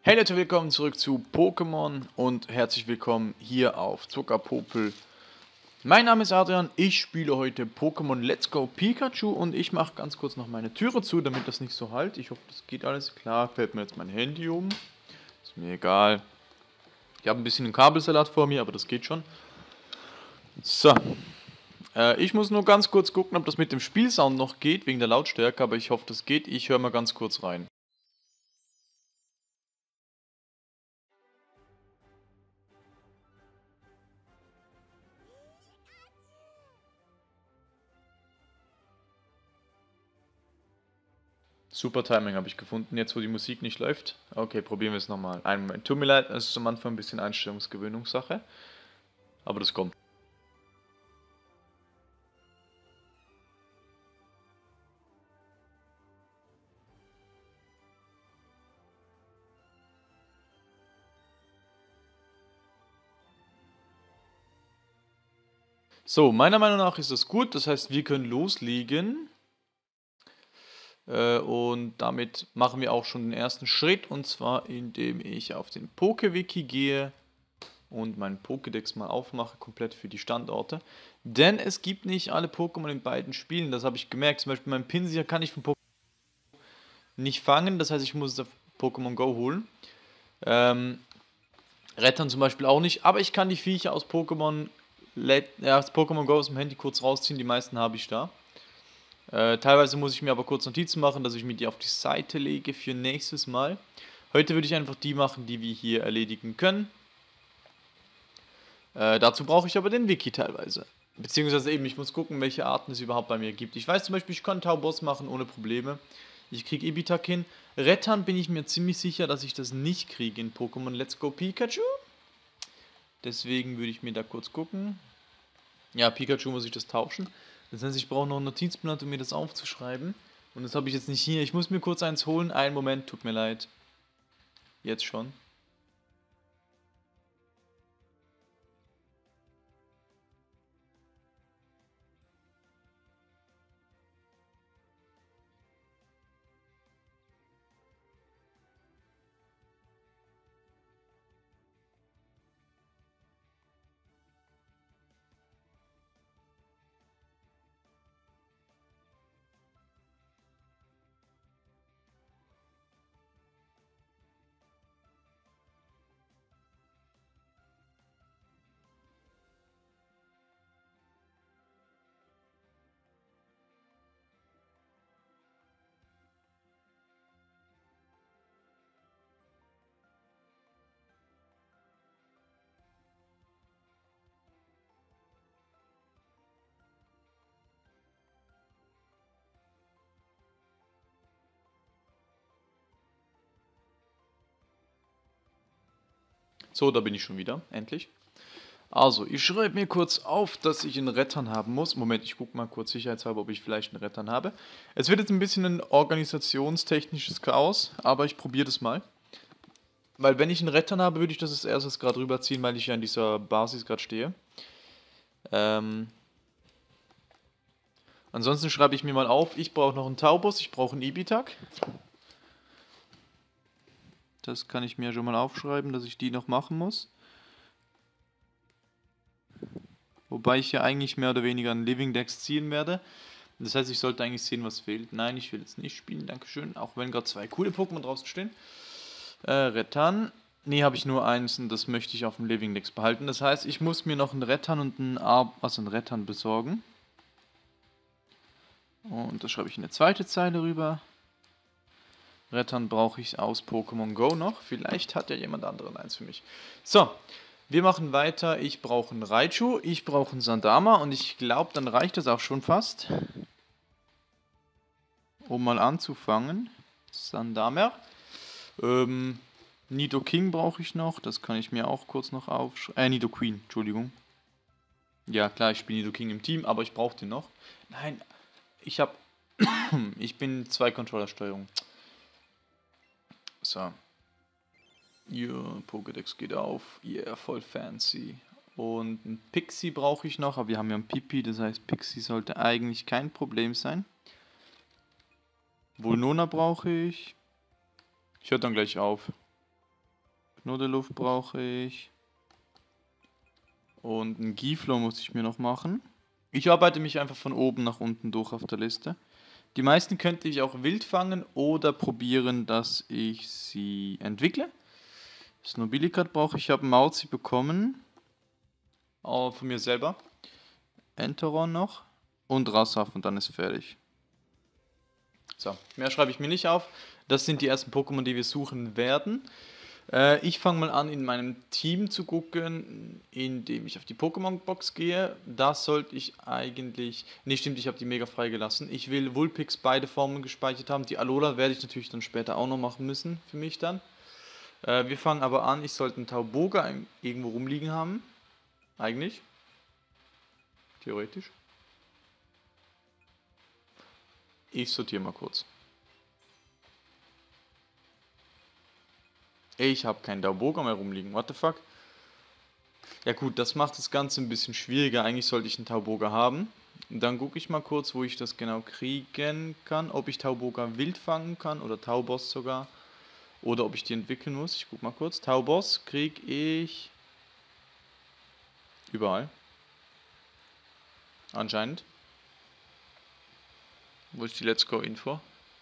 Hey Leute, willkommen zurück zu Pokémon und herzlich willkommen hier auf Zuckerpopel. Mein Name ist Adrian, ich spiele heute Pokémon Let's Go Pikachu und ich mache ganz kurz noch meine Türe zu, damit das nicht so halt. Ich hoffe, das geht alles klar. Fällt mir jetzt mein Handy um. Ist mir egal. Ich habe ein bisschen einen Kabelsalat vor mir, aber das geht schon. So. Ich muss nur ganz kurz gucken, ob das mit dem Spielsound noch geht, wegen der Lautstärke, aber ich hoffe, das geht. Ich höre mal ganz kurz rein. Super Timing habe ich gefunden, jetzt wo die Musik nicht läuft. Okay, probieren wir es nochmal. Einen Moment. Tut mir leid, es ist am Anfang ein bisschen Einstellungsgewöhnungssache. Aber das kommt. So, meiner Meinung nach ist das gut. Das heißt, wir können loslegen. Und damit machen wir auch schon den ersten Schritt. Und zwar, indem ich auf den PokeWiki gehe und meinen Pokédex mal aufmache, komplett für die Standorte. Denn es gibt nicht alle Pokémon in beiden Spielen. Das habe ich gemerkt. Zum Beispiel mein Pinsir kann ich von Pokémon nicht fangen. Das heißt, ich muss es auf Pokémon Go holen. Rettern zum Beispiel auch nicht. Aber ich kann die Viecher aus Pokémon Go aus dem Handy kurz rausziehen. Die meisten habe ich da. Teilweise muss ich mir aber kurz Notizen machen, dass ich mir die auf die Seite lege für nächstes Mal. Heute würde ich einfach die machen, die wir hier erledigen können. Dazu brauche ich aber den Wiki teilweise. Beziehungsweise eben, ich muss gucken, welche Arten es überhaupt bei mir gibt. Ich weiß zum Beispiel, ich kann Tauboss machen ohne Probleme. Ich kriege Ibitak hin. Rettern bin ich mir ziemlich sicher, dass ich das nicht kriege in Pokémon Let's Go Pikachu. Deswegen würde ich mir da kurz gucken. Ja, Pikachu muss ich das tauschen. Das heißt, ich brauche noch ein Notizblatt, um mir das aufzuschreiben. Und das habe ich jetzt nicht hier. Ich muss mir kurz eins holen. Einen Moment, tut mir leid. Jetzt schon. So, da bin ich schon wieder. Endlich. Also, ich schreibe mir kurz auf, dass ich einen Rettern haben muss. Moment, ich gucke mal kurz sicherheitshalber, ob ich vielleicht einen Rettern habe. Es wird jetzt ein bisschen ein organisationstechnisches Chaos, aber ich probiere das mal. Weil wenn ich einen Rettern habe, würde ich das als erstes gerade rüberziehen, weil ich ja an dieser Basis gerade stehe. Ansonsten schreibe ich mir mal auf, ich brauche noch einen Taubos, ich brauche einen Ibitak. Das kann ich mir schon mal aufschreiben, dass ich die noch machen muss. Wobei ich ja eigentlich mehr oder weniger einen Living Dex ziehen werde. Das heißt, ich sollte eigentlich sehen, was fehlt. Nein, ich will jetzt nicht spielen, dankeschön. Auch wenn gerade zwei coole Pokémon draußen stehen. Rettern. Ne, habe ich nur eins und das möchte ich auf dem Living Dex behalten. Das heißt, ich muss mir noch einen Rettern und einen Rettern besorgen. Und das schreibe ich in eine zweite Zeile rüber. Rettern brauche ich aus Pokémon Go noch. Vielleicht hat ja jemand anderen eins für mich. So, wir machen weiter. Ich brauche einen Raichu, ich brauche einen Sandama und ich glaube, dann reicht das auch schon fast. Um mal anzufangen. Sandamer. Nidoking brauche ich noch. Das kann ich mir auch kurz noch aufschreiben. Nidoqueen, Entschuldigung. Ja, klar, ich spiele Nidoking im Team, aber ich brauche den noch. Nein, ich habe... ich bin zwei Controller-Steuerung. So. Ja, Pokédex geht auf. Yeah, voll fancy. Und ein Pixie brauche ich noch, aber wir haben ja ein Pipi, das heißt Pixie sollte eigentlich kein Problem sein. Vulnona brauche ich. Ich höre dann gleich auf. Knuddeluft brauche ich. Und ein Giflo muss ich mir noch machen. Ich arbeite mich einfach von oben nach unten durch auf der Liste. Die meisten könnte ich auch wild fangen oder probieren, dass ich sie entwickle. Snobilikat brauche ich. Ich habe Mauzi bekommen. Von mir selber. Enteron noch. Und Rassaf und dann ist fertig. So, mehr schreibe ich mir nicht auf. Das sind die ersten Pokémon, die wir suchen werden. Ich fange mal an, in meinem Team zu gucken, indem ich auf die Pokémon-Box gehe. Das sollte ich eigentlich... Ne, stimmt, ich habe die mega freigelassen. Ich will Vulpix beide Formen gespeichert haben. Die Alola werde ich natürlich dann später auch noch machen müssen, für mich dann. Wir fangen aber an, ich sollte einen Tauboga irgendwo rumliegen haben. Eigentlich. Theoretisch. Ich sortiere mal kurz. Ich habe keinen Tauboga mehr rumliegen. What the fuck? Ja gut, das macht das Ganze ein bisschen schwieriger. Eigentlich sollte ich einen Tauboga haben. Und dann gucke ich mal kurz, wo ich das genau kriegen kann. Ob ich Tauboga wild fangen kann oder Tauboss sogar. Oder ob ich die entwickeln muss. Ich gucke mal kurz. Tauboss kriege ich überall. Anscheinend. Wo ist die Let's Go Info?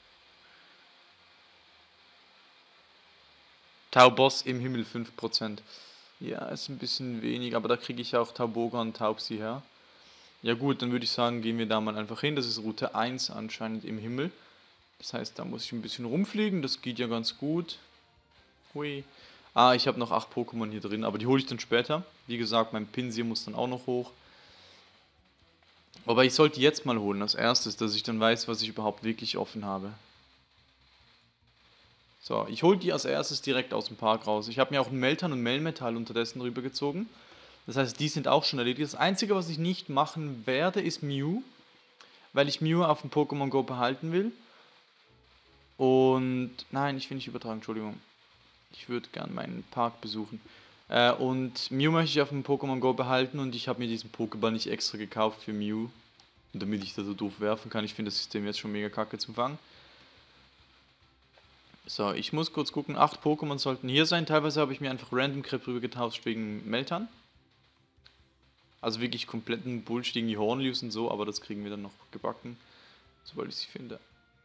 Tauboss im Himmel 5%. Ja, ist ein bisschen wenig, aber da kriege ich auch Tauboga und Taubsi her. Ja gut, dann würde ich sagen, gehen wir da mal einfach hin. Das ist Route 1 anscheinend im Himmel. Das heißt, da muss ich ein bisschen rumfliegen. Das geht ja ganz gut. Hui. Ah, ich habe noch 8 Pokémon hier drin, aber die hole ich dann später. Wie gesagt, mein Pinsir muss dann auch noch hoch. Aber ich sollte jetzt mal holen, als erstes, dass ich dann weiß, was ich überhaupt wirklich offen habe. So, ich hole die als erstes direkt aus dem Park raus. Ich habe mir auch einen Meltan und Melmetal unterdessen rübergezogen. Das heißt, die sind auch schon erledigt. Das Einzige, was ich nicht machen werde, ist Mew. Weil ich Mew auf dem Pokémon Go behalten will. Und, nein, ich will nicht übertragen, Entschuldigung. Ich würde gern meinen Park besuchen. Und Mew möchte ich auf dem Pokémon Go behalten und ich habe mir diesen Pokéball nicht extra gekauft für Mew. Und damit ich da so doof werfen kann. Ich finde das System jetzt schon mega kacke zum Fangen. So, ich muss kurz gucken. 8 Pokémon sollten hier sein. Teilweise habe ich mir einfach Random Crap rüber getauscht wegen Meltan. Also wirklich kompletten Bullshit gegen die Hornleaves und so, aber das kriegen wir dann noch gebacken, sobald ich sie finde.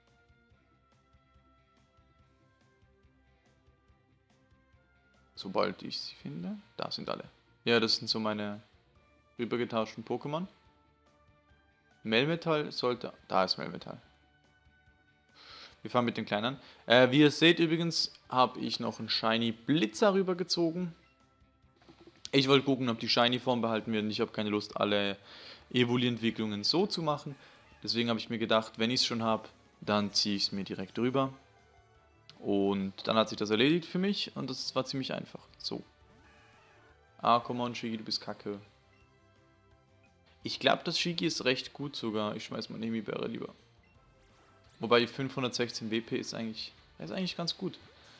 Sobald ich sie finde. Da sind alle. Ja, das sind so meine rübergetauschten Pokémon. Melmetal sollte... Da ist Melmetal. Wir fahren mit den Kleinen an. Wie ihr seht übrigens, habe ich noch einen Shiny Blitzer rübergezogen. Ich wollte gucken, ob die Shiny-Form behalten werden. Ich habe keine Lust, alle Evoli-Entwicklungen so zu machen. Deswegen habe ich mir gedacht, wenn ich es schon habe, dann ziehe ich es mir direkt rüber. Und dann hat sich das erledigt für mich und das war ziemlich einfach. So. Ah, come on, Shigi, du bist kacke. Ich glaube, das Shigi ist recht gut sogar. Ich schmeiß mal Himbeere lieber. Wobei die 516 WP ist eigentlich ganz gut.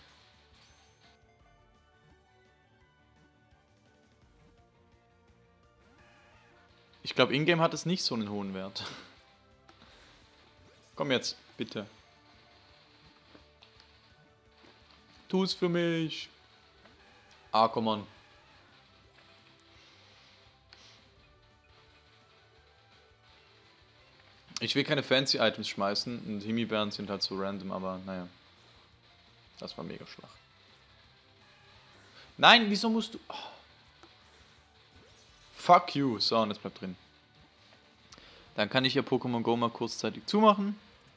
Ich glaube, Ingame hat es nicht so einen hohen Wert. Komm jetzt, bitte. Tu es für mich. Ah, come on. Ich will keine fancy Items schmeißen und Himbeeren sind halt so random, aber naja. Das war mega schwach. Nein, wieso musst du... Oh. Fuck you. So, und jetzt bleibt drin. Dann kann ich ja Pokémon Go mal kurzzeitig zumachen.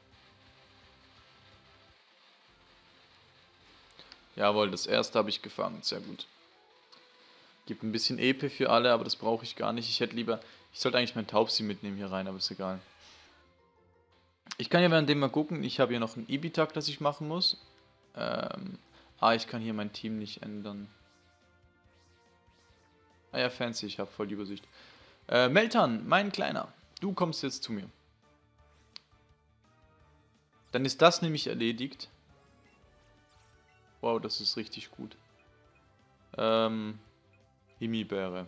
Jawohl, das erste habe ich gefangen. Sehr gut. Gibt ein bisschen EP für alle, aber das brauche ich gar nicht. Ich hätte lieber... Ich sollte eigentlich mein Taubsi mitnehmen hier rein, aber ist egal. Ich kann ja währenddem mal gucken. Ich habe hier noch ein Ibitak, das ich machen muss. Ich kann hier mein Team nicht ändern. Ah ja, fancy. Ich habe voll die Übersicht. Meltan, mein Kleiner. Du kommst jetzt zu mir. Dann ist das nämlich erledigt. Wow, das ist richtig gut. Himbeere.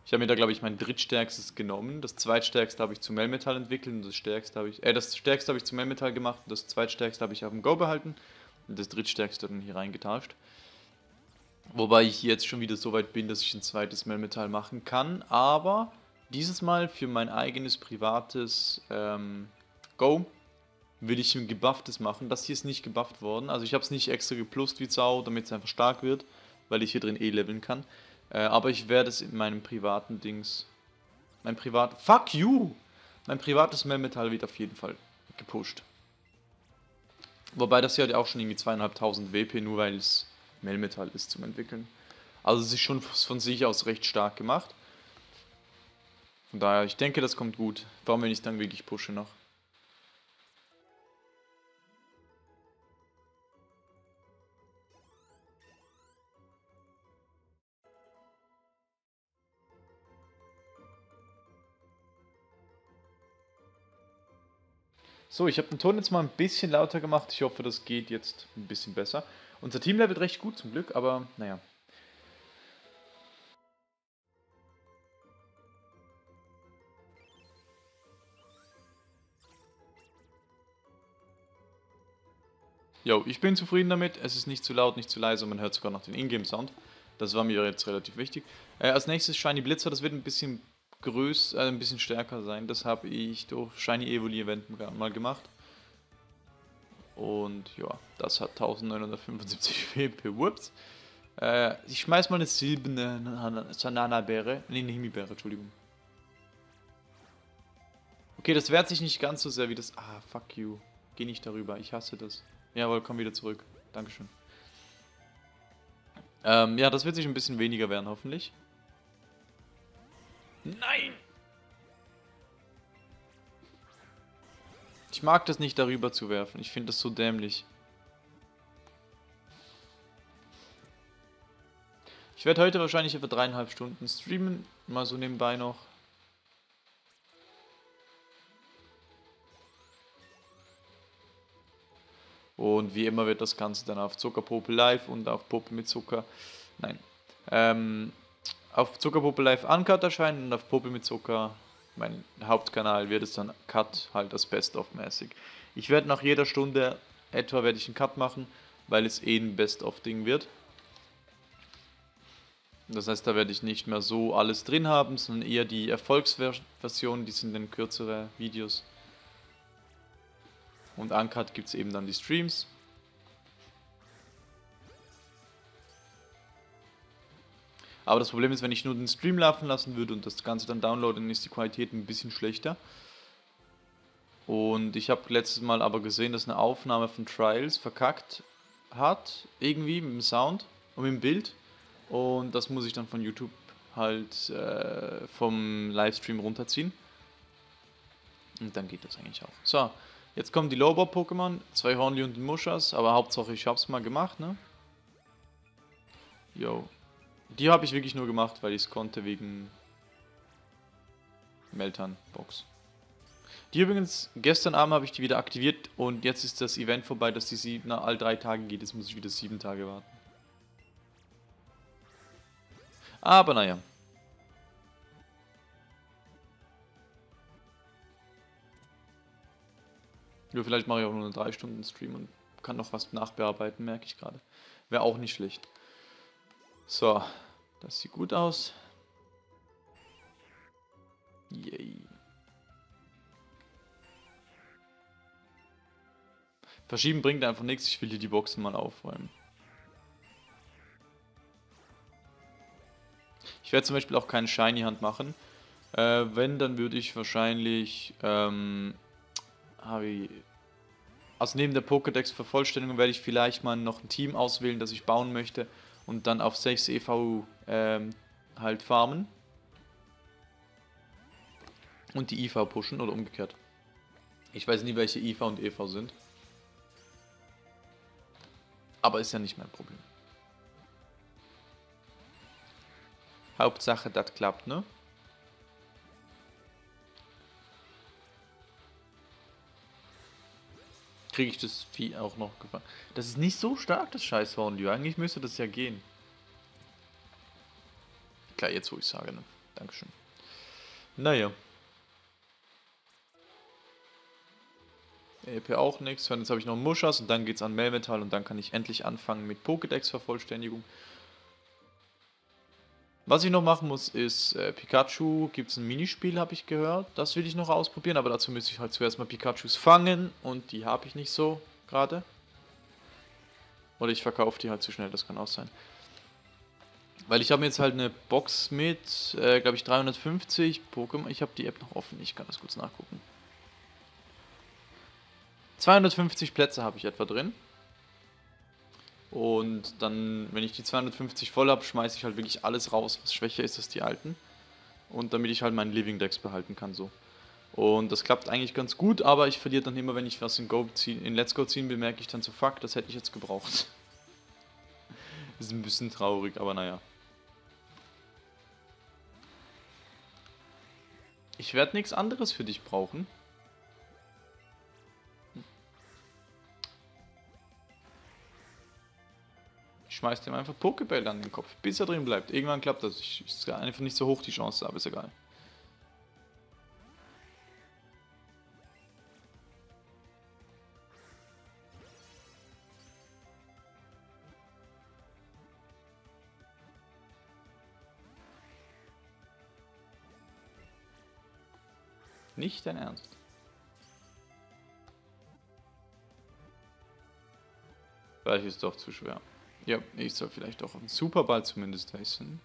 Ich habe mir da, glaube ich, mein drittstärkstes genommen. Das zweitstärkste habe ich zu Melmetal entwickelt und das stärkste habe ich zu Melmetal gemacht und das zweitstärkste habe ich auf dem Go behalten und das drittstärkste dann hier reingetauscht. Wobei ich jetzt schon wieder so weit bin, dass ich ein zweites Melmetal machen kann, aber dieses Mal für mein eigenes privates Go will ich ein gebufftes machen. Das hier ist nicht gebufft worden, also ich habe es nicht extra geplusst wie Sau, damit es einfach stark wird, weil ich hier drin leveln kann. Aber ich werde es in meinem privaten Dings, fuck you! Mein privates Melmetal wird auf jeden Fall gepusht. Wobei das hier halt auch schon irgendwie 2500 WP, nur weil es Melmetal ist zum Entwickeln. Also es ist schon von sich aus recht stark gemacht. Von daher, ich denke, das kommt gut. Vor allem, wenn ich dann wirklich pushe noch. So, ich habe den Ton jetzt mal ein bisschen lauter gemacht. Ich hoffe, das geht jetzt ein bisschen besser. Unser Team levelt recht gut zum Glück, aber naja. Jo, ich bin zufrieden damit. Es ist nicht zu laut, nicht zu leise und man hört sogar noch den Ingame-Sound. Das war mir jetzt relativ wichtig. Als nächstes Shiny Blitzer, das wird ein bisschen größer, ein bisschen stärker sein. Das habe ich durch Shiny Evoli Event mal gemacht. Und ja, das hat 1975 WP. Whoops. Ich schmeiß mal eine silberne Sanana-Beere. Ne, eine Himbeere, Entschuldigung. Okay, das wehrt sich nicht ganz so sehr wie das. Ah, fuck you. Geh nicht darüber, ich hasse das. Jawohl, komm wieder zurück. Dankeschön. Ja, das wird sich ein bisschen weniger werden, hoffentlich. Nein! Ich mag das nicht, darüber zu werfen. Ich finde das so dämlich. Ich werde heute wahrscheinlich etwa 3,5 Stunden streamen. Mal so nebenbei noch. Und wie immer wird das Ganze dann auf Zuckerpopel Live und auf Popel mit Zucker. Nein. Auf Zuckerpopel Live Uncut erscheinen und auf Popel mit Zucker, mein Hauptkanal, wird es dann Cut, halt das Best-of-mäßig. Ich werde nach jeder Stunde etwa werde ich einen Cut machen, weil es eh ein Best-of-Ding wird. Das heißt, da werde ich nicht mehr so alles drin haben, sondern eher die Erfolgsversion, die sind dann kürzere Videos. Und Uncut gibt es eben dann die Streams. Aber das Problem ist, wenn ich nur den Stream laufen lassen würde und das Ganze dann downloaden, dann ist die Qualität ein bisschen schlechter. Und ich habe letztes Mal aber gesehen, dass eine Aufnahme von Trials verkackt hat, irgendwie mit dem Sound und mit dem Bild. Und das muss ich dann von YouTube halt vom Livestream runterziehen. Und dann geht das eigentlich auch. So, jetzt kommen die Lowball-Pokémon, 2 Hornli und ein Muschas, aber Hauptsache ich hab's mal gemacht, ne? Yo. Die habe ich wirklich nur gemacht, weil ich es konnte wegen Meltan-Box. Die übrigens, gestern Abend habe ich die wieder aktiviert und jetzt ist das Event vorbei, dass die 7 all 3 Tage geht. Jetzt muss ich wieder 7 Tage warten. Aber naja. Ja, vielleicht mache ich auch nur einen 3 Stunden Stream und kann noch was nachbearbeiten, merke ich gerade. Wäre auch nicht schlecht. So, das sieht gut aus. Yay. Verschieben bringt einfach nichts, ich will hier die Boxen mal aufräumen. Ich werde zum Beispiel auch keine Shiny Hand machen. Wenn, dann würde ich wahrscheinlich, also neben der Pokédex-Vervollständigung werde ich vielleicht mal noch ein Team auswählen, das ich bauen möchte und dann auf 6 EV halt farmen. Und die IV pushen oder umgekehrt. Ich weiß nie, welche IV und EV sind. Aber ist ja nicht mein Problem. Hauptsache, das klappt, ne? Kriege ich das Vieh auch noch gefangen? Das ist nicht so stark, das scheiß Hornlü. Eigentlich müsste das ja gehen. Klar, jetzt wo ich sage, ne? Dankeschön. Naja. EP auch nichts. Jetzt habe ich noch Muschas und dann geht's an Melmetal und dann kann ich endlich anfangen mit Pokédex-Vervollständigung. Was ich noch machen muss, ist Pikachu. Gibt es ein Minispiel, habe ich gehört. Das will ich noch ausprobieren, aber dazu müsste ich halt zuerst mal Pikachus fangen und die habe ich nicht so gerade. Oder ich verkaufe die halt zu schnell, das kann auch sein. Weil ich habe jetzt halt eine Box mit, glaube ich, 350 Pokémon. Ich habe die App noch offen, ich kann das kurz nachgucken. 250 Plätze habe ich etwa drin. Und dann, wenn ich die 250 voll habe, schmeiße ich halt wirklich alles raus, was schwächer ist als die alten. Und damit ich halt meinen Living Dex behalten kann, so. Und das klappt eigentlich ganz gut, aber ich verliere dann immer, wenn ich was in Let's Go ziehen will, merke ich dann so, fuck, das hätte ich jetzt gebraucht. Ist ein bisschen traurig, aber naja. Ich werde nichts anderes für dich brauchen. Ich schmeiß dem einfach Pokébälle an den Kopf, bis er drin bleibt. Irgendwann klappt das. Ist einfach nicht so hoch die Chance, aber ist egal. Nicht dein Ernst. Vielleicht ist es doch zu schwer. Ja, ich soll vielleicht auch einen Superball zumindest essen.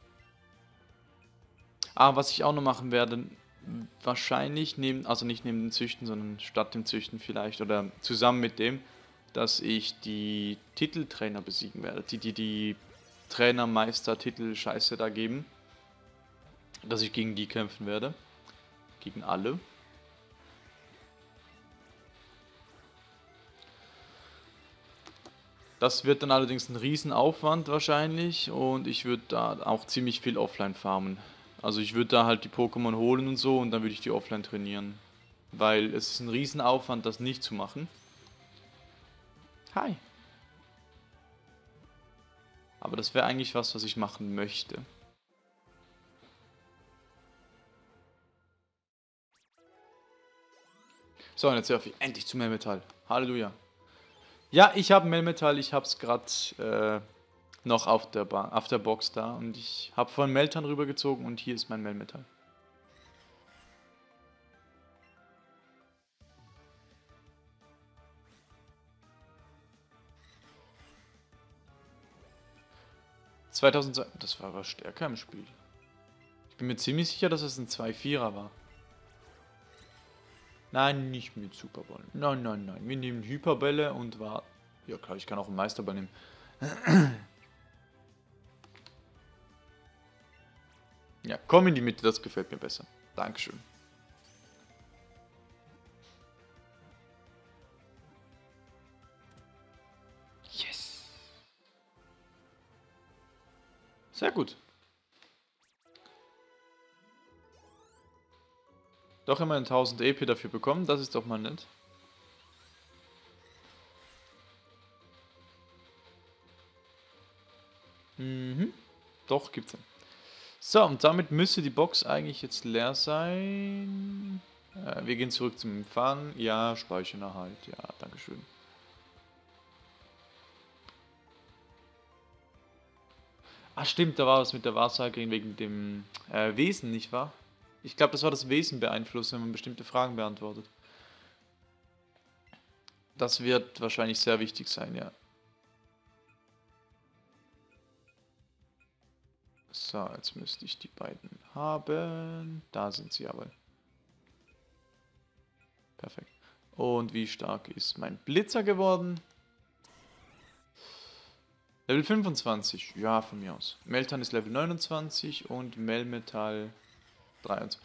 Ah, was ich auch noch machen werde, wahrscheinlich neben, also nicht neben dem Züchten, sondern statt dem Züchten vielleicht oder zusammen mit dem, dass ich die Titeltrainer besiegen werde. Die Trainer, Meister, Titel, Scheiße da geben. Dass ich gegen die kämpfen werde. Gegen alle. Das wird dann allerdings ein Riesenaufwand wahrscheinlich und ich würde da auch ziemlich viel offline farmen. Also ich würde da halt die Pokémon holen und so und dann würde ich die offline trainieren. Weil es ist ein Riesenaufwand, das nicht zu machen. Hi. Aber das wäre eigentlich was ich machen möchte. So, und jetzt werfe ich endlich zu Melmetal. Halleluja. Ja, ich habe Melmetal, ich habe es gerade noch auf der Box da und ich habe von Meltan rübergezogen und hier ist mein Melmetal. Das war aber stärker im Spiel. Ich bin mir ziemlich sicher, dass es ein 2-4er war. Nein, nicht mit Superball. Nein, nein, nein. Wir nehmen Hyperbälle und warten. Ja klar, ich kann auch einen Meisterball nehmen. Ja, komm in die Mitte, das gefällt mir besser. Dankeschön. Yes. Sehr gut. Doch immerhin 1000 EP dafür bekommen, das ist doch mal nett. Mhm. Doch, gibt's ja. So, und damit müsste die Box eigentlich jetzt leer sein. Wir gehen zurück zum Empfang. Ja, Speichererhalt. Ja, dankeschön. Ah, stimmt, da war was mit der Wahrsagerin wegen dem Wesen, nicht wahr? Ich glaube, das war das Wesen beeinflusst, wenn man bestimmte Fragen beantwortet. Das wird wahrscheinlich sehr wichtig sein, ja. So, jetzt müsste ich die beiden haben. Da sind sie aber. Perfekt. Und wie stark ist mein Blitzer geworden? Level 25. Ja, von mir aus. Meltan ist Level 29 und Melmetal 23.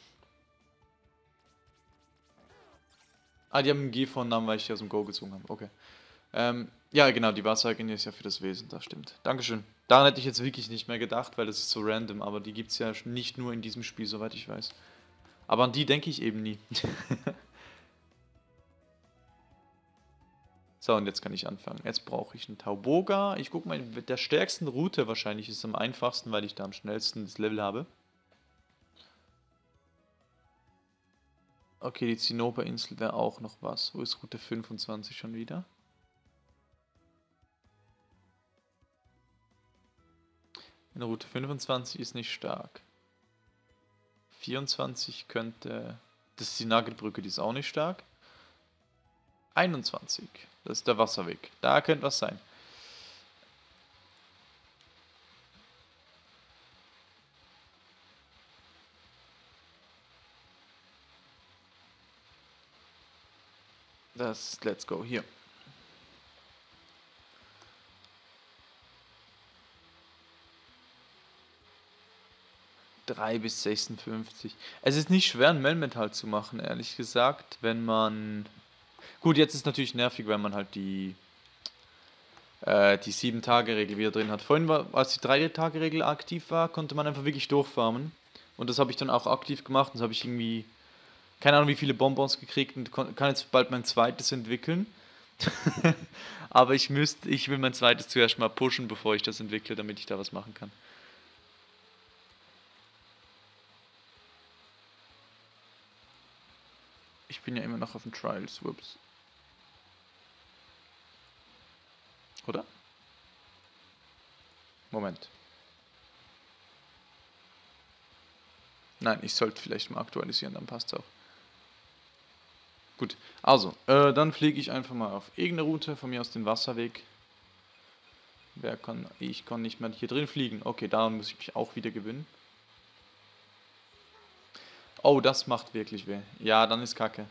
Ah, die haben einen G-Vornamen, weil ich die aus dem Go gezogen habe. Okay. Ja, genau, die Wahrsagerin ist ja für das Wesen, das stimmt. Dankeschön. Daran hätte ich jetzt wirklich nicht mehr gedacht, weil das ist so random, aber die gibt es ja nicht nur in diesem Spiel, soweit ich weiß. Aber an die denke ich eben nie. So, und jetzt kann ich anfangen. Jetzt brauche ich einen Tauboga. Ich gucke mal, mit der stärksten Route wahrscheinlich ist es am einfachsten, weil ich da am schnellsten das Level habe. Okay, die Zinnoberinsel wäre auch noch was. Wo ist Route 25 schon wieder? In Route 25 ist nicht stark. 24 könnte... Das ist die Nuggetbrücke, die ist auch nicht stark. 21, das ist der Wasserweg. Da könnte was sein. Das, let's go, hier. bis 56. Es ist nicht schwer, ein Melmetal zu machen, ehrlich gesagt, wenn man... Gut, jetzt ist natürlich nervig, wenn man halt die 7-Tage-Regel wieder drin hat. Vorhin, als die 3-Tage-Regel aktiv war, konnte man einfach wirklich durchfarmen. Und das habe ich dann auch aktiv gemacht. Und das habe ich irgendwie, keine Ahnung, wie viele Bonbons gekriegt und kann jetzt bald mein zweites entwickeln. Aber ich will mein zweites zuerst mal pushen, bevor ich das entwickle, damit ich da was machen kann. Ich bin ja immer noch auf den Trials, whoops. Oder? Moment. Nein, ich sollte vielleicht mal aktualisieren, dann passt es auch. Gut, also, dann fliege ich einfach mal auf irgendeine Route, von mir aus den Wasserweg. Ich kann nicht mehr hier drin fliegen. Okay, daran muss ich mich auch wieder gewöhnen. Oh, das macht wirklich weh. Ja, dann ist Kacke.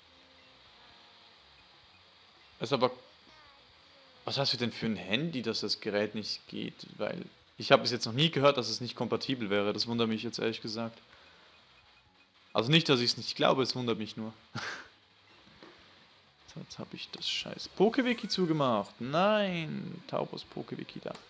Ist aber... Was hast du denn für ein Handy, dass das Gerät nicht geht? Weil ich habe bis jetzt noch nie gehört, dass es nicht kompatibel wäre. Das wundert mich jetzt ehrlich gesagt. Also nicht, dass ich es nicht glaube, es wundert mich nur. So, jetzt habe ich das scheiß Pokewiki zugemacht. Nein, Taubos Pokewiki da.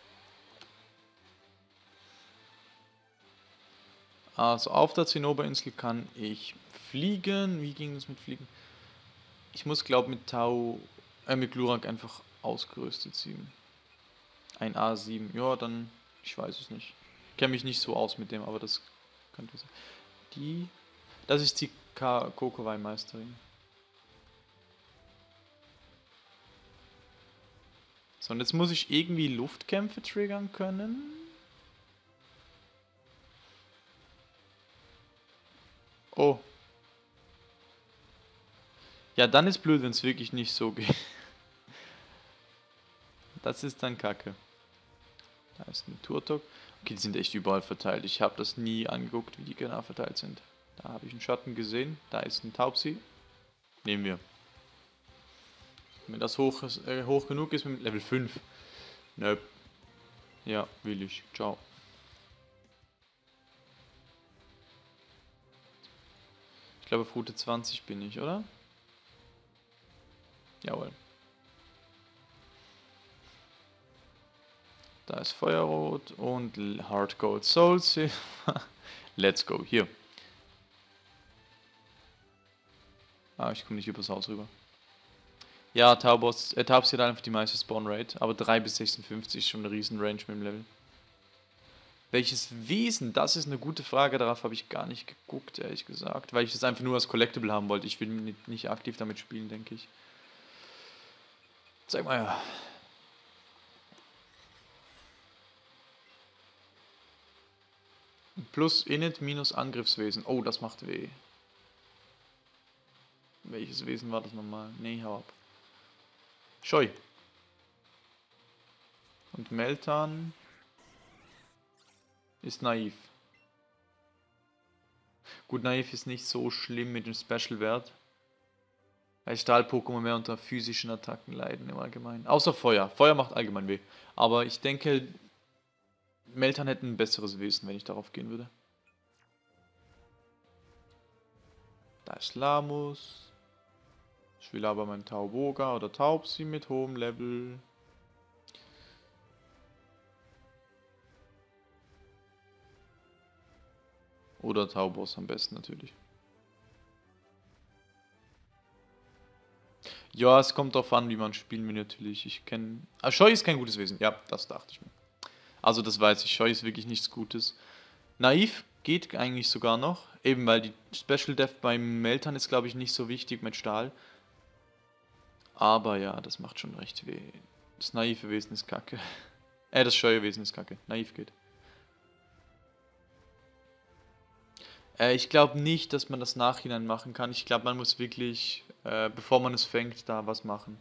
Also auf der Zinnoberinsel kann ich fliegen. Wie ging das mit Fliegen? Ich muss, glaube ich, mit Glurak einfach ausgerüstet ziehen. Ein A7. Ja, dann, ich weiß es nicht. Ich kenne mich nicht so aus mit dem, aber das könnte sein. Das ist die Kokowai-Meisterin. So, und jetzt muss ich irgendwie Luftkämpfe triggern können. Oh. Ja, dann ist blöd, wenn es wirklich nicht so geht. Das ist dann kacke. Da ist ein Turtok. Okay, die sind echt überall verteilt. Ich habe das nie angeguckt, wie die genau verteilt sind. Da habe ich einen Schatten gesehen. Da ist ein Taubsi. Nehmen wir. Wenn das hoch genug ist mit Level 5. Nö. Ja, will ich. Ciao. Ich glaube, auf Route 20 bin ich, oder? Jawohl. Da ist Feuerrot und Hard Gold Soul Silver. Let's go. Hier. Ah, ich komme nicht übers Haus rüber. Ja, Taubsi hat einfach die meiste Spawn Rate, aber 3 bis 56 ist schon eine riesen Range mit dem Level. Welches Wesen? Das ist eine gute Frage, darauf habe ich gar nicht geguckt, ehrlich gesagt, weil ich das einfach nur als Collectible haben wollte. Ich will nicht aktiv damit spielen, denke ich. Zeig mal ja. Plus Init minus Angriffswesen. Oh, das macht weh. Welches Wesen war das nochmal? Nee, hau ab. Scheu. Und Meltan ist naiv. Gut, naiv ist nicht so schlimm mit dem Special-Wert. Weil Stahl-Pokémon mehr unter physischen Attacken leiden im Allgemeinen. Außer Feuer. Feuer macht allgemein weh. Aber ich denke, Meltan hätte ein besseres Wesen, wenn ich darauf gehen würde. Da ist Lamus. Ich will aber meinen Tauboga oder Taubsi mit hohem Level. Oder Taubos am besten natürlich. Ja, es kommt darauf an, wie man spielen will natürlich. Ich kenne... Ah, Scheu ist kein gutes Wesen. Ja, das dachte ich mir. Also das weiß ich. Scheu ist wirklich nichts Gutes. Naiv Geht eigentlich sogar noch. Eben weil die Special Death beim Meltern ist, glaube ich, nicht so wichtig mit Stahl. Aber ja, das macht schon recht weh. Das naive Wesen ist kacke. Das scheue Wesen ist kacke. Naiv geht. Ich glaube nicht, dass man das nachhinein machen kann. Ich glaube, man muss wirklich, bevor man es fängt, da was machen.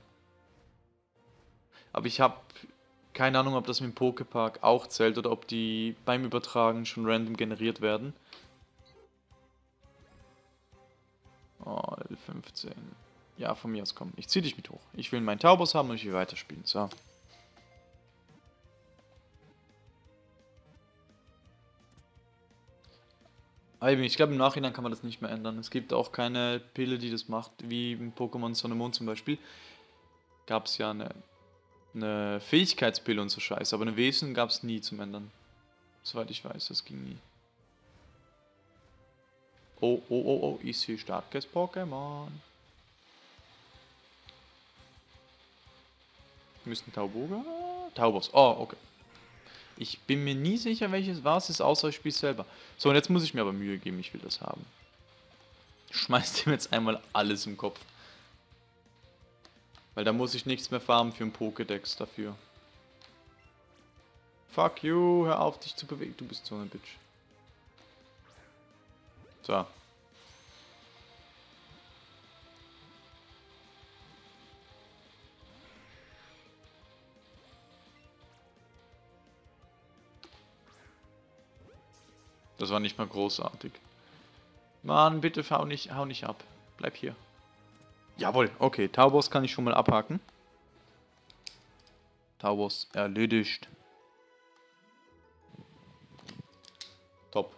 Aber ich habe keine Ahnung, ob das mit dem Poképark auch zählt oder ob die beim Übertragen schon random generiert werden. Oh, L15. Ja, von mir aus komm. Ich zieh dich mit hoch. Ich will meinen Taubos haben und ich will weiterspielen. So. Aber ich glaube, im Nachhinein kann man das nicht mehr ändern. Es gibt auch keine Pille, die das macht, wie im Pokémon Sonne Mond zum Beispiel. Gab es ja eine Fähigkeitspille und so Scheiße, aber eine Wesen gab es nie zum Ändern. Soweit ich weiß, das ging nie. Oh, oh, oh, oh, ich sehe starkes Pokémon. Müssten Tauboga? Taubos. Oh, okay. Ich bin mir nie sicher, welches war es ist, außer ich spiele selber. So, und jetzt muss ich mir aber Mühe geben, ich will das haben. Schmeißt ihm jetzt einmal alles im Kopf. Weil da muss ich nichts mehr farmen für einen Pokédex dafür. Fuck you, hör auf dich zu bewegen. Du bist so eine Bitch. So. Das war nicht mal großartig. Mann, bitte hau nicht ab. Bleib hier. Jawohl, okay. Taubos kann ich schon mal abhaken. Taubos erledigt. Top.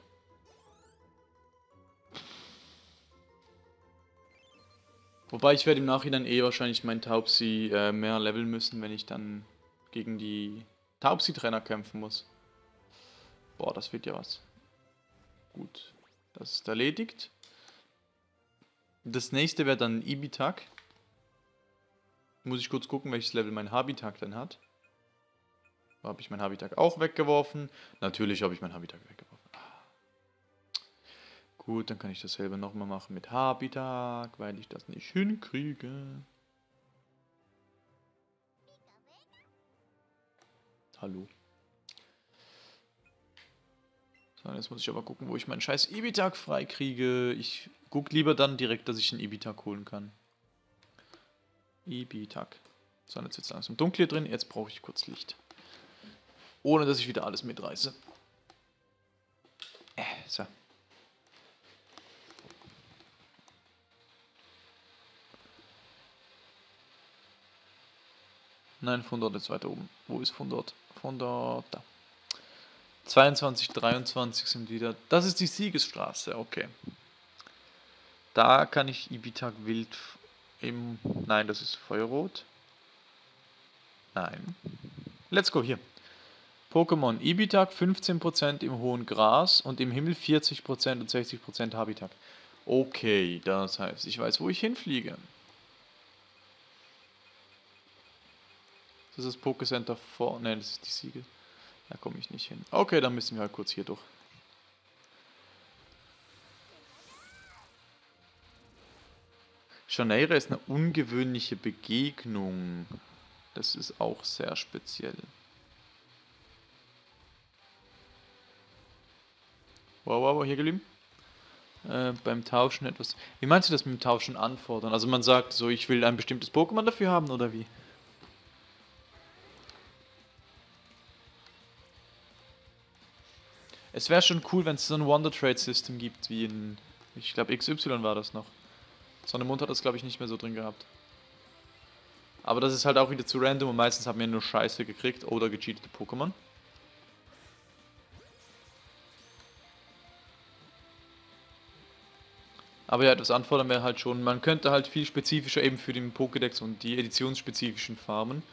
Wobei ich werde im Nachhinein wahrscheinlich meinen Taubsi mehr leveln müssen, wenn ich dann gegen die Taubsi-Trainer kämpfen muss. Boah, das wird ja was. Gut, das ist erledigt. Das nächste wäre dann Ibitak. Muss ich kurz gucken, welches Level mein Habitak denn hat. Habe ich mein Habitak auch weggeworfen? Natürlich habe ich mein Habitak weggeworfen. Gut, dann kann ich dasselbe nochmal machen mit Habitak, weil ich das nicht hinkriege. Hallo. So, jetzt muss ich aber gucken, wo ich meinen scheiß Ibitak freikriege. Ich gucke lieber dann direkt, dass ich einen Ibitak holen kann. Ibitak. So, jetzt wird es langsam dunkel hier drin. Jetzt brauche ich kurz Licht. Ohne, dass ich wieder alles mitreiße. So. Nein, von dort ist weiter oben. Wo ist von dort? Von dort, da. 22, 23 sind wieder. Das ist die Siegesstraße, okay. Da kann ich Ibitak wild im... Nein, das ist Feuerrot. Nein. Let's go, hier. Pokémon Ibitak 15% im hohen Gras und im Himmel 40% und 60% Habitak. Okay, das heißt, ich weiß, wo ich hinfliege. Das ist das Pokécenter vor... Nein, das ist die Siegel. Da komme ich nicht hin. Okay, dann müssen wir halt kurz hier durch. Shaneira ist eine ungewöhnliche Begegnung. Das ist auch sehr speziell. Wow, wow, wow, hier geblieben. Beim Tauschen etwas... Wie meinst du das mit dem Tauschen anfordern? Also man sagt so, ich will ein bestimmtes Pokémon dafür haben, oder wie? Es wäre schon cool, wenn es so ein Wonder-Trade-System gibt, wie in... Ich glaube, XY war das noch. Sonne Mond hat das, glaube ich, nicht mehr so drin gehabt. Aber das ist halt auch wieder zu random und meistens haben wir nur Scheiße gekriegt oder gecheatete Pokémon. Aber ja, das Anfordern wäre halt schon, man könnte halt viel spezifischer eben für den Pokédex und die editionsspezifischen Farmen.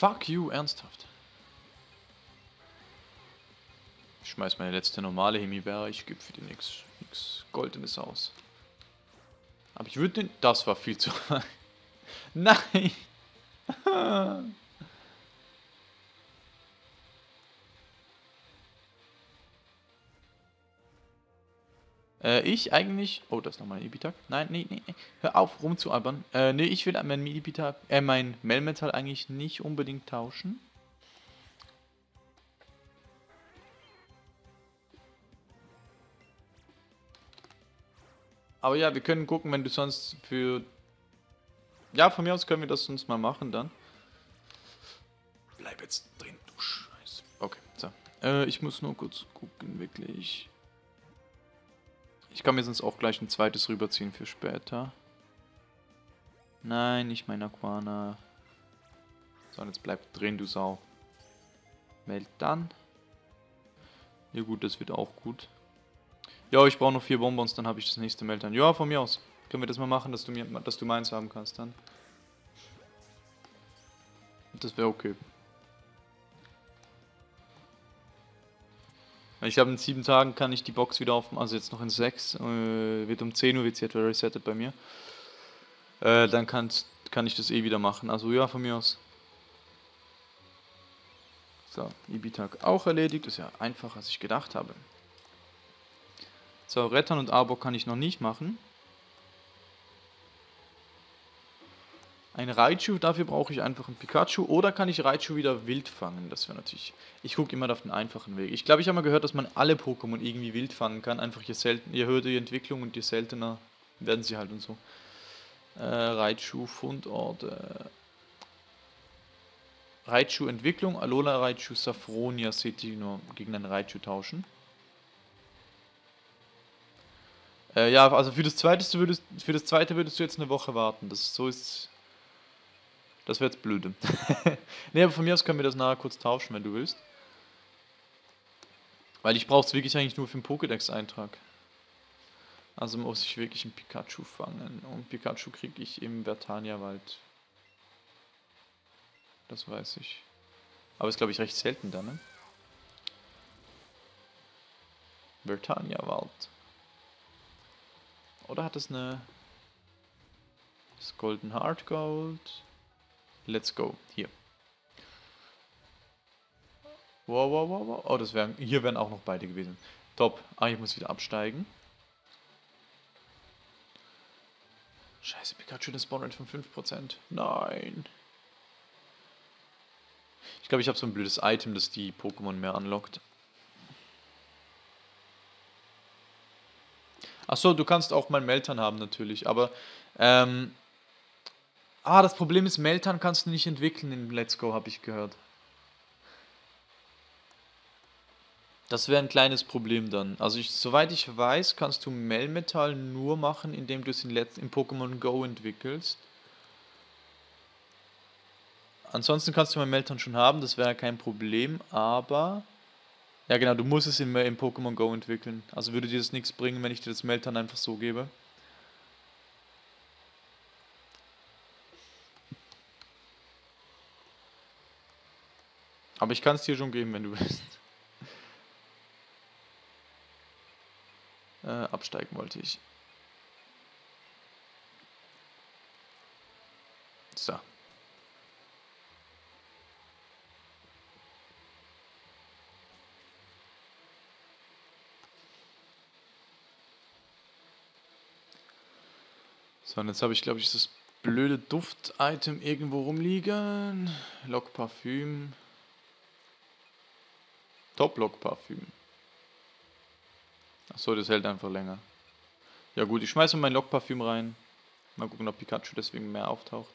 Fuck you, ernsthaft. Ich schmeiß meine letzte normale Himbeere, ich gebe für die nix Goldenes aus. Aber ich würde den... Das war viel zu... Nein! Ich eigentlich... Oh, das ist nochmal ein Ibitak. Nein, nee. Hör auf, rumzualbern. Nee, ich will mein Ibitak... mein Melmetal eigentlich nicht unbedingt tauschen. Aber ja, wir können gucken, wenn du sonst für... Ja, von mir aus können wir das sonst mal machen dann. Bleib jetzt drin, du Scheiße. Okay, so. Ich muss nur kurz gucken, wirklich. Ich kann mir sonst auch gleich ein zweites rüberziehen für später. Nein, nicht mein Aquana. So, und jetzt bleib drin, du Sau. Meld dann. Ja gut, das wird auch gut. Ja, ich brauche noch 4 Bonbons, dann habe ich das nächste Meld dann. Ja, von mir aus. Können wir das mal machen, dass du meins haben kannst dann. Das wäre okay. Ich habe in 7 Tagen kann ich die Box wieder aufmachen, also jetzt noch in 6, wird um 10 Uhr wird sie etwa resettet bei mir. Dann kann ich das eh wieder machen, also ja, von mir aus. So, Ibitak auch erledigt, ist ja einfacher als ich gedacht habe. So, Rettern und Arbok kann ich noch nicht machen. Ein Raichu, dafür brauche ich einfach einen Pikachu. Oder kann ich Raichu wieder wild fangen? Das wäre natürlich... Ich gucke immer auf den einfachen Weg. Ich glaube, ich habe mal gehört, dass man alle Pokémon irgendwie wild fangen kann. Einfach je höher die Entwicklung und je seltener werden sie halt und so. Raichu Fundort. Raichu Entwicklung. Alola Raichu Safronia City nur gegen einen Raichu tauschen. Ja, also für das zweite würdest du jetzt eine Woche warten. So ist... Das wäre jetzt blöde. Ne, aber von mir aus können wir das nachher kurz tauschen, wenn du willst. Weil ich brauche es wirklich eigentlich nur für den Pokédex-Eintrag. Also muss ich wirklich einen Pikachu fangen. Und Pikachu kriege ich im Vertania-Wald. Das weiß ich. Aber ist, glaube ich, recht selten da, ne? Vertania-Wald. Oder hat es eine... Das Golden Heart Gold... Let's go. Hier. Wow. Oh, hier wären auch noch beide gewesen. Top. Ah, ich muss wieder absteigen. Scheiße, Pikachu, eine Spawnrate von 5%. Nein. Ich glaube, ich habe so ein blödes Item, das die Pokémon mehr unlockt. Achso, du kannst auch mal Meltan haben natürlich, aber das Problem ist, Meltan kannst du nicht entwickeln in Let's Go, habe ich gehört. Das wäre ein kleines Problem dann. Also soweit ich weiß, kannst du Melmetal nur machen, indem du es in Pokémon Go entwickelst. Ansonsten kannst du mal Meltan schon haben, das wäre kein Problem, aber... Ja genau, du musst es in Pokémon Go entwickeln. Also würde dir das nichts bringen, wenn ich dir das Meltan einfach so gebe. Aber ich kann es dir schon geben, wenn du willst. Absteigen wollte ich. So. So, und jetzt habe ich, glaube ich, das blöde Duft-Item irgendwo rumliegen. Lock-Parfüm. Top-Lock-Parfüm. Achso, das hält einfach länger. Ja gut, ich schmeiße mein Lock-Parfüm rein. Mal gucken, ob Pikachu deswegen mehr auftaucht.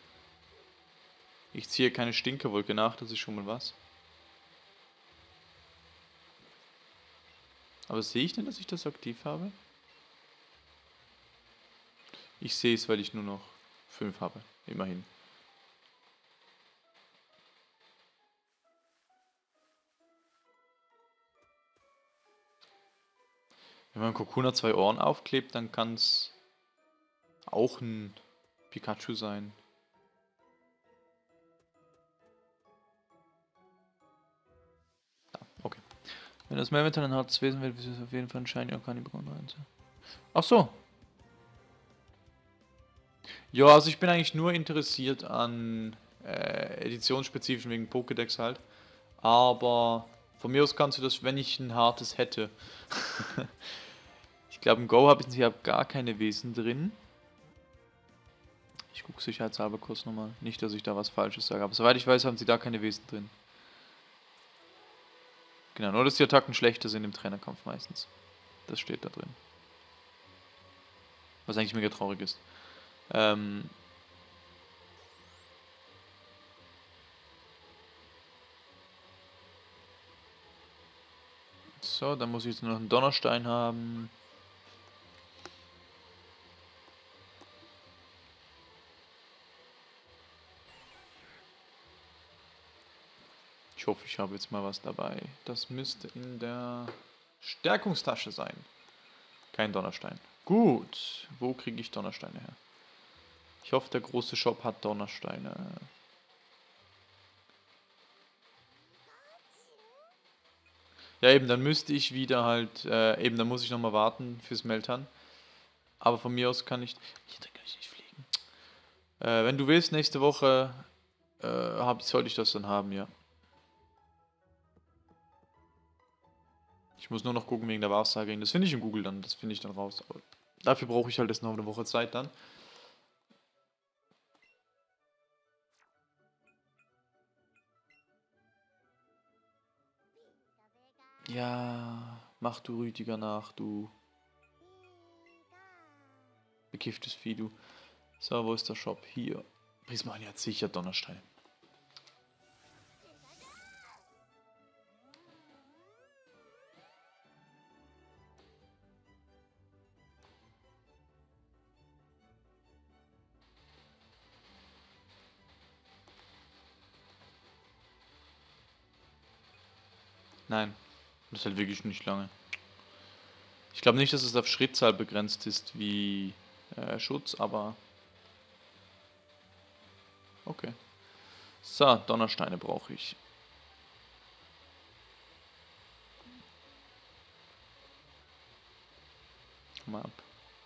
Ich ziehe keine Stinkerwolke nach, das ist schon mal was. Aber sehe ich denn, dass ich das aktiv habe? Ich sehe es, weil ich nur noch 5 habe. Immerhin. Wenn man Kokuna 2 Ohren aufklebt, dann kann es auch ein Pikachu sein. Wenn das Melmetal ein hartes Wesen wird, ist es auf jeden Fall ein Shiny Arcanibron rein. Ach so. Ja, also ich bin eigentlich nur interessiert an Editionsspezifischen wegen Pokédex halt. Aber von mir aus kannst du das, wenn ich ein hartes hätte. Ich glaube, im Go habe ich hier gar keine Wesen drin. Ich gucke sicherheitshalber kurz nochmal. Nicht, dass ich da was Falsches sage. Aber soweit ich weiß, haben sie da keine Wesen drin. Genau, nur dass die Attacken schlechter sind im Trainerkampf meistens. Das steht da drin. Was eigentlich mega traurig ist. So, dann muss ich jetzt nur noch einen Donnerstein haben. Ich hoffe, ich habe jetzt mal was dabei. Das müsste in der Stärkungstasche sein. Kein Donnerstein. Gut. Wo kriege ich Donnersteine her? Ich hoffe, der große Shop hat Donnersteine. Ja, eben, dann müsste ich wieder halt, dann muss ich nochmal warten fürs Meltern. Aber von mir aus kann ich, hier kann ich nicht fliegen. Wenn du willst, nächste Woche, sollte ich das dann haben, ja. Ich muss nur noch gucken wegen der Wahrsagerin. Das finde ich in Google dann, das finde ich dann raus. Aber dafür brauche ich halt jetzt noch eine Woche Zeit dann. Ja, mach du Rüdiger nach, du bekifftes Vieh, du. So, wo ist der Shop? Hier. Prismania hat sicher Donnerstein. Nein, das hält wirklich nicht lange. Ich glaube nicht, dass es auf Schrittzahl begrenzt ist wie Schutz, aber okay. So, Donnersteine brauche ich. Mal ab.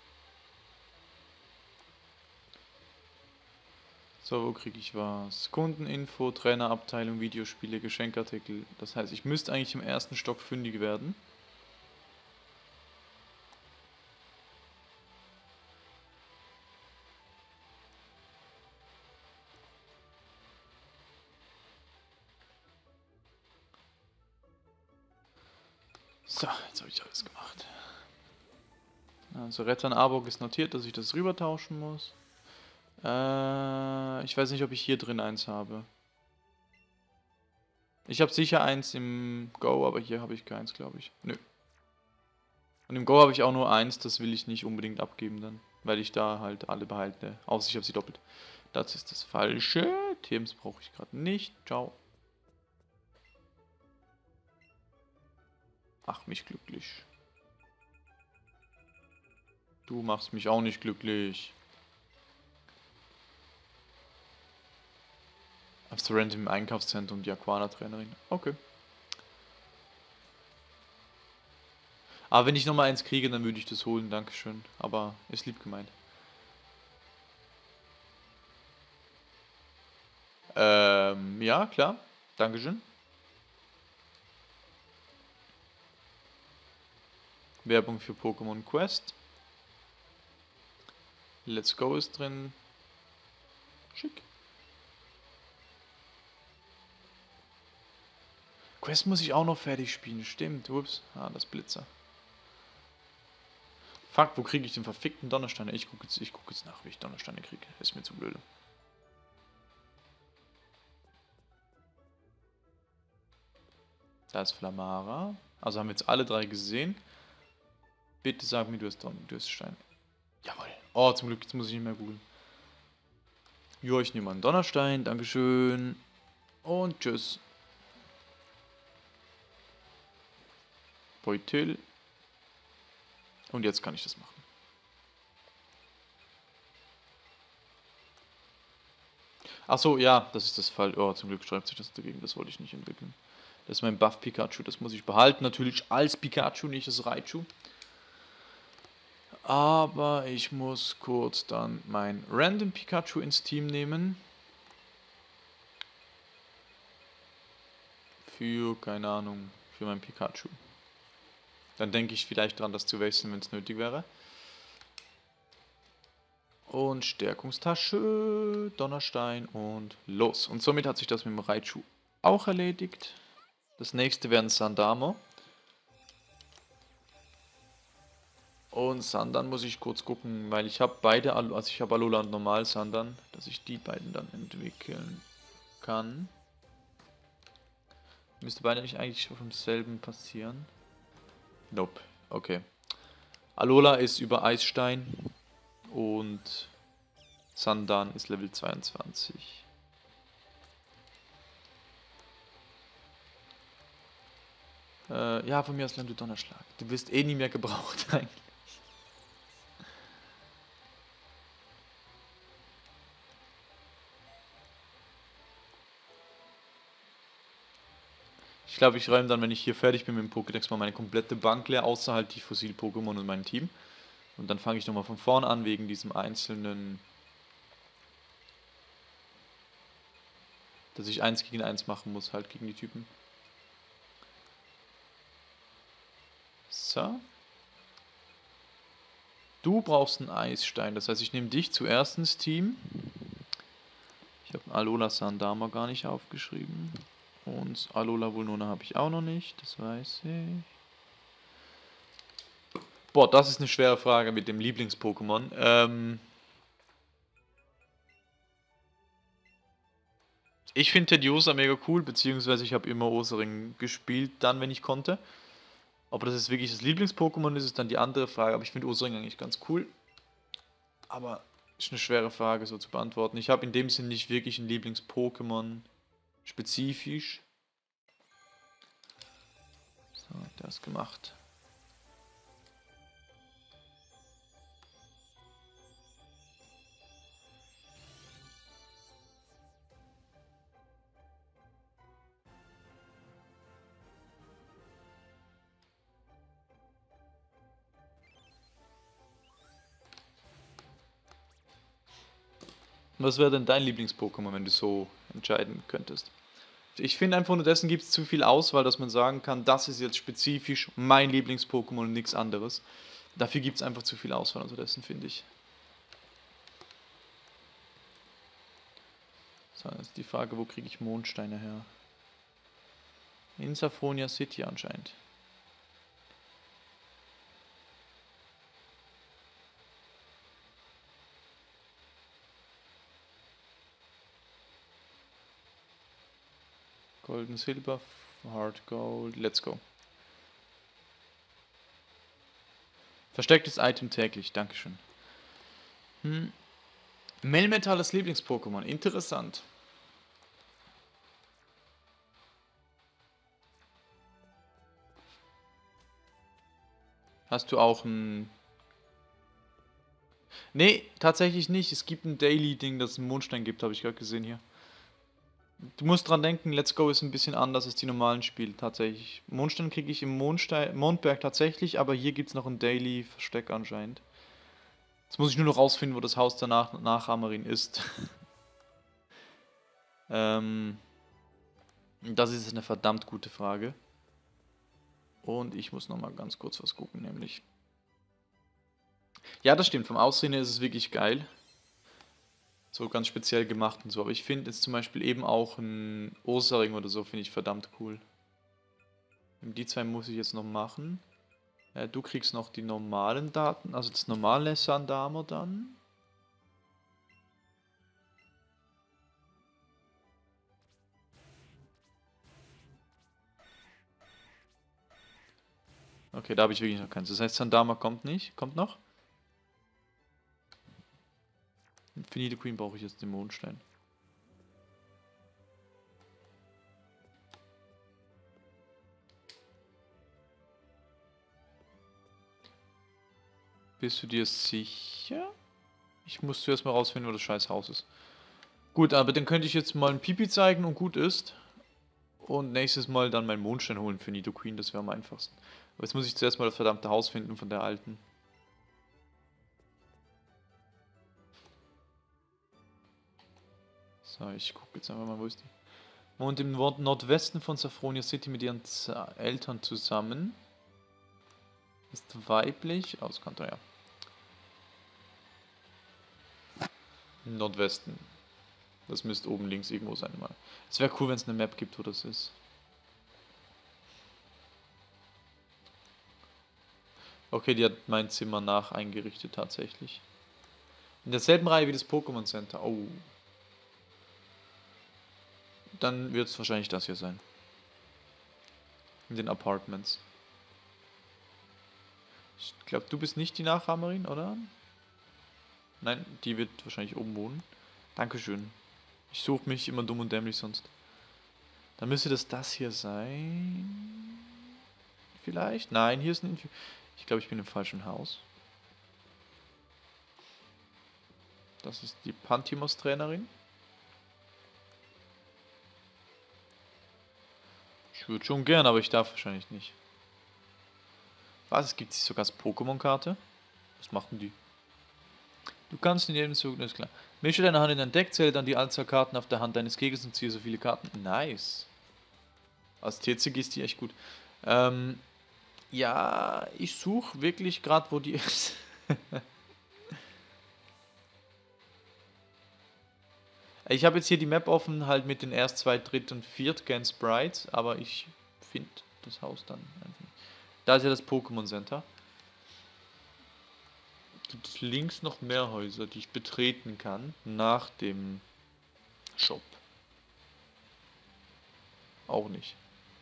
So, wo kriege ich was? Kundeninfo, Trainerabteilung, Videospiele, Geschenkartikel. Das heißt, ich müsste eigentlich im ersten Stock fündig werden. So, jetzt habe ich alles gemacht. Also Rettern Arbok ist notiert, dass ich das rüber tauschen muss. Ich weiß nicht, ob ich hier drin eins habe. Ich habe sicher eins im Go, aber hier habe ich keins, glaube ich. Nö. Und im Go habe ich auch nur eins, das will ich nicht unbedingt abgeben dann. Weil ich da halt alle behalte. Außer ich habe sie doppelt. Das ist das Falsche. Teams brauche ich gerade nicht. Ciao. Mach mich glücklich. Du machst mich auch nicht glücklich. Random im Einkaufszentrum, die Aquana-Trainerin. Okay. Aber wenn ich nochmal eins kriege, dann würde ich das holen. Dankeschön. Aber ist lieb gemeint. Ja, klar. Dankeschön. Werbung für Pokémon Quest. Let's Go ist drin. Schick. Quest muss ich auch noch fertig spielen. Stimmt. Ups. Ah, das Blitzer. Fuck, wo kriege ich den verfickten Donnerstein? Ich gucke jetzt nach, wie ich Donnersteine kriege. Ist mir zu blöd. Da ist Flamara. Also haben wir jetzt alle drei gesehen. Bitte sag mir, du hast Stein. Jawohl. Oh, zum Glück, jetzt muss ich nicht mehr googeln. Jo, ich nehme mal einen Donnerstein. Dankeschön. Und tschüss. Beutel. Und jetzt kann ich das machen. Achso, ja, das ist das Fall. Oh, zum Glück schreibt sich das dagegen. Das wollte ich nicht entwickeln. Das ist mein Buff Pikachu, das muss ich behalten. Natürlich als Pikachu, nicht als Raichu. Aber ich muss kurz dann mein Random Pikachu ins Team nehmen. Für, keine Ahnung, für mein Pikachu. Dann denke ich vielleicht dran, das zu wechseln, wenn es nötig wäre. Und Stärkungstasche, Donnerstein und los. Und somit hat sich das mit dem Raichu auch erledigt. Das nächste wäre ein Sandamo. Und Sandan muss ich kurz gucken, weil ich habe beide, also ich habe Alola und Normal Sandan, dass ich die beiden dann entwickeln kann. Müsste beide nicht eigentlich vom selben passieren? Nope, okay. Alola ist über Eisstein und Sandan ist Level 22. Ja, von mir aus lernst du Donnerschlag. Du wirst eh nie mehr gebraucht eigentlich. Ich glaube, ich räume dann, wenn ich hier fertig bin mit dem Pokédex, mal meine komplette Bank leer, außer halt die Fossil-Pokémon und mein Team. Und dann fange ich nochmal von vorne an, wegen diesem einzelnen... Dass ich 1 gegen 1 machen muss, halt gegen die Typen. So. Du brauchst einen Eisstein, das heißt, ich nehme dich zuerst ins Team. Ich habe Alola Sandama gar nicht aufgeschrieben. Und Alola Vulnona habe ich auch noch nicht, das weiß ich. Boah, das ist eine schwere Frage mit dem Lieblings-Pokémon. Ich finde Tediosa mega cool, beziehungsweise ich habe immer Ursaring gespielt, dann, wenn ich konnte. Ob das jetzt wirklich das Lieblings-Pokémon ist, ist dann die andere Frage. Aber ich finde Ursaring eigentlich ganz cool. Aber ist eine schwere Frage so zu beantworten. Ich habe in dem Sinn nicht wirklich ein Lieblings-Pokémon spezifisch. So, das gemacht. Was wäre denn dein Lieblings-Pokémon, wenn du so entscheiden könntest? Ich finde einfach nur dessen gibt es zu viel Auswahl, dass man sagen kann, das ist jetzt spezifisch mein Lieblings-Pokémon und nichts anderes. Dafür gibt es einfach zu viel Auswahl, also dessen finde ich. So, jetzt ist die Frage, wo kriege ich Mondsteine her? In Safonia City anscheinend. Golden Silber, Hard Gold, let's go. Verstecktes Item täglich, dankeschön. Melmetal als Lieblings-Pokémon, interessant. Hast du auch ein... Nee, tatsächlich nicht. Es gibt ein Daily-Ding, das einen Mondstein gibt, habe ich gerade gesehen hier. Du musst dran denken, Let's Go ist ein bisschen anders als die normalen Spiele tatsächlich. Mondstein kriege ich im Mondberg tatsächlich, aber hier gibt es noch ein Daily-Versteck anscheinend. Jetzt muss ich nur noch rausfinden, wo das Haus danach nach Amarin ist. Das ist eine verdammt gute Frage. Und ich muss nochmal ganz kurz was gucken, nämlich. Ja, das stimmt, vom Aussehen her ist es wirklich geil. So ganz speziell gemacht und so. Aber ich finde jetzt zum Beispiel eben auch ein Ursaring oder so, finde ich verdammt cool. Die zwei muss ich jetzt noch machen. Du kriegst noch die normalen Daten, also das normale Sandamo dann. Okay, da habe ich wirklich noch keins. Das heißt, Sandama kommt nicht. Kommt noch? Für Nidoqueen brauche ich jetzt den Mondstein. Bist du dir sicher? Ich muss zuerst mal rausfinden, wo das scheiß Haus ist. Gut, aber dann könnte ich jetzt mal ein Pipi zeigen und gut ist. Und nächstes Mal dann meinen Mondstein holen für Nidoqueen, das wäre am einfachsten. Aber jetzt muss ich zuerst mal das verdammte Haus finden von der alten. So, ich gucke jetzt einfach mal, wo ist die? Und im Nordwesten von Saffronia City mit ihren Eltern zusammen. Ist weiblich. Auskanter, ja. Im Nordwesten. Das müsste oben links irgendwo sein mal. Es wäre cool, wenn es eine Map gibt, wo das ist. Okay, die hat mein Zimmer nach eingerichtet tatsächlich. In derselben Reihe wie das Pokémon Center. Oh. Dann wird es wahrscheinlich das hier sein. In den Apartments. Ich glaube, du bist nicht die Nachahmerin, oder? Nein, die wird wahrscheinlich oben wohnen. Dankeschön. Ich suche mich immer dumm und dämlich sonst. Dann müsste das hier sein. Vielleicht? Nein, hier ist ein... Ich glaube, ich bin im falschen Haus. Das ist die Pantimos-Trainerin. Ich würde schon gern, aber ich darf wahrscheinlich nicht. Was? Es gibt sich sogar als Pokémon-Karte? Was machen die? Du kannst in jedem Zug, das ist klar. Mische deine Hand in ein Deck, zähle dann die Anzahl Karten auf der Hand deines Gegners und ziehe so viele Karten. Nice. Als TCG ist die echt gut. Ja, ich suche wirklich gerade, wo die ist. Ich habe jetzt hier die Map offen, halt mit den erst, zweit, dritt und viert Gen Sprites, aber ich finde das Haus dann einfach nicht. Da ist ja das Pokémon Center. Gibt es links noch mehr Häuser, die ich betreten kann nach dem Shop? Auch nicht.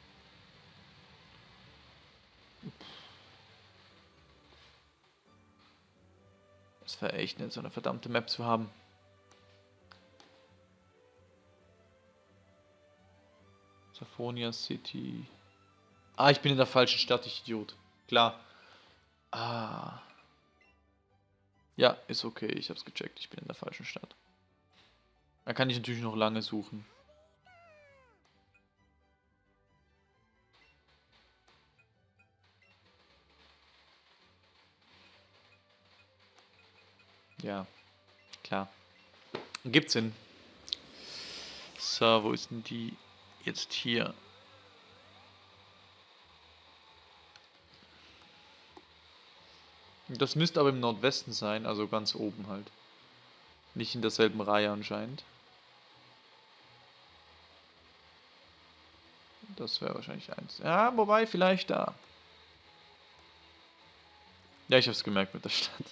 Das wäre echt nett, so eine verdammte Map zu haben. Saffronia City. Ah, ich bin in der falschen Stadt, ich Idiot. Klar. Ah. Ja, ist okay, ich hab's gecheckt, ich bin in der falschen Stadt. Da kann ich natürlich noch lange suchen. Ja, klar. Gibt's Sinn. So, wo ist denn die jetzt hier? Das müsste aber im Nordwesten sein, also ganz oben halt. Nicht in derselben Reihe anscheinend. Das wäre wahrscheinlich eins. Ja, wobei, vielleicht da. Ja, ich hab's gemerkt mit der Stadt.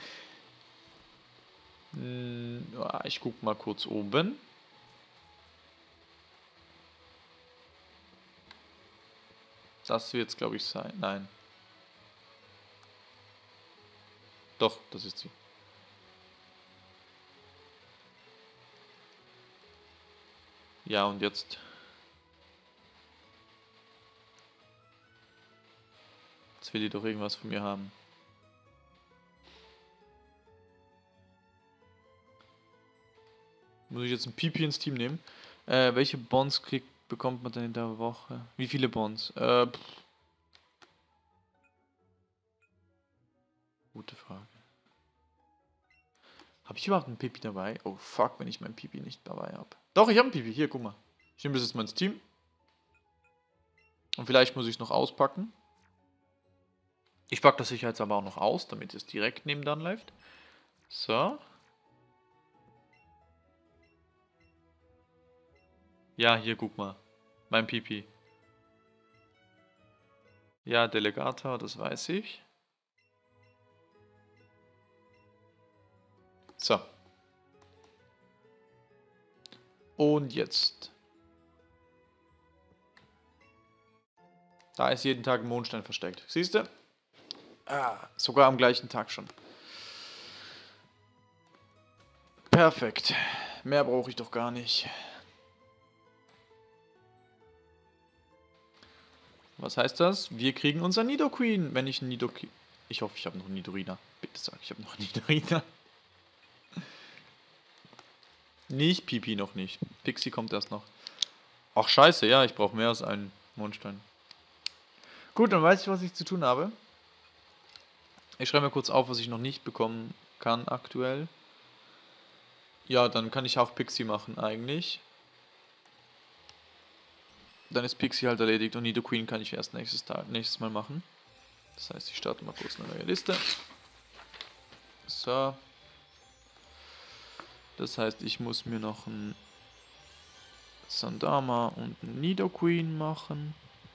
Ja, ich guck mal kurz oben. Das wird es, glaube ich, sein. Nein. Doch, das ist sie. Ja, und jetzt. Jetzt will die doch irgendwas von mir haben. Muss ich jetzt ein Pipi ins Team nehmen? Welche Bonds bekommt man denn in der Woche? Wie viele Bonds? Gute Frage. Habe ich überhaupt einen Pipi dabei? Oh fuck, wenn ich mein Pipi nicht dabei habe. Doch, ich habe einen Pipi. Hier, guck mal. Ich nehme das jetzt mal ins Team. Und vielleicht muss ich es noch auspacken. Ich packe das sicher jetzt aber auch noch aus, damit es direkt nebenan läuft. So. Ja, hier, guck mal. Mein Pipi. Ja, Delegator, das weiß ich. So. Und jetzt. Da ist jeden Tag ein Mondstein versteckt. Siehst du? Ah, sogar am gleichen Tag schon. Perfekt. Mehr brauche ich doch gar nicht. Was heißt das? Wir kriegen unser Nidoqueen. Wenn ich ein Nidoqueen... Ich hoffe, ich habe noch einen Nidorina. Bitte sag, ich habe noch einen Nidorina. Nicht Pipi, noch nicht. Pixie kommt erst noch. Ach scheiße, ja, ich brauche mehr als einen Mondstein. Gut, dann weiß ich, was ich zu tun habe. Ich schreibe mir kurz auf, was ich noch nicht bekommen kann aktuell. Ja, dann kann ich auch Pixie machen eigentlich. Dann ist Pixie halt erledigt und Nidoqueen kann ich erst nächstes Mal machen. Das heißt, ich starte mal kurz eine neue Liste. So. Das heißt, ich muss mir noch ein Sandama und ein Nidoqueen machen.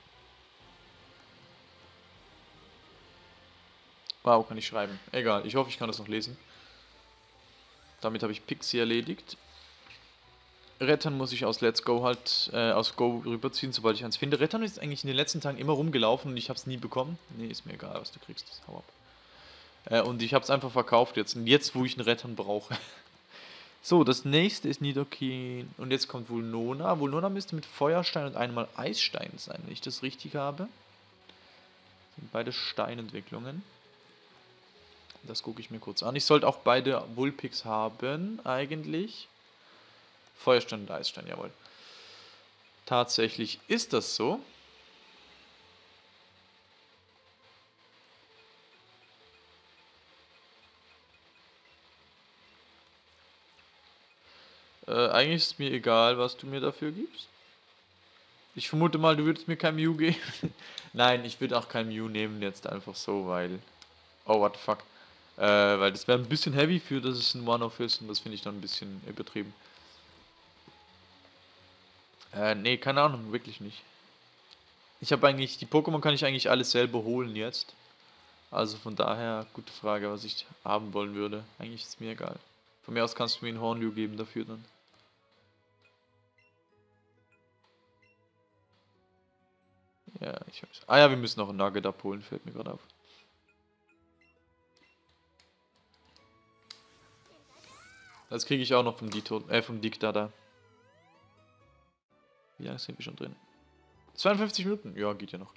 Wow, kann ich schreiben. Egal, ich hoffe, ich kann das noch lesen. Damit habe ich Pixie erledigt. Rettern muss ich aus Let's Go halt, aus Go rüberziehen, sobald ich eins finde. Rettern ist eigentlich in den letzten Tagen immer rumgelaufen und ich habe es nie bekommen. Nee, ist mir egal, was du kriegst. Hau ab. Und ich habe es einfach verkauft jetzt. Und jetzt, wo ich einen Rettern brauche. So, das nächste ist Nidoqueen. Und jetzt kommt Vulnona. Vulnona müsste mit Feuerstein und einmal Eisstein sein, wenn ich das richtig habe. Das sind beide Steinentwicklungen. Das gucke ich mir kurz an. Ich sollte auch beide Vulpix haben, eigentlich. Feuerstein und Eisstein, jawohl. Tatsächlich ist das so. Eigentlich ist mir egal, was du mir dafür gibst. Ich vermute mal, du würdest mir kein Mew geben. Nein, ich würde auch kein Mew nehmen jetzt einfach so, weil... Oh, what the fuck. Weil das wäre ein bisschen heavy für, dass es ein One-Off ist und das finde ich dann ein bisschen übertrieben. Nee, keine Ahnung, wirklich nicht. Ich habe eigentlich, die Pokémon kann ich eigentlich alles selber holen jetzt. Also von daher, gute Frage, was ich haben wollen würde. Eigentlich ist mir egal. Von mir aus kannst du mir einen Hornmew geben dafür dann. Ja, ich weiß. Ah ja, wir müssen noch ein Nugget abholen, fällt mir gerade auf. Das kriege ich auch noch vom Diktada. Wie lange sind wir schon drin? 52 Minuten? Ja, geht ja noch.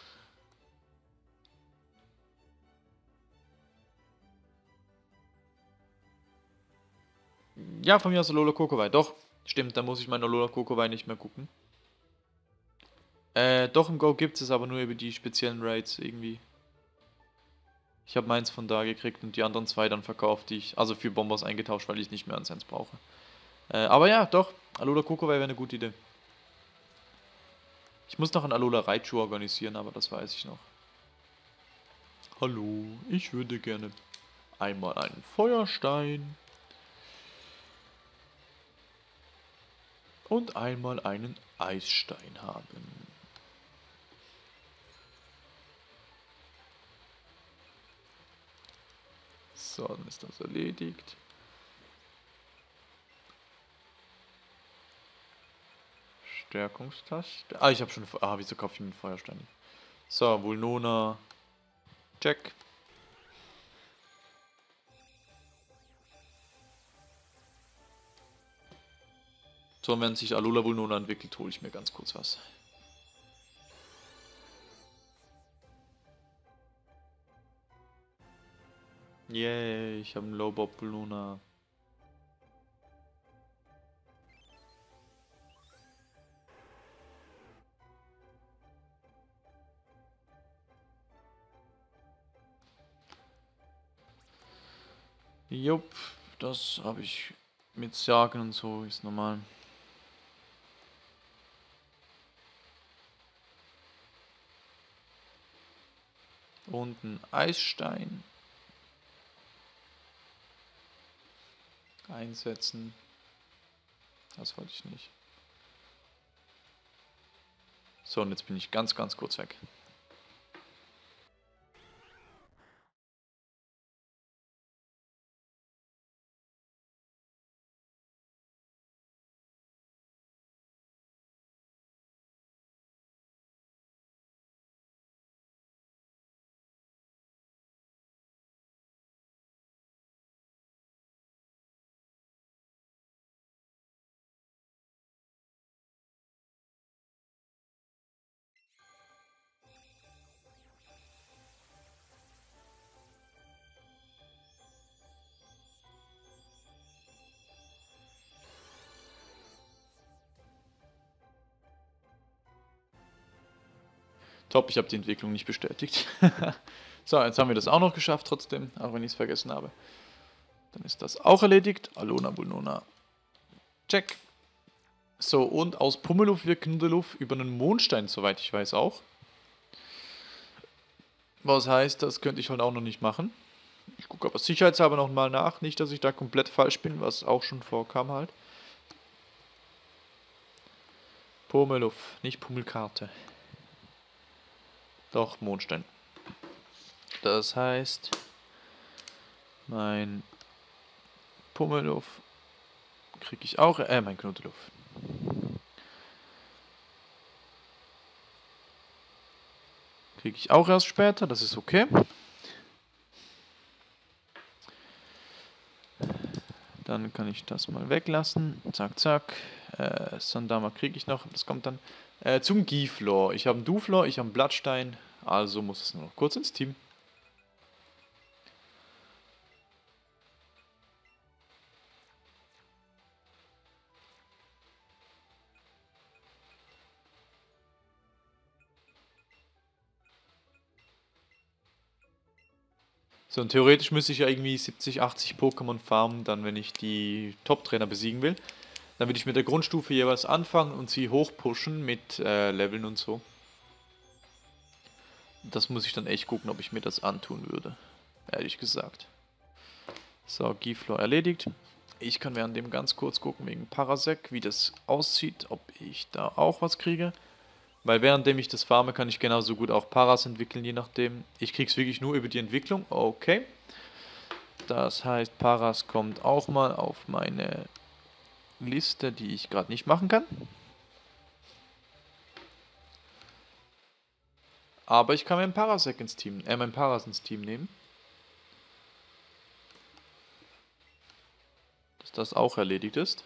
Ja, von mir aus Alola Kokowai. Doch, stimmt, da muss ich meinen Alola Kokowai nicht mehr gucken. Doch, im Go gibt es aber nur über die speziellen Raids irgendwie. Ich habe meins von da gekriegt und die anderen zwei dann verkauft, die ich, also für Bombers eingetauscht, weil ich nicht mehr ans eins brauche. Aber ja, doch, Alola Kokowai wäre eine gute Idee. Ich muss noch ein Alola Raichu organisieren, aber das weiß ich noch. Hallo, ich würde gerne einmal einen Feuerstein und einmal einen Eisstein haben. So, dann ist das erledigt. Stärkungstaste. Ah, ich habe schon... Ah, wieso kaufe ich mir einen Feuerstein? So, Vulnona. Check. So, wenn sich Alola Vulnona entwickelt, hole ich mir ganz kurz was. Yay, ich habe einen Lowbob Vulnona. Jupp, das habe ich mit Sagen und so, ist normal. Und ein Eisstein. Einsetzen. Das wollte ich nicht. So, und jetzt bin ich ganz, ganz kurz weg. Top, ich habe die Entwicklung nicht bestätigt. So, jetzt haben wir das auch noch geschafft trotzdem, auch wenn ich es vergessen habe. Dann ist das auch erledigt. Alona Bulnona. Check. So, und aus Pummeluff wird Knuddeluff über einen Mondstein, soweit ich weiß, auch. Was heißt, das könnte ich halt auch noch nicht machen. Ich gucke aber sicherheitshalber nochmal nach. Nicht, dass ich da komplett falsch bin, was auch schon vorkam halt. Pummeluff, nicht Pummelkarte. Doch, Mondstein. Das heißt, mein Pummeluff kriege ich auch, mein Knuddeluff. Kriege ich auch erst später, das ist okay. Dann kann ich das mal weglassen. Zack, zack. Sandama kriege ich noch. Das kommt dann zum Giflor. Ich habe einen Duflor, ich habe einen Blattstein. Also muss es nur noch kurz ins Team. So, und theoretisch müsste ich ja irgendwie 70, 80 Pokémon farmen, dann wenn ich die Top-Trainer besiegen will. Dann würde ich mit der Grundstufe jeweils anfangen und sie hochpushen mit Leveln und so. Das muss ich dann echt gucken, ob ich mir das antun würde. Ehrlich gesagt. So, Giflor erledigt. Ich kann während dem ganz kurz gucken wegen Parasec, wie das aussieht, ob ich da auch was kriege. Weil währenddem ich das farme, kann ich genauso gut auch Paras entwickeln, je nachdem. Ich krieg's wirklich nur über die Entwicklung. Okay. Das heißt, Paras kommt auch mal auf meine Liste, die ich gerade nicht machen kann. Aber ich kann meinen Parasec ins Team, mein Paras ins Team nehmen. Dass das auch erledigt ist.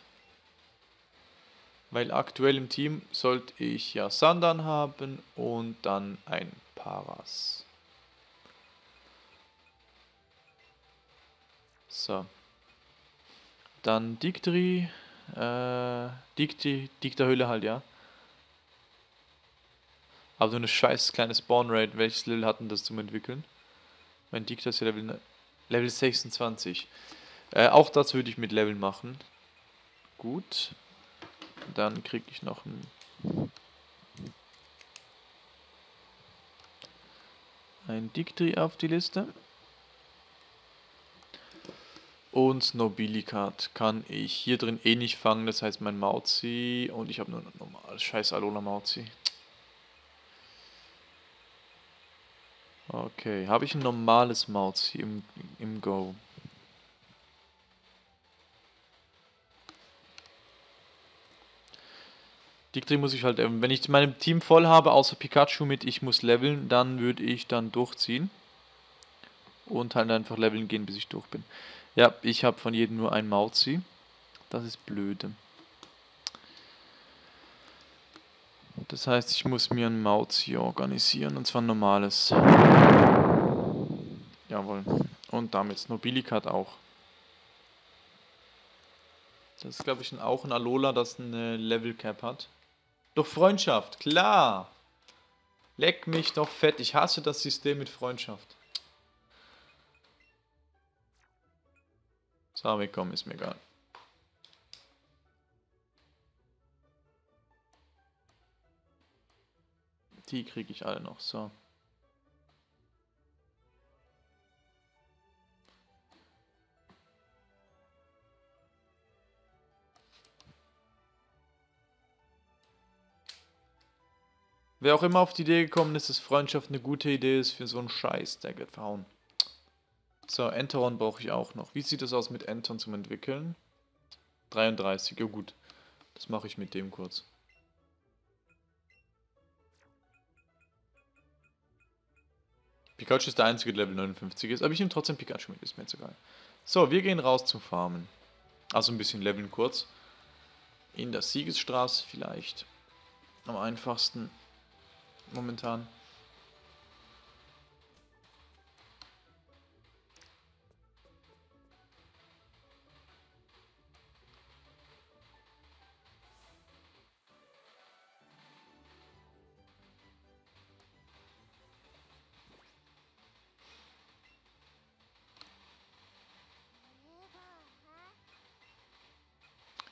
Weil aktuell im Team sollte ich ja Sandan haben und dann ein Paras. So. Dann Dictri. Dicta-Hülle halt, ja. Aber so eine scheiß kleine Spawn-Rate. Welches Level hatten das zum Entwickeln? Mein Dicta ist ja Level 26. Auch das würde ich mit Leveln machen. Gut. Dann kriege ich noch ein Dictri auf die Liste. Und Nobilikat kann ich hier drin eh nicht fangen, das heißt mein Mauzi und ich habe nur ein normales scheiß Alola Mauzi. Okay, habe ich ein normales Mauzi im Go? Dictri muss ich halt, wenn ich mein Team voll habe, außer Pikachu mit ich muss leveln, dann würde ich dann durchziehen. Und halt einfach leveln gehen, bis ich durch bin. Ja, ich habe von jedem nur ein Mauzi. Das ist blöde. Das heißt, ich muss mir ein Mauzi organisieren, und zwar ein normales. Jawohl. Und damit Nobilikat auch. Das ist, glaube ich, auch ein Alola, das eine Level Cap hat. Doch Freundschaft, klar! Leck mich doch fett, ich hasse das System mit Freundschaft. So, wegkommen, ist mir egal. Die kriege ich alle noch, so. Wer auch immer auf die Idee gekommen ist, dass Freundschaft eine gute Idee ist für so einen Scheiß, der wird verhauen. So, Enteron brauche ich auch noch. Wie sieht es aus mit Enton zum Entwickeln? 33, ja gut. Das mache ich mit dem kurz. Pikachu ist der einzige, der Level 59 ist, aber ich nehme trotzdem Pikachu mit, ist mir jetzt egal. So, wir gehen raus zum Farmen. Also ein bisschen leveln kurz. In der Siegesstraße vielleicht. Am einfachsten. Momentan.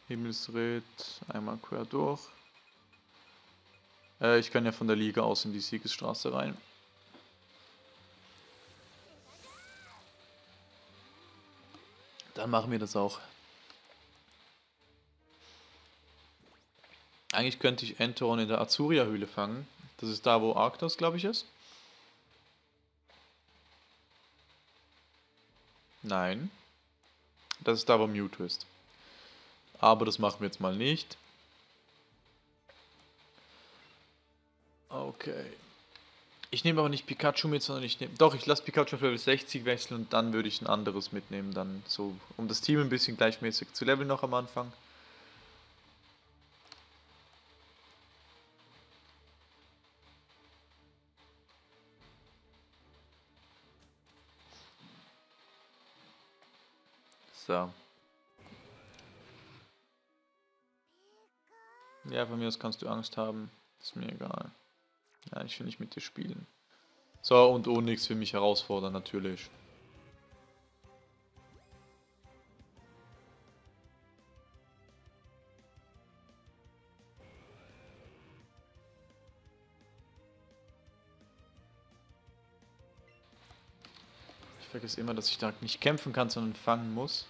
Himmelsritt, einmal quer durch. Ich kann ja von der Liga aus in die Siegesstraße rein. Dann machen wir das auch. Eigentlich könnte ich Entoron in der Azuria-Höhle fangen. Das ist da, wo Arctos, glaube ich, ist. Nein. Das ist da, wo Mewtwo ist. Aber das machen wir jetzt mal nicht. Okay. Ich nehme aber nicht Pikachu mit, sondern ich nehme... Doch, ich lasse Pikachu auf Level 60 wechseln und dann würde ich ein anderes mitnehmen. Dann so, um das Team ein bisschen gleichmäßig zu leveln noch am Anfang. So. Ja, von mir aus kannst du Angst haben. Ist mir egal. Ja, ich will nicht mit dir spielen. So, und Onyx will mich herausfordern, natürlich. Ich vergesse immer, dass ich da nicht kämpfen kann, sondern fangen muss.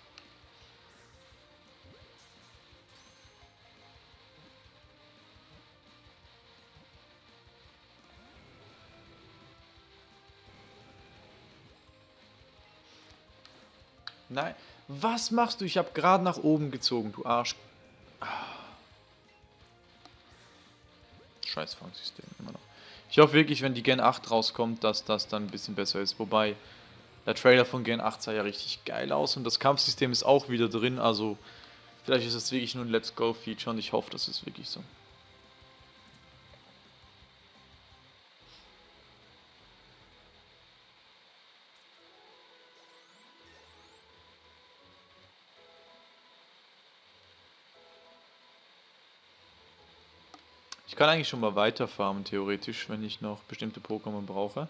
Nein. Was machst du? Ich habe gerade nach oben gezogen, du Arsch. Scheiß Fangsystem, immer noch. Ich hoffe wirklich, wenn die Gen 8 rauskommt, dass das dann ein bisschen besser ist. Wobei, der Trailer von Gen 8 sah ja richtig geil aus und das Kampfsystem ist auch wieder drin. Also, vielleicht ist es wirklich nur ein Let's Go-Feature und ich hoffe, das ist wirklich so. Ich kann eigentlich schon mal weiter farmen, theoretisch, wenn ich noch bestimmte Pokémon brauche.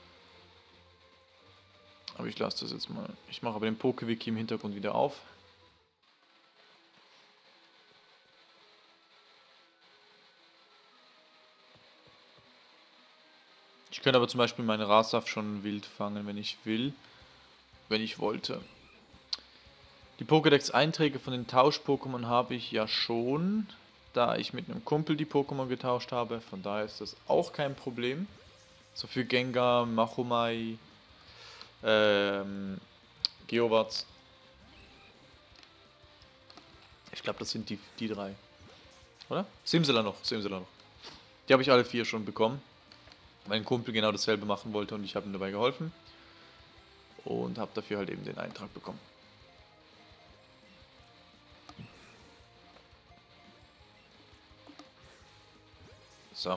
Aber ich lasse das jetzt mal. Ich mache aber den Pokewiki im Hintergrund wieder auf. Ich könnte aber zum Beispiel meine Rasaf schon wild fangen, wenn ich will. Wenn ich wollte. Die Pokédex-Einträge von den Tausch-Pokémon habe ich ja schon, da ich mit einem Kumpel die Pokémon getauscht habe. Von daher ist das auch kein Problem. So für Gengar, Machomai, Geowarts. Ich glaube, das sind die drei. Oder? Simsala noch. Die habe ich alle 4 schon bekommen. Mein Kumpel genau dasselbe machen wollte und ich habe ihm dabei geholfen. Und habe dafür halt eben den Eintrag bekommen. So.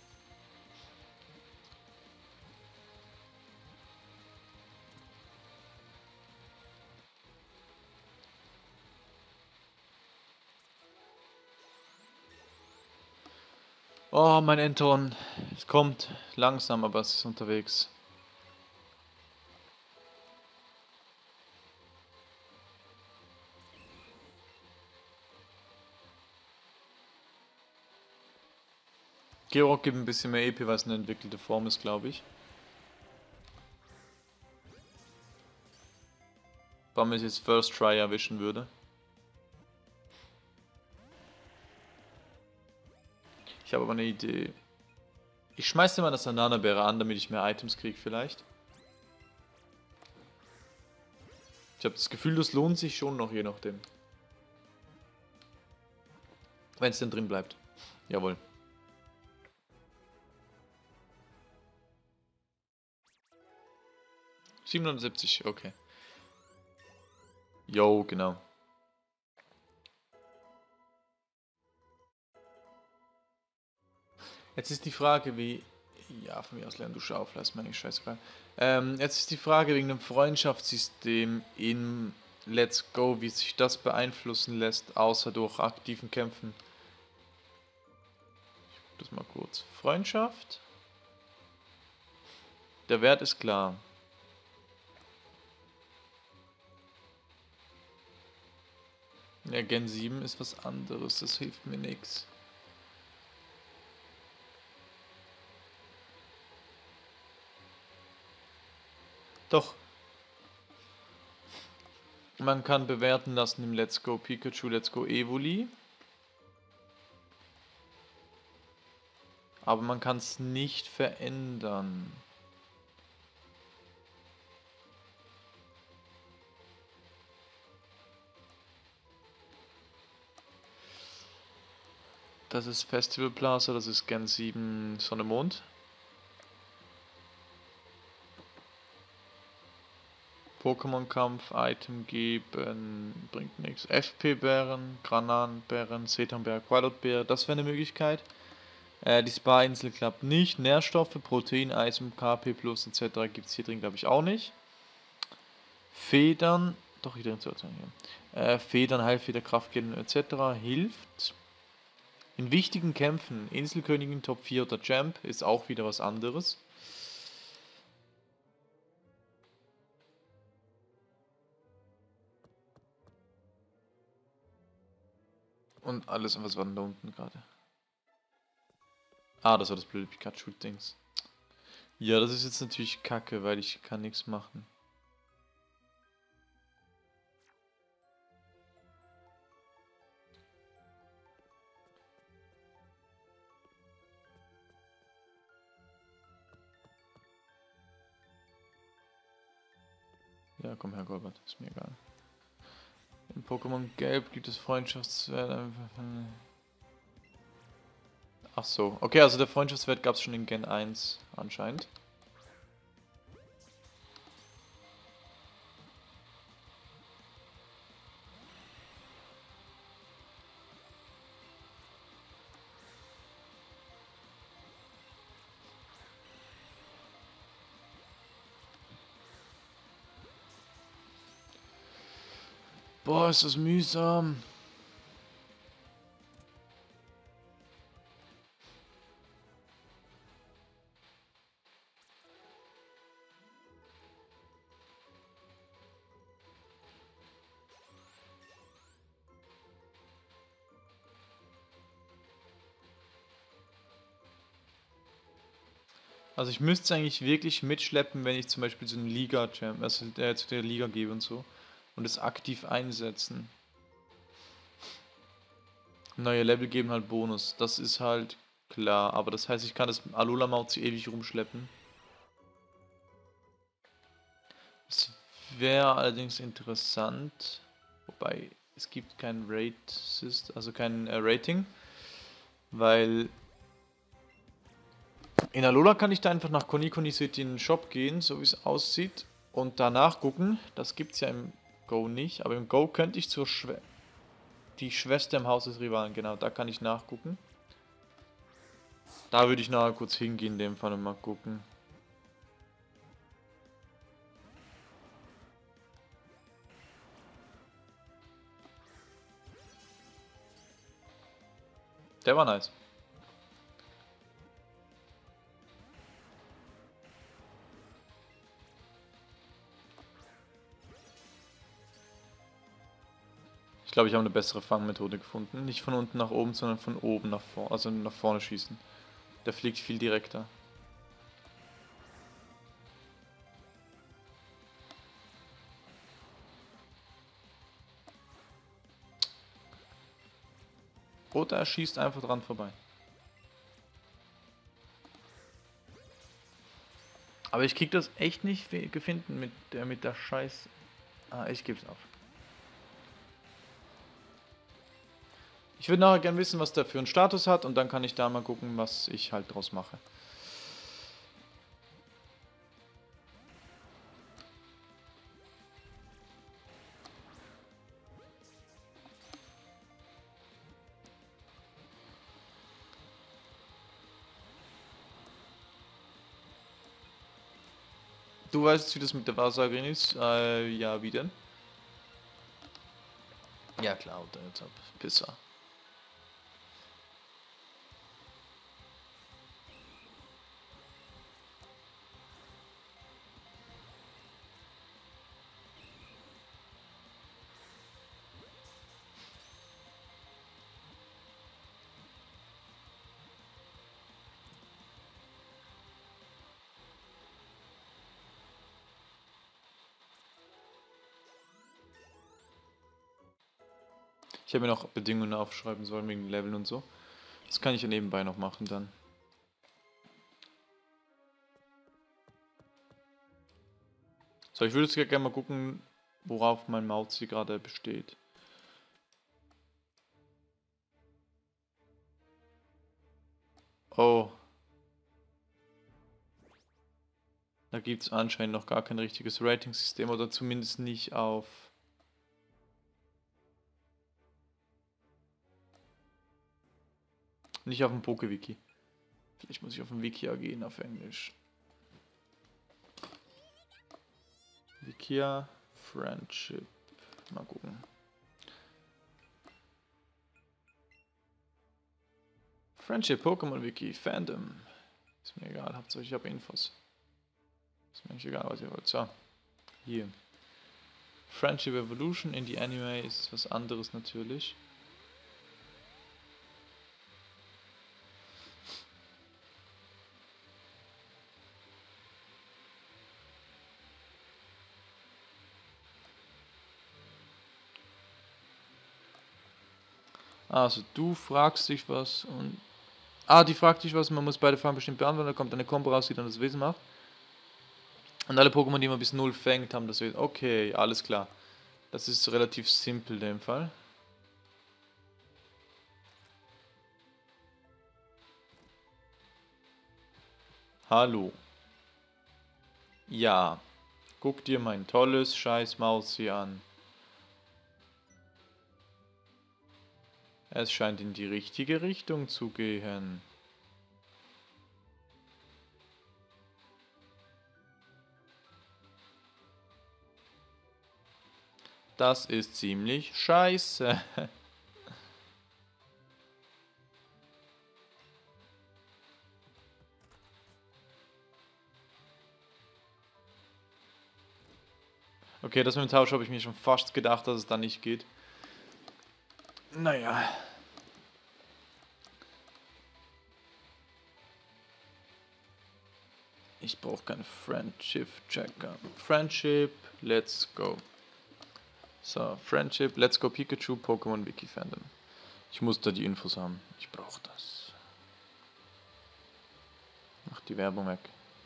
Oh, mein Enton. Es kommt langsam, aber es ist unterwegs. Georg gibt ein bisschen mehr EP, weil es eine entwickelte Form ist, glaube ich. Warum ich jetzt First Try erwischen würde. Ich habe aber eine Idee. Ich schmeiß dir mal das Bananabeere an, damit ich mehr Items kriege vielleicht. Ich habe das Gefühl, das lohnt sich schon noch, je nachdem. Wenn es denn drin bleibt. Jawohl. $770, okay. Jo, genau. Jetzt ist die Frage, wie... Ja, von mir aus lernen du Schaufel, ist mir eigentlich scheißegal. Jetzt ist die Frage wegen dem Freundschaftssystem in Let's Go, wie sich das beeinflussen lässt, außer durch aktiven Kämpfen. Ich guck das mal kurz. Freundschaft. Der Wert ist klar. Ja, Gen 7 ist was anderes, das hilft mir nix. Doch. Man kann bewerten lassen im Let's Go Pikachu, Let's Go Evoli. Aber man kann es nicht verändern. Das ist Festival Plaza, das ist Gen 7 Sonne Mond. Pokémon-Kampf, Item geben, bringt nichts. FP-Bären, Grananbären, Setanberg, Pilotbär, das wäre eine Möglichkeit. Die Spa-Insel klappt nicht. Nährstoffe, Protein, Eisen, KP Plus etc. gibt es hier drin, glaube ich, auch nicht. Federn, doch hier drin zu erzählen. Federn, Heilfeder, Kraftgel etc. hilft. In wichtigen Kämpfen, Inselkönigin, Top 4 oder Champ, ist auch wieder was anderes. Und alles, was war denn da unten gerade? Ah, das war das blöde Pikachu-Dings. Ja, das ist jetzt natürlich kacke, weil ich kann nichts machen. Ja, komm her, Golbert, ist mir egal. In Pokémon Gelb gibt es Freundschaftswert. Ach so, okay, also der Freundschaftswert gab es schon in Gen 1 anscheinend. Boah, ist das mühsam. Also ich müsste es eigentlich wirklich mitschleppen, wenn ich zum Beispiel zu einem Liga-Champ, also zu der Liga gehe und so. Und es aktiv einsetzen. Neue Level geben halt Bonus. Das ist halt klar. Aber das heißt, ich kann das Alola-Maut ewig rumschleppen. Es wäre allerdings interessant. Wobei, es gibt kein also kein Rating. Weil in Alola kann ich da einfach nach Konikoni City in den Shop gehen, so wie es aussieht. Und danach gucken. Das gibt es ja im Go nicht. Aber im Go könnte ich die Schwester im Haus des Rivalen, genau, da kann ich nachgucken. Da würde ich nachher kurz hingehen, in dem Fall und mal gucken. Der war nice. Ich glaube, ich habe eine bessere Fangmethode gefunden. Nicht von unten nach oben, sondern von oben nach vorne, also nach vorne schießen. Der fliegt viel direkter. Oder er schießt einfach dran vorbei. Aber ich krieg das echt nicht gefunden mit der Scheiß... Ah, ich geb's auf. Ich würde nachher gerne wissen, was der für einen Status hat und dann kann ich da mal gucken, was ich halt draus mache. Du weißt, wie das mit der Wahrsagerin ist? Ja, wie denn? Ja klar, unter jetzt ab. Pisser. Ich habe mir noch Bedingungen aufschreiben sollen wegen Level und so. Das kann ich ja nebenbei noch machen dann. So, ich würde jetzt gerne mal gucken, worauf mein Mauzi gerade besteht. Oh. Da gibt es anscheinend noch gar kein richtiges Rating-System oder zumindest nicht auf... Nicht auf dem PokeWiki. Vielleicht muss ich auf dem Wikia gehen, auf Englisch. Wikia, Friendship. Mal gucken. Friendship, Pokémon Wiki, Fandom. Ist mir egal, Hauptsache ich habe Infos. Ist mir nicht egal, was ihr wollt. So, hier. Friendship Evolution in die Anime ist was anderes natürlich. Also du fragst dich was und... Ah, die fragt dich was, man muss beide Fragen bestimmt beantworten, da kommt eine Combo raus, die dann das Wesen macht. Und alle Pokémon, die man bis 0 fängt, haben das Wesen. Okay, alles klar. Das ist relativ simpel in dem Fall. Hallo. Ja. Guck dir mein tolles scheiß Maus hier an. Es scheint in die richtige Richtung zu gehen. Das ist ziemlich scheiße. Okay, das mit dem Tausch habe ich mir schon fast gedacht, dass es da nicht geht. Naja. Ich brauche keinen Friendship-Checker. Friendship, let's go. So, Friendship, let's go Pikachu, Pokémon Wiki Fandom. Ich muss da die Infos haben. Ich brauche das. Mach die Werbung weg.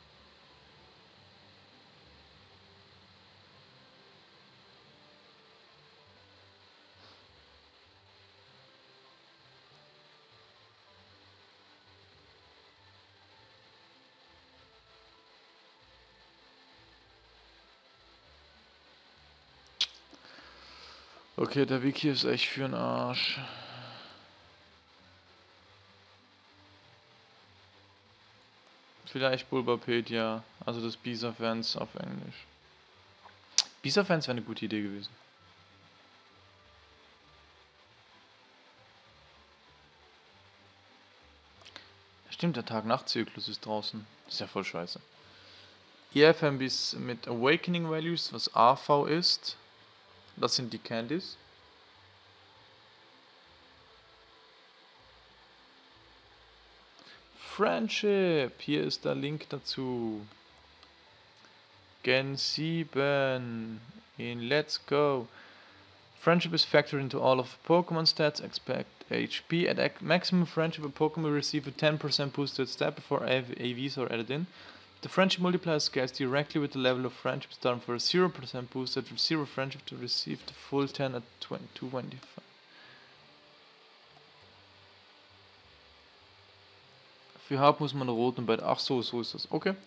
Okay, der Wiki ist echt für den Arsch. Vielleicht Bulbapedia, also das Bisa-Fans auf Englisch. Bisa-Fans wäre eine gute Idee gewesen. Stimmt, der Tag-Nacht-Zyklus ist draußen. Das ist ja voll scheiße. EFM bis mit Awakening Values, was AV ist. Das sind die Candies. Friendship, hier ist der Link dazu. Gen 7 in Let's Go. Friendship is factored into all of Pokemon stats. Expect HP. At maximum friendship, a Pokemon will receive a 10% boosted stat before AVs are added in. The friendship multiplier scales directly with the level of friendship, starting for a 0% boosted with 0 friendship to receive the full 10 at 225. Für Haupt muss man rot und bei... Ach so, so ist das. Okay.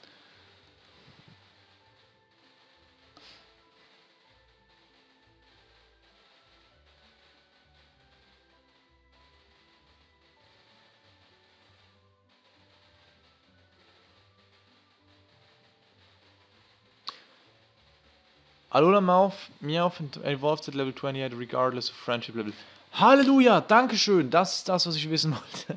Alola Meowth evolved at level 28 regardless of friendship level. Halleluja, dankeschön. Das ist das, was ich wissen wollte.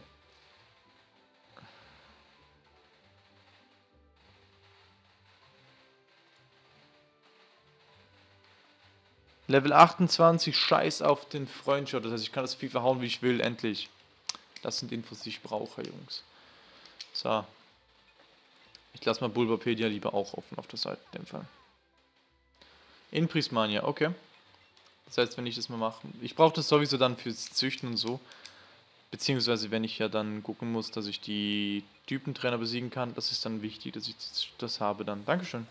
Level 28, scheiß auf den Freundshot. Das heißt, ich kann das Vieh verhauen, wie ich will, endlich. Das sind Infos, die ich brauche, Jungs. So. Ich lasse mal Bulbapedia lieber auch offen auf der Seite, in dem Fall. In Prismania, okay. Das heißt, wenn ich das mal mache, ich brauche das sowieso dann fürs Züchten und so. Beziehungsweise, wenn ich ja dann gucken muss, dass ich die Typentrainer besiegen kann, das ist dann wichtig, dass ich das habe dann. Dankeschön.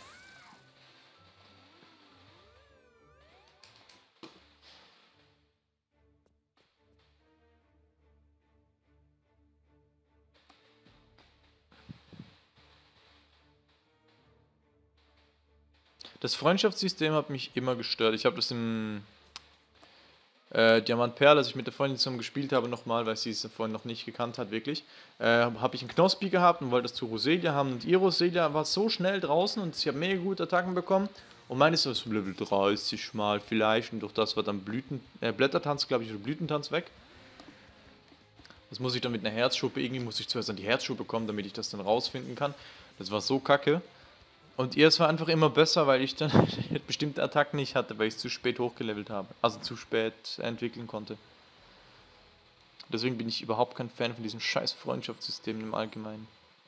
Das Freundschaftssystem hat mich immer gestört. Ich habe das im Diamant Perl, als ich mit der Freundin zusammen gespielt habe, nochmal, weil sie es vorhin noch nicht gekannt hat, wirklich, habe ich einen Knospi gehabt und wollte das zu Roselia haben. Und ihr Roselia war so schnell draußen und sie hat mega gute Attacken bekommen. Und meine ist so Level 30 mal vielleicht. Und durch das war dann Blättertanz, glaube ich, oder Blütentanz weg. Das muss ich dann mit einer Herzschuppe, irgendwie muss ich zuerst an die Herzschuppe kommen, damit ich das dann rausfinden kann. Das war so kacke. Und ihr, es war einfach immer besser, weil ich dann bestimmte Attacken nicht hatte, weil ich es zu spät hochgelevelt habe. Also zu spät entwickeln konnte. Deswegen bin ich überhaupt kein Fan von diesem scheiß Freundschaftssystem im Allgemeinen.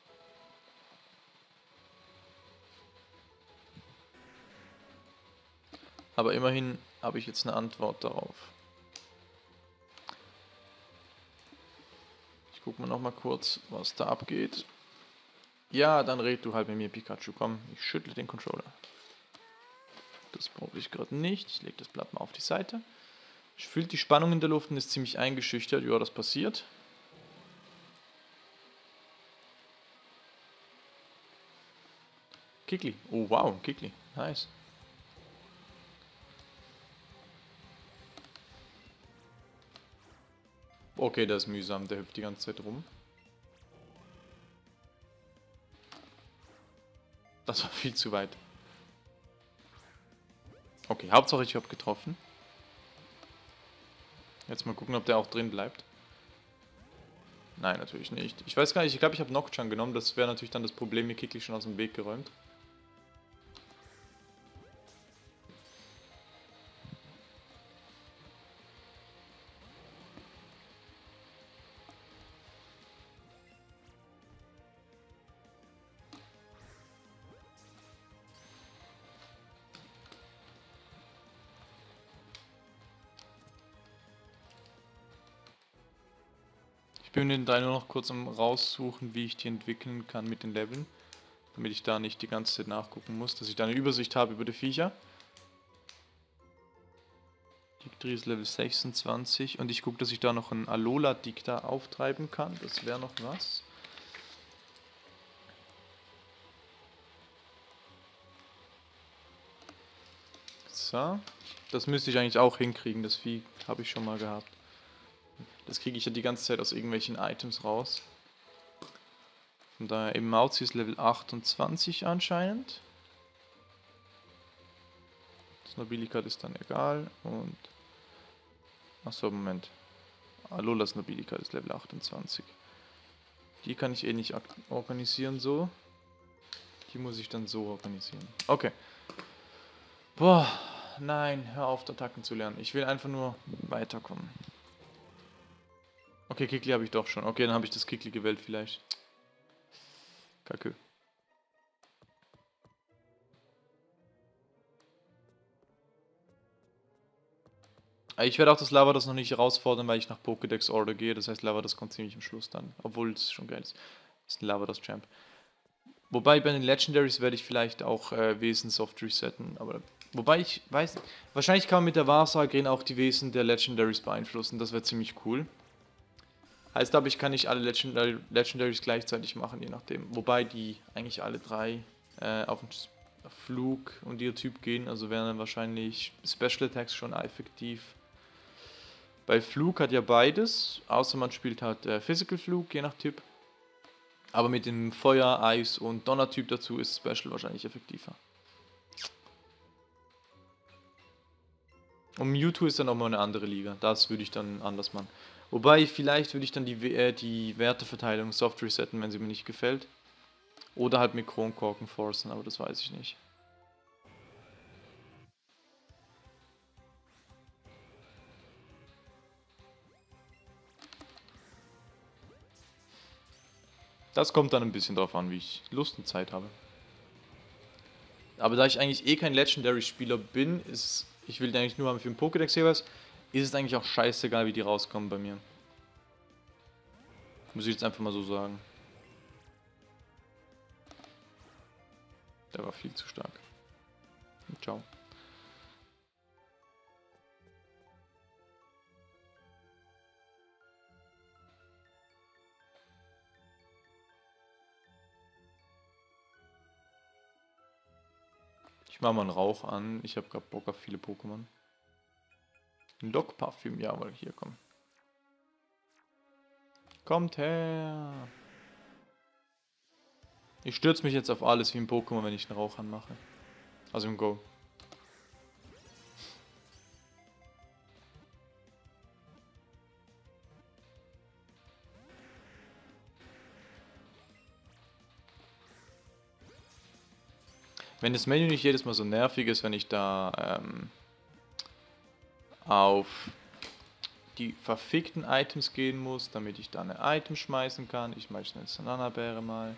Aber immerhin habe ich jetzt eine Antwort darauf. Ich gucke mal nochmal kurz, was da abgeht. Ja, dann red du halt mit mir, Pikachu. Komm, ich schüttle den Controller. Das brauche ich gerade nicht. Ich lege das Blatt mal auf die Seite. Ich fühle die Spannung in der Luft und ist ziemlich eingeschüchtert. Ja, das passiert. Kikli. Oh, wow, Kikli. Nice. Okay, der ist mühsam. Der hüpft die ganze Zeit rum. Das war viel zu weit. Okay, Hauptsache ich habe getroffen. Jetzt mal gucken, ob der auch drin bleibt. Nein, natürlich nicht. Ich weiß gar nicht, ich glaube, ich habe Nocturne genommen. Das wäre natürlich dann das Problem, mir Kikli schon aus dem Weg geräumt. Ich bin den drei nur noch kurz am raussuchen, wie ich die entwickeln kann mit den Leveln. Damit ich da nicht die ganze Zeit nachgucken muss, dass ich da eine Übersicht habe über die Viecher. Dictri ist Level 26 und ich gucke, dass ich da noch einen Alola-Dicta auftreiben kann. Das wäre noch was. So. Das müsste ich eigentlich auch hinkriegen. Das Vieh habe ich schon mal gehabt. Das kriege ich ja die ganze Zeit aus irgendwelchen Items raus. Von daher, eben Mauzi ist Level 28 anscheinend. Das Nobilikat ist dann egal und... Achso, Moment. Alolas Nobilikat ist Level 28. Die kann ich eh nicht organisieren so. Die muss ich dann so organisieren. Okay. Boah, nein, hör auf, Attacken zu lernen. Ich will einfach nur weiterkommen. Okay, Kikli habe ich doch schon. Okay, dann habe ich das Kikli gewählt vielleicht. Kacke. Ich werde auch das Lavados noch nicht herausfordern, weil ich nach Pokédex Order gehe. Das heißt, Lavados kommt ziemlich am Schluss dann. Obwohl es schon geil ist. Das ist ein Lavados Champ. Wobei bei den Legendaries werde ich vielleicht auch Wesen soft resetten. Aber wobei ich weiß, wahrscheinlich kann man mit der Wahrsagerin auch die Wesen der Legendaries beeinflussen. Das wäre ziemlich cool. Heißt aber, ich kann nicht alle Legendaries gleichzeitig machen, je nachdem. Wobei die eigentlich alle drei auf den Flug und ihr Typ gehen. Also wären dann wahrscheinlich Special Attacks schon effektiv. Bei Flug hat ja beides, außer man spielt halt Physical Flug, je nach Typ. Aber mit dem Feuer, Eis und Donner-Typ dazu ist Special wahrscheinlich effektiver. Und Mewtwo ist dann auch mal eine andere Liga. Das würde ich dann anders machen. Wobei, vielleicht würde ich dann die Werteverteilung soft resetten, wenn sie mir nicht gefällt. Oder halt mit Kronkorken forcen, aber das weiß ich nicht. Das kommt dann ein bisschen drauf an, wie ich Lust und Zeit habe. Aber da ich eigentlich eh kein Legendary-Spieler bin, ist Ich will die eigentlich nur haben für den Pokédex-Jeweils. Ist es eigentlich auch scheißegal, wie die rauskommen bei mir. Muss ich jetzt einfach mal so sagen. Der war viel zu stark. Ciao. Ich mache mal einen Rauch an. Ich habe gerade Bock auf viele Pokémon. Lockparfüm, jawohl, hier komm. Kommt her. Ich stürze mich jetzt auf alles wie ein Pokémon, wenn ich einen Rauch anmache. Also im Go. Wenn das Menü nicht jedes Mal so nervig ist, wenn ich da auf die verfickten Items gehen muss, damit ich da eine Item schmeißen kann. Ich mache schnell Sanana-Beere mal.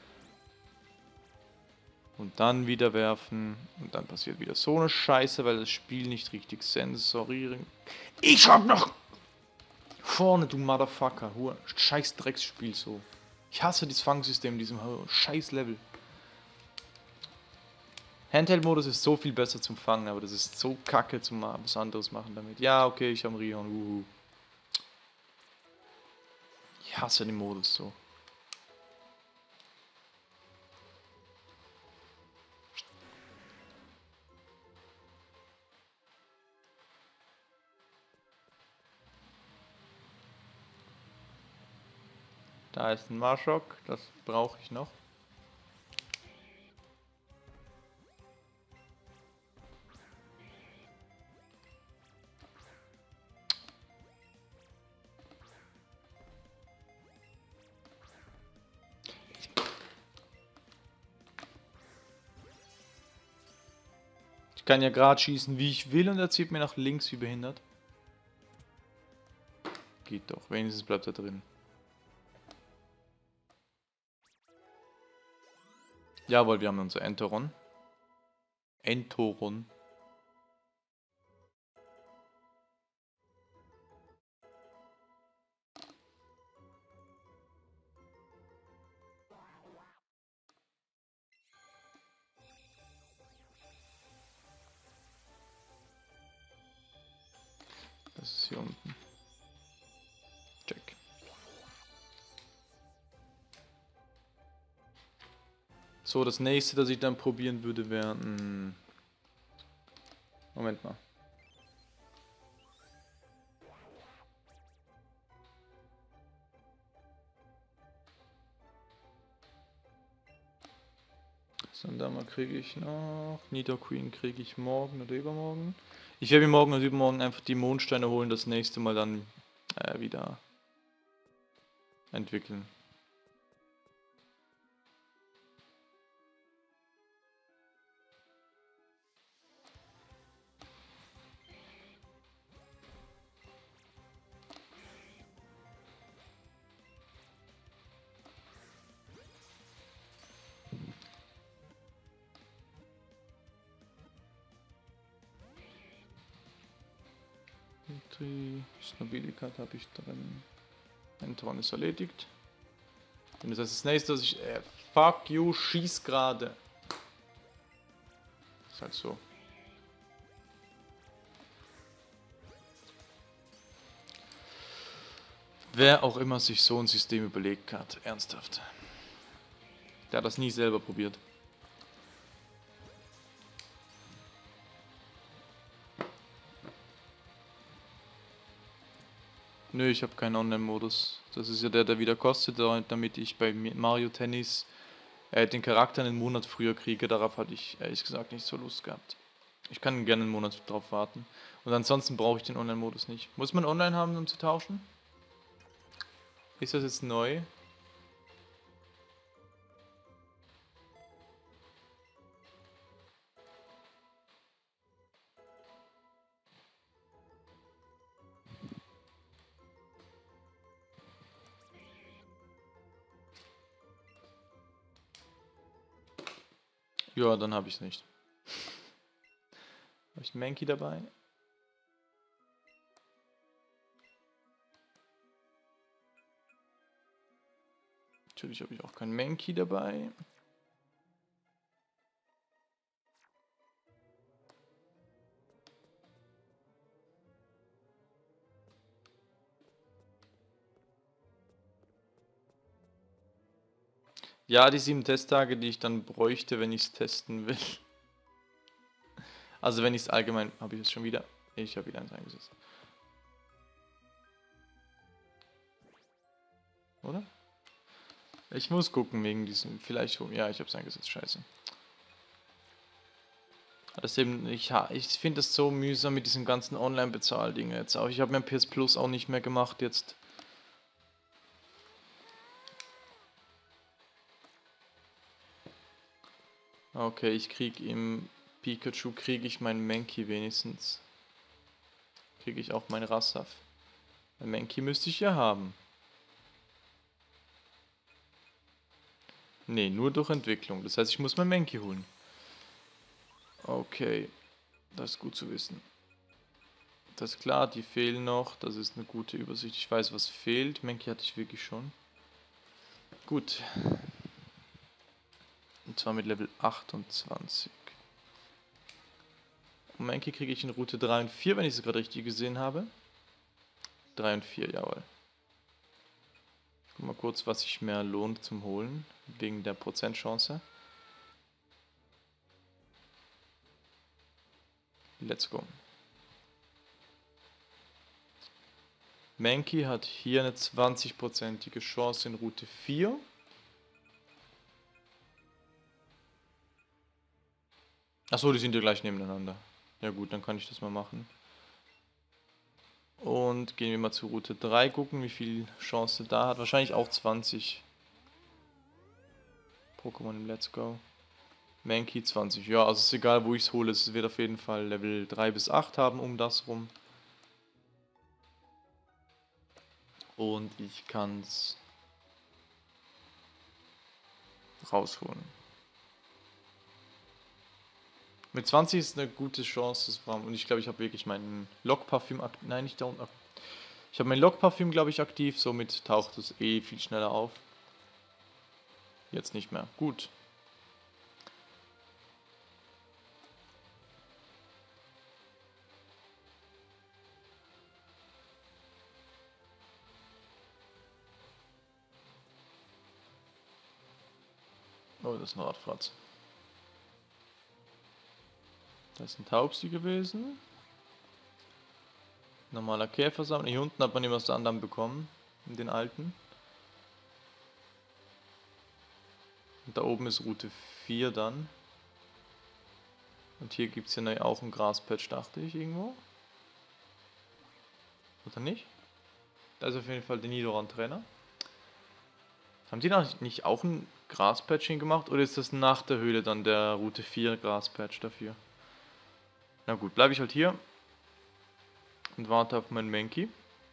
Und dann wieder werfen. Und dann passiert wieder so eine Scheiße, weil das Spiel nicht richtig sensorieren. Ich hab noch vorne, du Motherfucker. Scheiß Drecksspiel so. Ich hasse das Fangsystem in diesem scheiß Level. Handheld-Modus ist so viel besser zum Fangen, aber das ist so kacke zum was anderes machen damit. Ja, okay, ich habe Rion. Ich hasse den Modus so. Da ist ein Marschok, das brauche ich noch. Ich kann ja gerade schießen, wie ich will, und er zieht mir nach links wie behindert. Geht doch, wenigstens bleibt er drin. Jawohl, wir haben unser Entoron. Entoron. Das ist hier unten. Check. So, das nächste, das ich dann probieren würde, wäre... Moment mal. Sandama kriege ich noch. Nidoqueen kriege ich morgen oder übermorgen. Ich werde mir morgen oder übermorgen einfach die Mondsteine holen, das nächste Mal dann wieder entwickeln. Stabilikat habe ich drin. Entoron ist erledigt. Und das heißt, das nächste, dass ich... fuck you, schieß gerade. Ist halt so. Wer auch immer sich so ein System überlegt hat, ernsthaft. Der hat das nie selber probiert. Nö, ich habe keinen Online-Modus. Das ist ja der wieder kostet, damit ich bei Mario Tennis den Charakter einen Monat früher kriege. Darauf hatte ich ehrlich gesagt nicht so Lust gehabt. Ich kann gerne einen Monat drauf warten. Und ansonsten brauche ich den Online-Modus nicht. Muss man online haben, um zu tauschen? Ist das jetzt neu? Ja, dann habe ich es nicht. ich Mankey dabei? Natürlich habe ich auch kein Mankey dabei. Ja, die 7 Testtage, die ich dann bräuchte, wenn ich es testen will. Also wenn ich es allgemein... Habe ich es schon wieder? Ich habe wieder eins eingesetzt. Oder? Ich muss gucken wegen diesem... Vielleicht... Ja, ich habe es eingesetzt. Scheiße. Das eben, ich finde das so mühsam mit diesen ganzen Online-Bezahldingen jetzt auch. Ich habe mir PS Plus auch nicht mehr gemacht jetzt. Okay, ich krieg im Pikachu, kriege ich meinen Mankey wenigstens. Kriege ich auch meinen Rassaf. Ein Mankey müsste ich ja haben. Ne, nur durch Entwicklung. Das heißt, ich muss mein Mankey holen. Okay, das ist gut zu wissen. Das ist klar, die fehlen noch. Das ist eine gute Übersicht. Ich weiß, was fehlt. Mankey hatte ich wirklich schon. Gut. Und zwar mit Level 28. Und Mankey kriege ich in Route 3 und 4, wenn ich es gerade richtig gesehen habe. 3 und 4, jawohl. Ich guck mal kurz, was sich mehr lohnt zum Holen. Wegen der Prozentchance. Let's go. Mankey hat hier eine 20%ige Chance in Route 4. Achso, die sind ja gleich nebeneinander. Ja gut, dann kann ich das mal machen. Und gehen wir mal zu Route 3 gucken, wie viel Chance da hat. Wahrscheinlich auch 20. Pokémon im Let's Go. Mankey 20. Ja, also ist egal, wo ich es hole. Es wird auf jeden Fall Level 3 bis 8 haben, um das rum. Und ich kann es rausholen. Mit 20 ist eine gute Chance, das war, und ich glaube, ich habe wirklich meinen Lock-Parfüm aktiv. Nein, nicht da unten. Ich habe mein Lock-Parfüm, glaube ich, aktiv, somit taucht es eh viel schneller auf. Jetzt nicht mehr. Gut. Oh, das ist ein Radfratz. Da ist ein Taubsi gewesen. Normaler Käfersammler. Hier unten hat man immer aus der anderen bekommen. Den alten. Und da oben ist Route 4 dann. Und hier gibt es ja neu auch ein Graspatch, dachte ich, irgendwo. Oder nicht? Da ist auf jeden Fall der Nidoran-Trainer. Haben die da nicht auch ein Graspatch hingemacht? Oder ist das nach der Höhle dann der Route 4 Graspatch dafür? Na gut, bleibe ich halt hier. Und warte auf meinen Mankey.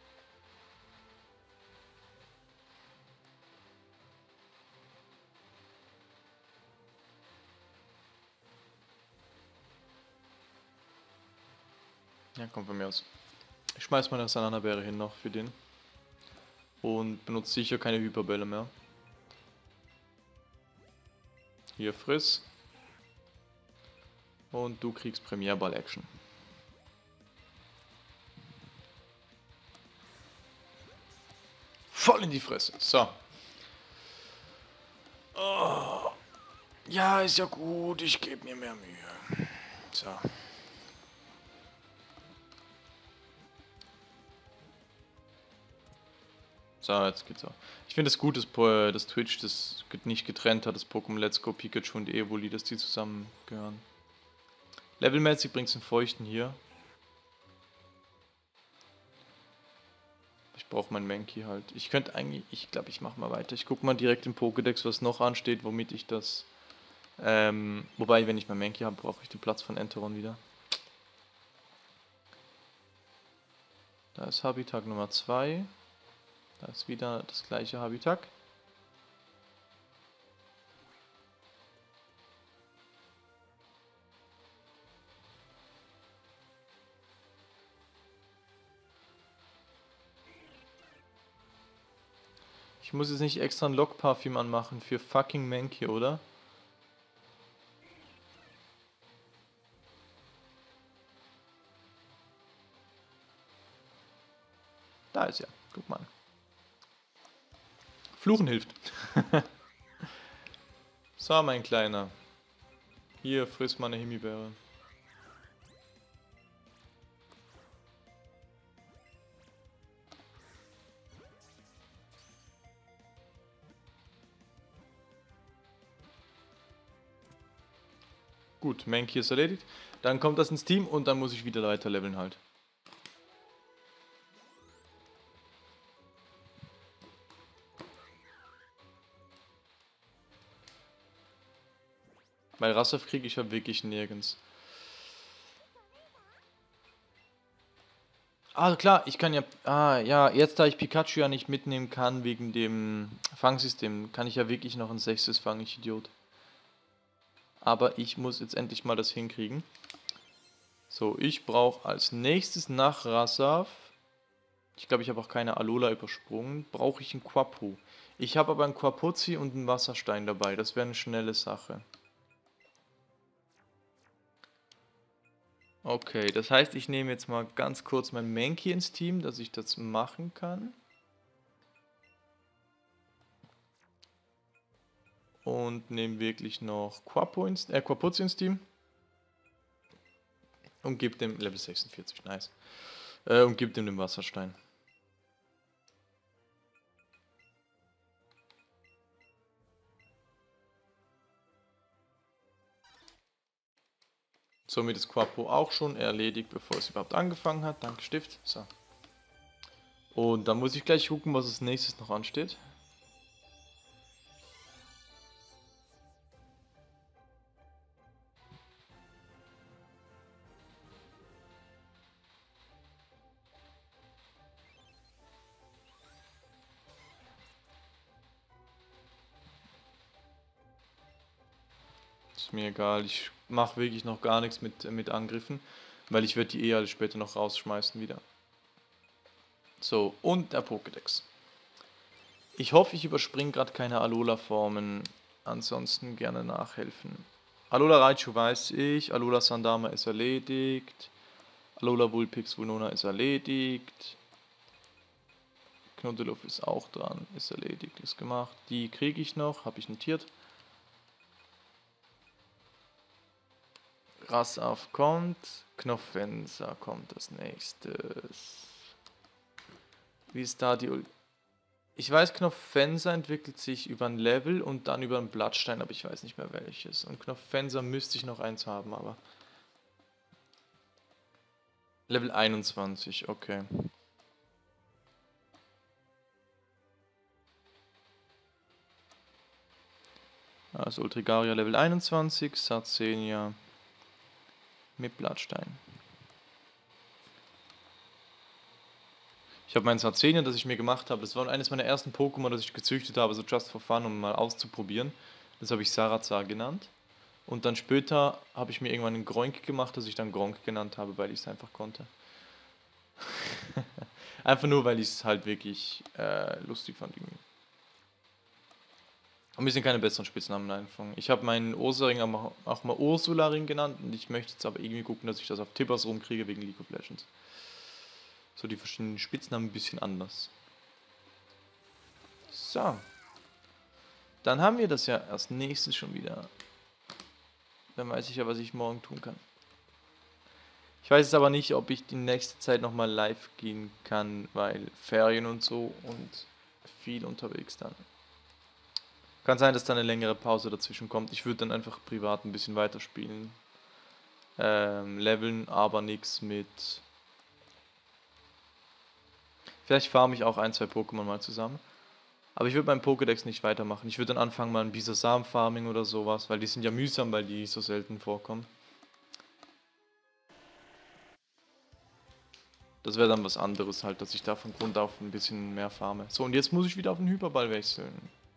Ja, kommt von mir aus. Ich schmeiß meine Sanana-Beere hin noch für den. Und benutze sicher keine Hyperbälle mehr. Hier friss. Und du kriegst Premierball-Action. Voll in die Fresse. So. Oh. Ja, ist ja gut. Ich gebe mir mehr Mühe. So. So, jetzt geht's auch. Ich finde es gut, dass Twitch das nicht getrennt hat, das Pokémon Let's Go, Pikachu und Evoli, dass die zusammengehören. Levelmäßig bringt es einen Feuchten hier. Ich brauche meinen Mankey halt. Ich könnte eigentlich, ich glaube, ich mache mal weiter. Ich gucke mal direkt im Pokédex, was noch ansteht, womit ich das... wobei, wenn ich meinen Mankey habe, brauche ich den Platz von Enteron wieder. Da ist Habitat Nummer 2. Da ist wieder das gleiche Habitat. Ich muss jetzt nicht extra ein Lockparfüm anmachen für fucking Mankey, oder? Da ist er. Guck mal. Fluchen hilft. So, mein Kleiner. Hier, friss mal eine Himbeere. Gut, Mankey ist erledigt. Dann kommt das ins Team und dann muss ich wieder weiter leveln halt. Weil Rasov kriege ich ja wirklich nirgends. Ah, klar, ich kann ja... Ah, ja, jetzt da ich Pikachu ja nicht mitnehmen kann wegen dem Fangsystem, kann ich ja wirklich noch ein 6. fangen, ich Idiot. Aber ich muss jetzt endlich mal das hinkriegen. So, ich brauche als nächstes nach Rasov... Ich glaube, ich habe auch keine Alola übersprungen. Brauche ich einen Quapu. Ich habe aber einen Quapuzzi und einen Wasserstein dabei. Das wäre eine schnelle Sache. Okay, das heißt, ich nehme jetzt mal ganz kurz mein Mankey ins Team, dass ich das machen kann. Und nehme wirklich noch Quapuzzi ins Team. Und gebe dem Level 46, nice. Und gebe dem den Wasserstein. Somit ist Quapo auch schon erledigt, bevor es überhaupt angefangen hat. Danke, Stift. So. Und dann muss ich gleich gucken, was als nächstes noch ansteht. Ist mir egal, ich mache wirklich noch gar nichts mit Angriffen, weil ich werde die alle später noch rausschmeißen wieder. So, und der Pokédex. Ich hoffe, ich überspringe gerade keine Alola-Formen, ansonsten gerne nachhelfen. Alola Raichu weiß ich, Alola Sandama ist erledigt, Alola Vulpix Vulnona ist erledigt, Knuddeluff ist auch dran, ist erledigt, ist gemacht. Die kriege ich noch, habe ich notiert. Rasaf kommt, Knofensa kommt als nächstes. Wie ist da die... Ich weiß, Knofensa entwickelt sich über ein Level und dann über einen Blattstein, aber ich weiß nicht mehr welches. Und Knofensa müsste ich noch eins haben, aber... Level 21, okay. Also Ultrigaria Level 21, Sarzenia mit Blattstein. Ich habe meinen Sarzenia, das ich mir gemacht habe, das war eines meiner ersten Pokémon, das ich gezüchtet habe, so just for fun, um mal auszuprobieren. Das habe ich Sarazar genannt. Und dann später habe ich mir irgendwann einen Groink gemacht, das ich dann Gronk genannt habe, weil ich es einfach konnte. Einfach nur, weil ich es halt wirklich lustig fand irgendwie. Und mir sind keine besseren Spitznamen eingefangen. Ich habe meinen Ursaring auch mal Ursularing genannt und ich möchte jetzt aber irgendwie gucken, dass ich das auf Tippers rumkriege wegen League of Legends. So die verschiedenen Spitznamen ein bisschen anders. So. Dann haben wir das ja als nächstes schon wieder. Dann weiß ich ja, was ich morgen tun kann. Ich weiß jetzt aber nicht, ob ich die nächste Zeit nochmal live gehen kann, weil Ferien und so und viel unterwegs dann. Kann sein, dass da eine längere Pause dazwischen kommt. Ich würde dann einfach privat ein bisschen weiterspielen. Leveln, aber nichts mit... Vielleicht farme ich auch ein, zwei Pokémon mal zusammen. Aber ich würde beim Pokédex nicht weitermachen. Ich würde dann anfangen mal ein Bisasam-Farming oder sowas, weil die sind ja mühsam, weil die so selten vorkommen. Das wäre dann was anderes halt, dass ich da von Grund auf ein bisschen mehr farme. So, und jetzt muss ich wieder auf den Hyperball wechseln.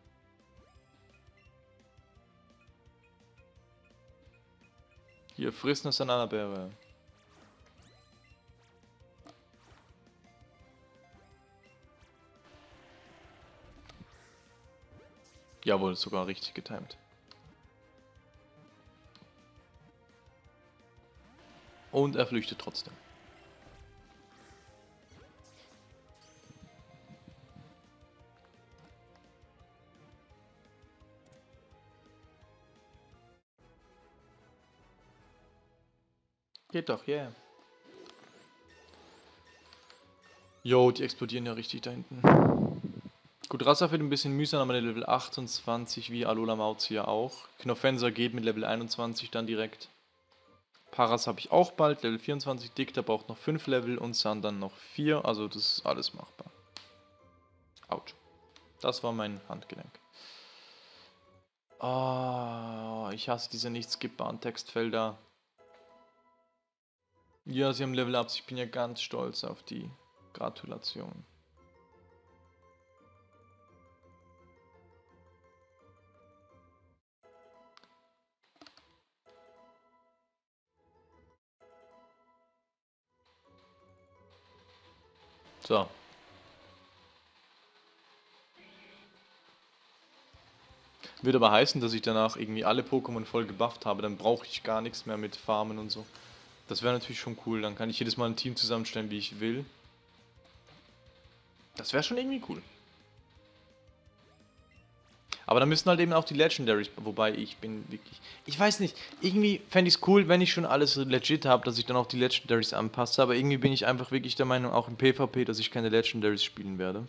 Hier, friss eine Sanana-Beere. Jawohl, sogar richtig getimt. Und er flüchtet trotzdem. Geht doch, yeah. Jo, die explodieren ja richtig da hinten. Gut, Rasa wird ein bisschen mühsam, aber Level 28 wie Alola Mauzia auch. Knofenser geht mit Level 21 dann direkt. Paras habe ich auch bald, Level 24. Dicta braucht noch 5 Level und San dann noch 4. Also das ist alles machbar. Autsch. Das war mein Handgelenk. Ah, ich hasse diese nicht skippbaren Textfelder. Ja, sie haben Level Ups. Ich bin ja ganz stolz auf die. Gratulation. So. Würde aber heißen, dass ich danach irgendwie alle Pokémon voll gebufft habe. Dann brauche ich gar nichts mehr mit Farmen und so. Das wäre natürlich schon cool. Dann kann ich jedes Mal ein Team zusammenstellen, wie ich will. Das wäre schon irgendwie cool. Aber dann müssten halt eben auch die Legendaries, wobei ich bin wirklich... Ich weiß nicht, irgendwie fände ich es cool, wenn ich schon alles legit habe, dass ich dann auch die Legendaries anpasse. Aber irgendwie bin ich einfach wirklich der Meinung, auch im PvP, dass ich keine Legendaries spielen werde.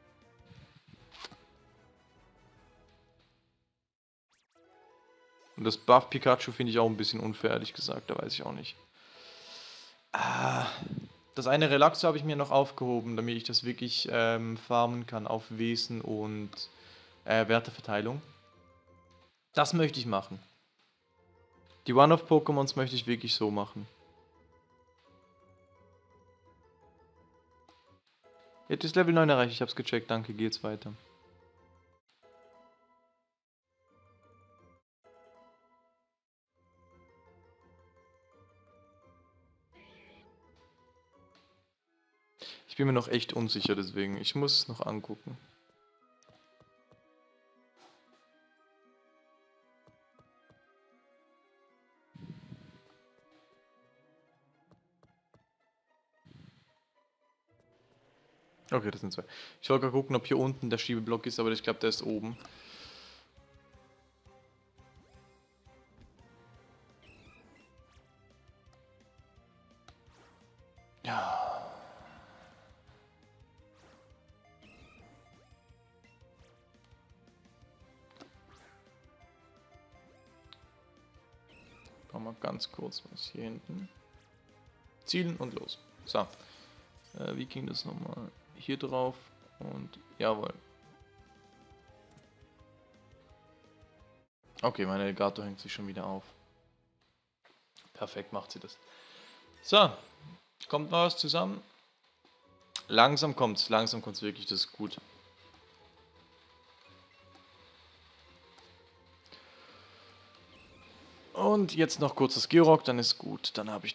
Und das Buff Pikachu finde ich auch ein bisschen unfair, ehrlich gesagt. Da weiß ich auch nicht. Das eine Relaxo habe ich mir noch aufgehoben, damit ich das wirklich farmen kann auf Wesen und Werteverteilung. Das möchte ich machen. Die One-Off-Pokémons möchte ich wirklich so machen. Jetzt ist Level 9 erreicht, ich habe es gecheckt, danke, geh jetzt weiter. Ich bin mir noch echt unsicher, deswegen, ich muss es noch angucken. Okay, das sind zwei. Ich wollte gerade gucken, ob hier unten der Schiebeblock ist, aber ich glaube, der ist oben. Ja. Machen wir ganz kurz was hier hinten. Zielen und los. So. Wie ging das nochmal? Hier drauf und jawohl. Okay, meine Elgato hängt sich schon wieder auf. Perfekt macht sie das. So, kommt noch was zusammen? Langsam kommt's wirklich, das ist gut. Und jetzt noch kurzes Georock, dann ist gut. Dann habe ich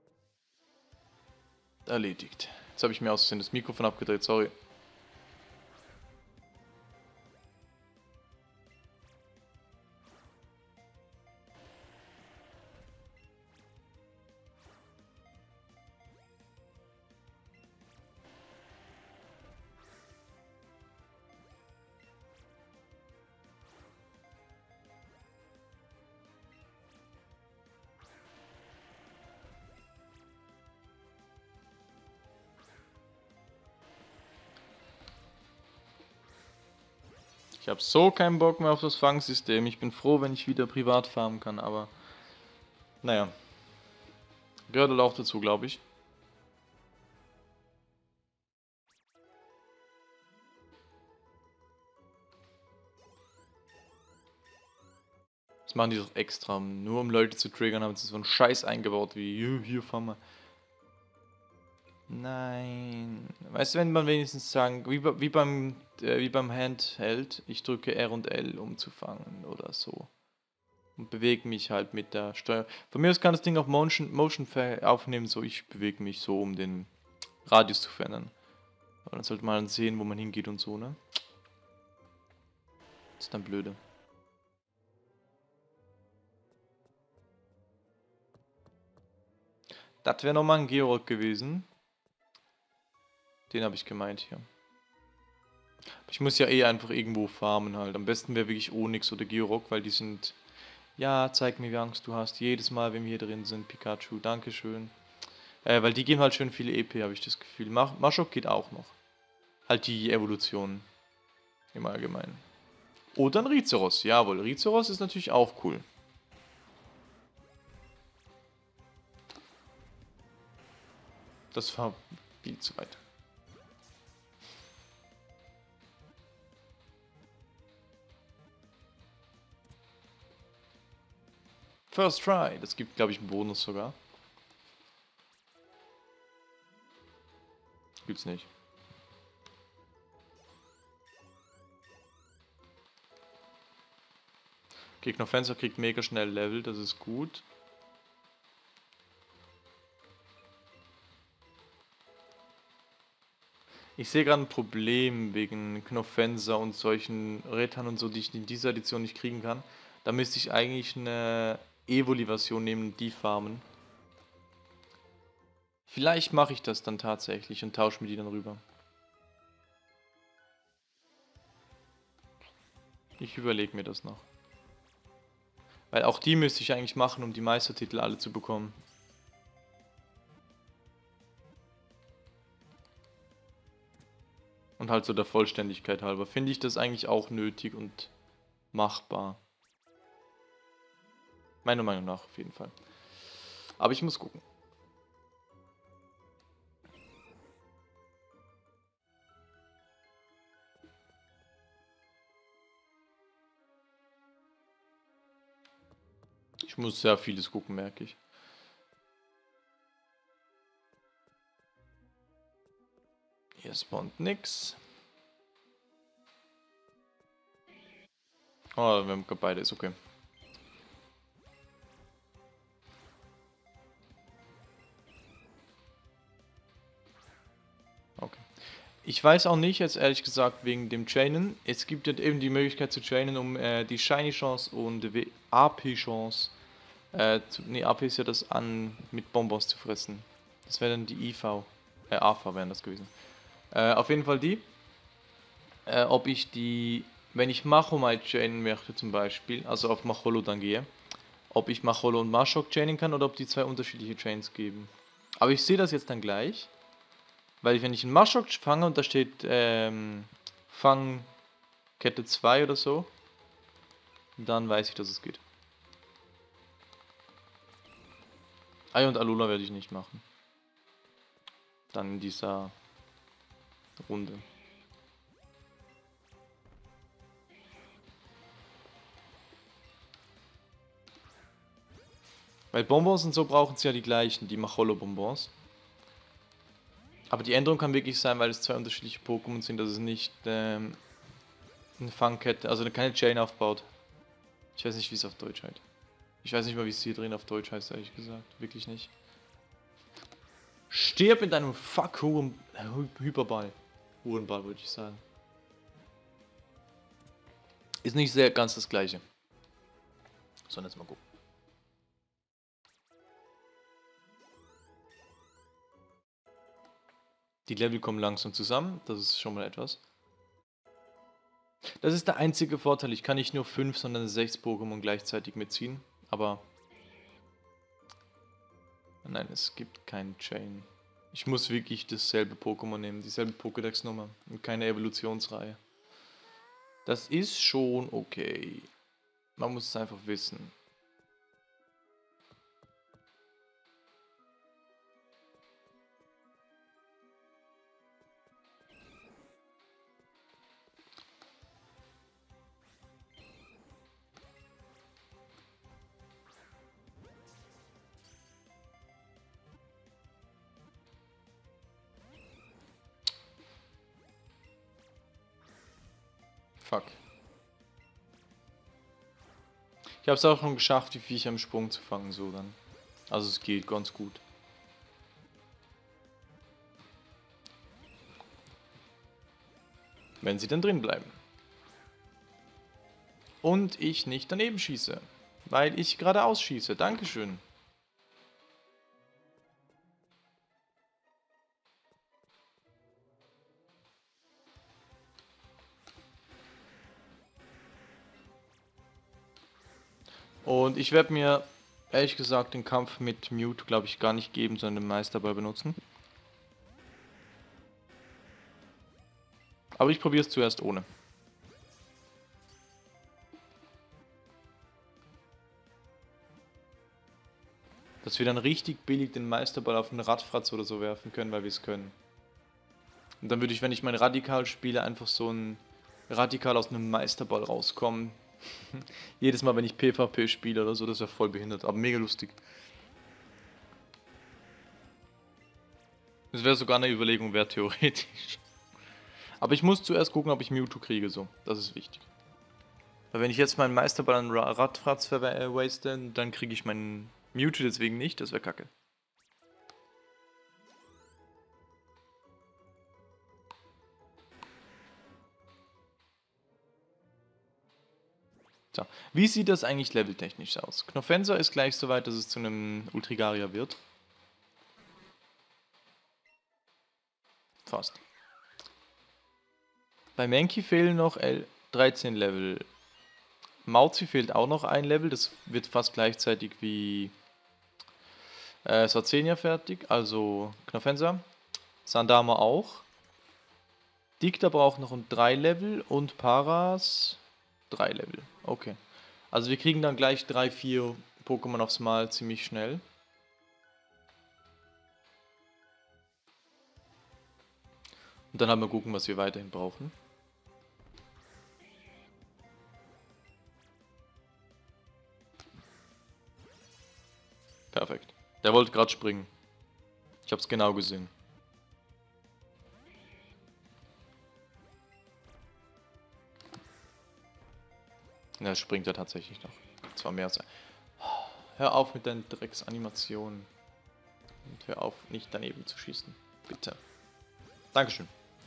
erledigt. Jetzt habe ich mir aus Versehen das Mikrofon abgedreht, sorry. Ich habe so keinen Bock mehr auf das Fangsystem. Ich bin froh, wenn ich wieder privat farmen kann, aber naja. Gehört halt auch dazu, glaube ich. Das machen die doch extra, nur um Leute zu triggern, haben sie so einen Scheiß eingebaut wie, hier fahren wir. Nein. Weißt du, wenn man wenigstens sagen, wie beim Handheld, ich drücke R und L, um zu fangen oder so. Und bewege mich halt mit der Steuer. Von mir aus kann das Ding auch Motion aufnehmen, so ich bewege mich so, um den Radius zu verändern. Aber dann sollte man sehen, wo man hingeht und so, ne? Das ist dann blöde. Das wäre nochmal ein Georg gewesen. Den habe ich gemeint hier. Ich muss ja eh einfach irgendwo farmen halt. Am besten wäre wirklich Onyx oder Georg, weil die sind... Ja, zeig mir, wie Angst du hast. Jedes Mal, wenn wir hier drin sind, Pikachu. Dankeschön. Weil die geben halt schön viele EP, habe ich das Gefühl. Maschok geht auch noch. Halt die Evolution. Im Allgemeinen. Oder ein Rizeros. Jawohl, Rizeros ist natürlich auch cool. Das war viel zu weit. First Try. Das gibt, glaube ich, einen Bonus sogar. Gibt's nicht. Gegner Fencer kriegt mega schnell Level, das ist gut. Ich sehe gerade ein Problem wegen Knofenser und solchen Rittern und so, die ich in dieser Edition nicht kriegen kann. Da müsste ich eigentlich eine Evoli-Version nehmen und die farmen. Vielleicht mache ich das dann tatsächlich und tausche mir die dann rüber. Ich überlege mir das noch. Weil auch die müsste ich eigentlich machen, um die Meistertitel alle zu bekommen. Und halt so der Vollständigkeit halber finde ich das eigentlich auch nötig und machbar. Meiner Meinung nach auf jeden Fall. Aber ich muss gucken. Ich muss sehr vieles gucken, merke ich. Hier spawnt nix. Oh, wir haben beide, ist okay. Okay. Ich weiß auch nicht, jetzt ehrlich gesagt, wegen dem Chainen. Es gibt ja eben die Möglichkeit zu chainen, um die Shiny Chance und die AP Chance. Nee, AP ist ja das an mit Bonbons zu fressen. Das wäre dann die IV. AV wären das gewesen. Auf jeden Fall die. Ob ich die, wenn ich Machomai chainen möchte zum Beispiel, also auf Macholo dann gehe, ob ich Macholo und Mashok chainen kann oder ob die zwei unterschiedliche Chains geben. Aber ich sehe das jetzt dann gleich, weil wenn ich einen Mashok fange und da steht Fang Kette 2 oder so, dann weiß ich, dass es geht. Ei und Alola werde ich nicht machen. Dann in dieser Runde. Weil Bonbons und so brauchen sie ja die gleichen, die Macholo-Bonbons. Aber die Änderung kann wirklich sein, weil es zwei unterschiedliche Pokémon sind, dass es nicht eine Fangkette, also keine Chain aufbaut. Ich weiß nicht, wie es auf Deutsch heißt. Ich weiß nicht mal, wie es hier drin auf Deutsch heißt, ehrlich gesagt. Wirklich nicht. Stirb in deinem Fuck Hyperball. Hurenball, würde ich sagen. Ist nicht sehr ganz das gleiche. So, jetzt mal gucken. Die Level kommen langsam zusammen, das ist schon mal etwas. Das ist der einzige Vorteil, ich kann nicht nur 5, sondern 6 Pokémon gleichzeitig mitziehen, aber... Nein, es gibt keinen Chain. Ich muss wirklich dasselbe Pokémon nehmen, dieselbe Pokédex-Nummer und keine Evolutionsreihe. Das ist schon okay. Man muss es einfach wissen. Fuck. Ich habe es auch schon geschafft, die Viecher im Sprung zu fangen, so dann. Also es geht ganz gut. Wenn sie dann drin bleiben. und ich nicht daneben schieße. Weil ich geradeaus schieße. Dankeschön. Und ich werde mir, ehrlich gesagt, den Kampf mit Mewtwo, glaube ich, gar nicht geben, sondern den Meisterball benutzen. Aber ich probiere es zuerst ohne. Dass wir dann richtig billig den Meisterball auf einen Radfratz oder so werfen können, weil wir es können. Und dann würde ich, wenn ich mein Radikal spiele, einfach so ein Radikal aus einem Meisterball rauskommen. Jedes Mal, wenn ich PvP spiele oder so, das wäre voll behindert, aber mega lustig. Das wäre sogar eine Überlegung wert, theoretisch. Aber ich muss zuerst gucken, ob ich Mewtwo kriege, so. Das ist wichtig. Weil wenn ich jetzt meinen Meisterball an Radfratz waste, dann kriege ich meinen Mewtwo deswegen nicht, das wäre kacke. So, wie sieht das eigentlich leveltechnisch aus? Knofensa ist gleich so weit, dass es zu einem Ultrigaria wird. Fast. Bei Mankey fehlen noch 13 Level. Mauzi fehlt auch noch ein Level, das wird fast gleichzeitig wie Sazenia fertig, also Knofensa. Sandama auch. Dicta braucht noch ein 3 Level und Paras 3 Level. Okay. Also wir kriegen dann gleich 3, 4 Pokémon aufs Mal ziemlich schnell. Und dann haben wir gucken, was wir weiterhin brauchen. Perfekt. Der wollte gerade springen. Ich habe es genau gesehen. Ja, springt er tatsächlich noch. Zwar mehr als ein. Hör auf mit deinen Drecksanimationen. Und hör auf, nicht daneben zu schießen. Bitte. Dankeschön.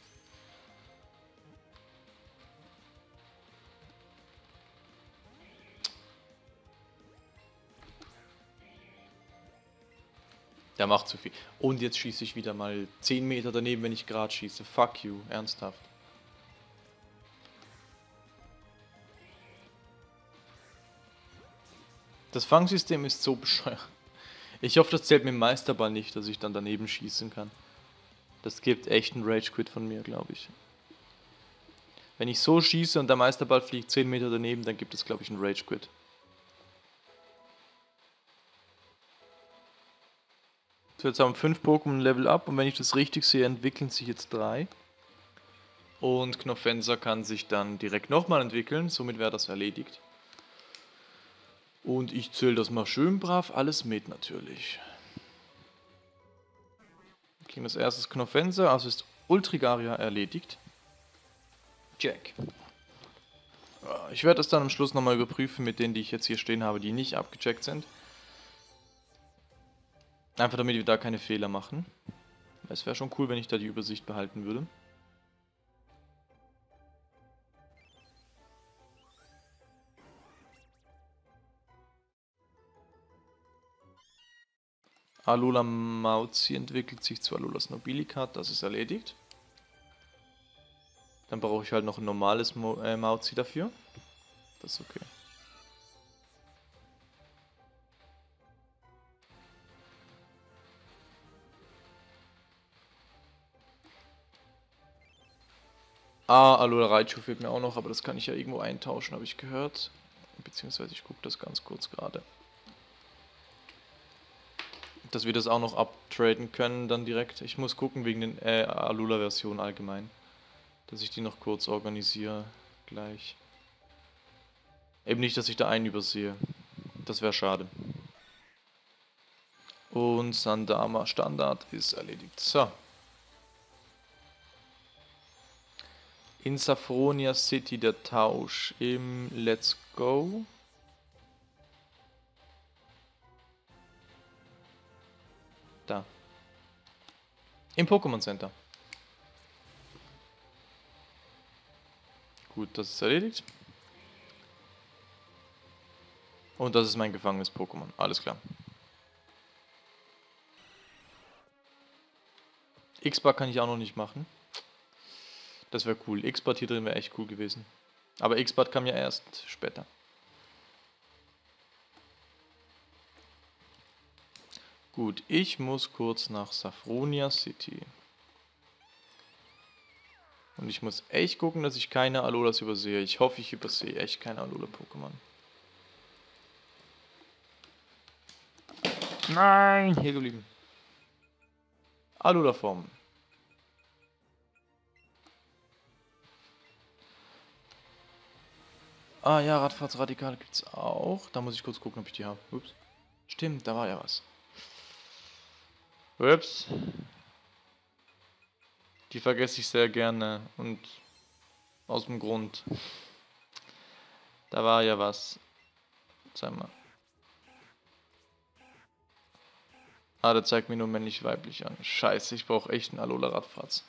Der macht zu viel. Und jetzt schieße ich wieder mal 10 Meter daneben, wenn ich gerade schieße. Fuck you, ernsthaft. Das Fangsystem ist so bescheuert. Ich hoffe, das zählt mit dem Meisterball nicht, dass ich dann daneben schießen kann. Das gibt echt einen Rage-Quit von mir, glaube ich. Wenn ich so schieße und der Meisterball fliegt 10 Meter daneben, dann gibt es, glaube ich, einen Rage-Quit. So, jetzt haben 5 Pokémon Level up und wenn ich das richtig sehe, entwickeln sich jetzt 3. Und Knofensa kann sich dann direkt nochmal entwickeln, somit wäre das erledigt. Und ich zähle das mal schön brav alles mit natürlich. Wir kriegen das erstes Knofensa, also ist Ultrigaria erledigt. Check. Ich werde das dann am Schluss nochmal überprüfen mit denen, die ich jetzt hier stehen habe, die nicht abgecheckt sind. Einfach damit wir da keine Fehler machen. Es wäre schon cool, wenn ich da die Übersicht behalten würde. Alola Mauzi entwickelt sich zu Alolas Nobilicat, das ist erledigt. Dann brauche ich halt noch ein normales Mauzi dafür. Das ist okay. Ah, Alola Raichu fehlt mir auch noch, aber das kann ich ja irgendwo eintauschen, habe ich gehört. Beziehungsweise ich gucke das ganz kurz gerade. Dass wir das auch noch uptraden können dann direkt. Ich muss gucken wegen den Alola-Versionen allgemein. Dass ich die noch kurz organisiere gleich. Eben nicht, dass ich da einen übersehe. Das wäre schade. Und Sandama Standard ist erledigt. So. In Saffronia City der Tausch im Let's Go. Da. Im Pokémon Center. Gut, das ist erledigt. Und das ist mein gefangenes Pokémon. Alles klar. X-Bug kann ich auch noch nicht machen. Das wäre cool. X-Bug hier drin wäre echt cool gewesen. Aber X-Bug kam ja erst später. Gut, ich muss kurz nach Saffronia City. Und ich muss echt gucken, dass ich keine Alolas übersehe. Ich hoffe, ich übersehe echt keine Alola-Pokémon. Nein, hier geblieben. Alola-Formen. Ah ja, Radfahrtsradikale gibt's auch. Da muss ich kurz gucken, ob ich die habe. Ups. Stimmt, da war ja was. Ups. Die vergesse ich sehr gerne und aus dem Grund. Da war ja was. Zeig mal. Ah, der zeigt mir nur männlich-weiblich an. Scheiße, ich brauche echt einen Alola-Radfratz.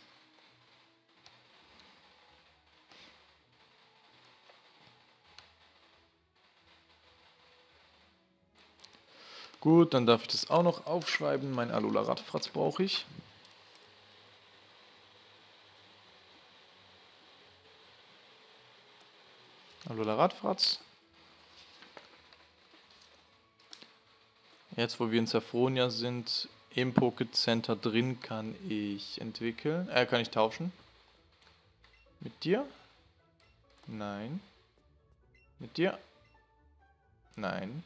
Gut, dann darf ich das auch noch aufschreiben. Mein Alola-Radfratz brauche ich. Alola-Radfratz. Jetzt, wo wir in Saffronia sind, im Pocket Center drin, kann ich entwickeln. Kann ich tauschen? Mit dir? Nein. Mit dir? Nein.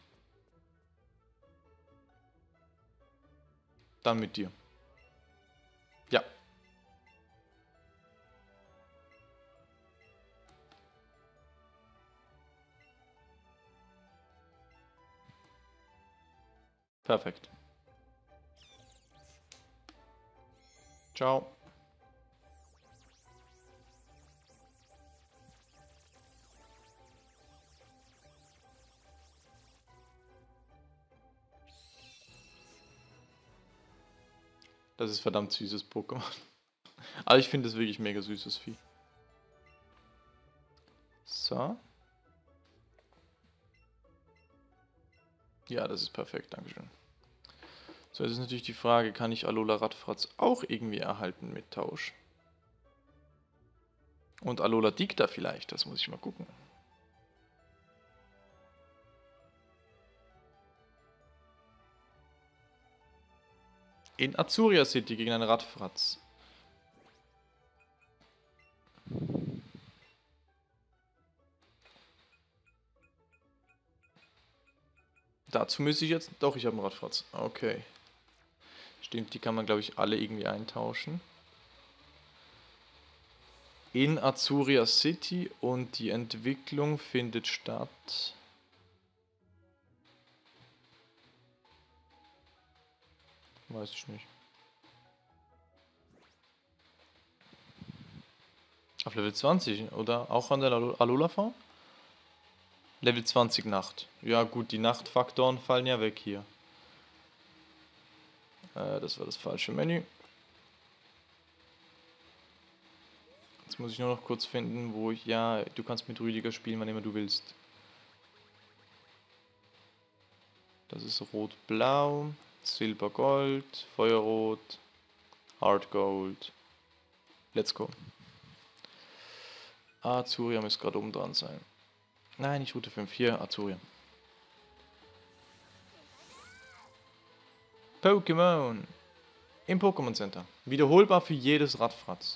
Dann mit dir. Ja. Perfekt. Ciao. Das ist verdammt süßes Pokémon. Aber ich finde es wirklich mega süßes Vieh. So. Ja, das ist perfekt, dankeschön. So, jetzt ist natürlich die Frage, kann ich Alola Radfratz auch irgendwie erhalten mit Tausch? Und Alola Dicta vielleicht, das muss ich mal gucken. In Azuria City gegen einen Radfratz. Dazu müsste ich jetzt... Doch, ich habe einen Radfratz. Okay. Stimmt, die kann man, glaube ich, alle irgendwie eintauschen. In Azuria City und die Entwicklung findet statt... Weiß ich nicht. Auf Level 20, oder? Auch an der Alola-Farm? Level 20 Nacht. Ja gut, die Nachtfaktoren fallen ja weg hier. Das war das falsche Menü. Jetzt muss ich nur noch kurz finden, wo ich... Ja, du kannst mit Rüdiger spielen, wann immer du willst. Das ist Rot-Blau, Silber-Gold, Feuerrot, Hard-Gold. Let's go. Azuria müsste gerade oben dran sein. Nein, nicht Route 5, hier Azuria. Pokémon. Im Pokémon Center. Wiederholbar für jedes Radfratz.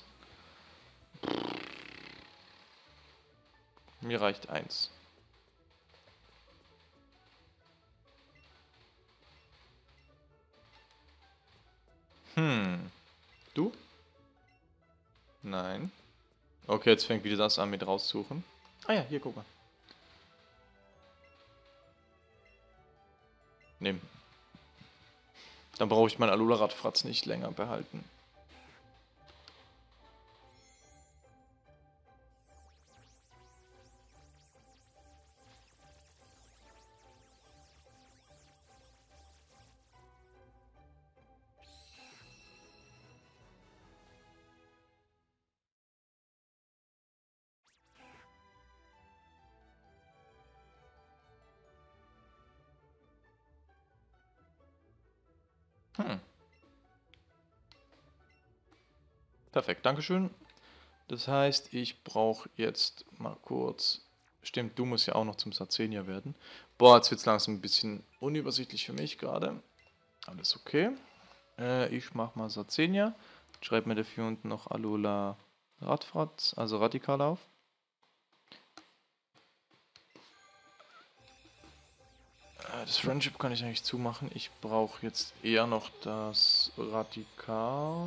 Mir reicht eins. Du? Nein. Okay, jetzt fängt wieder das an mit raussuchen. Ah ja, hier, guck mal. Nimm. Dann brauche ich meinen Alola-Radfratz nicht länger behalten. Hm. Perfekt, Dankeschön. Das heißt, ich brauche jetzt mal kurz... Stimmt, du musst ja auch noch zum Sarzenia werden. Boah, jetzt wird es langsam ein bisschen unübersichtlich für mich gerade. Alles okay. Ich mache mal Sarzenia. Schreibe mir dafür unten noch Alola Radfratz, also Radikal auf. Das Friendship kann ich eigentlich zumachen. Ich brauche jetzt eher noch das Radikal.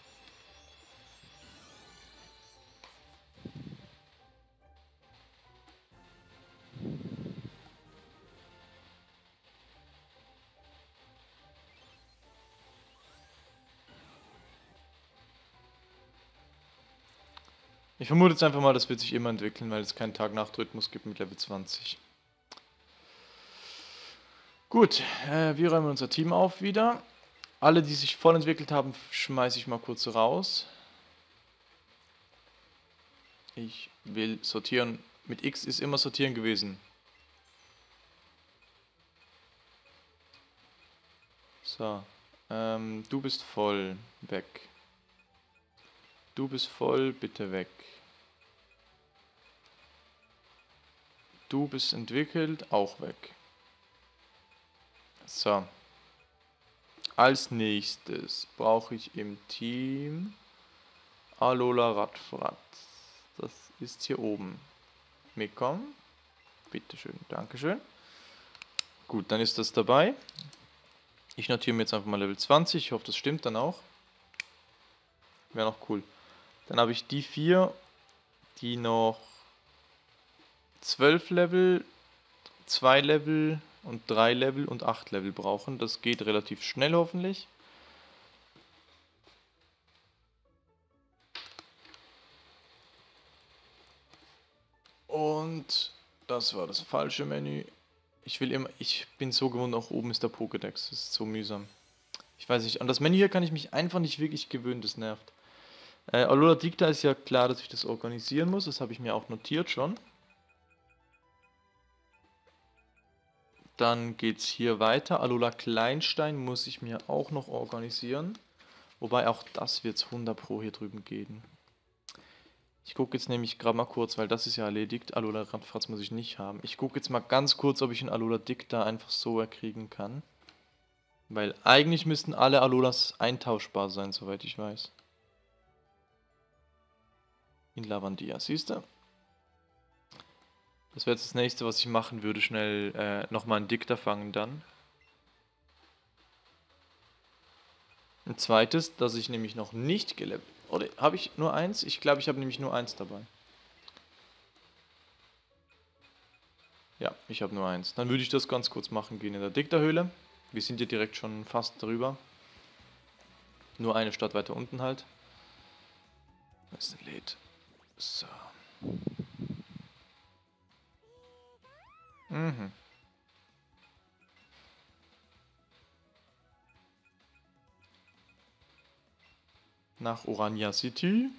Ich vermute jetzt einfach mal, das wird sich immer entwickeln, weil es keinen Tag-Nacht-Rhythmus gibt mit Level 20. Gut, wir räumen unser Team auf wieder. Alle, die sich voll entwickelt haben, schmeiße ich mal kurz raus. Ich will sortieren. Mit X ist immer sortieren gewesen. So, du bist voll. Weg. Du bist voll, bitte weg. Du bist entwickelt, auch weg. So. Als nächstes brauche ich im Team Alola Radfratz. Das ist hier oben. Mitkommen. Bitteschön, Dankeschön. Gut, dann ist das dabei. Ich notiere mir jetzt einfach mal Level 20. Ich hoffe, das stimmt dann auch. Wäre noch cool. Dann habe ich die 4, die noch 12 Level, 2 Level und 3 Level und 8 Level brauchen. Das geht relativ schnell hoffentlich. Und das war das falsche Menü. Ich bin so gewohnt, auch oben ist der Pokédex. Das ist so mühsam. Ich weiß nicht, an das Menü hier kann ich mich einfach nicht wirklich gewöhnen, das nervt. Alola Dicta ist ja klar, dass ich das organisieren muss. Das habe ich mir auch notiert schon. Dann geht es hier weiter. Alola Kleinstein muss ich mir auch noch organisieren. Wobei auch das wird es 100 Pro hier drüben gehen. Ich gucke jetzt nämlich gerade mal kurz, weil das ist ja erledigt. Alola Radfratz muss ich nicht haben. Ich gucke jetzt mal ganz kurz, ob ich einen Alola Dicta einfach so erkriegen kann. Weil eigentlich müssten alle Alolas eintauschbar sein, soweit ich weiß. In Lavandia, siehst du? Das wäre jetzt das nächste, was ich machen würde. Schnell nochmal einen Dicta fangen dann. Ein zweites, das ich nämlich noch nicht gelevelt. Oder habe ich nur eins? Ich glaube, ich habe nämlich nur eins dabei. Ja, ich habe nur eins. Dann würde ich das ganz kurz machen gehen in der Dicta-Höhle. Wir sind ja direkt schon fast drüber. Nur eine Stadt weiter unten halt. Da ist ein Lied. So. Mhm. Nach Orania City.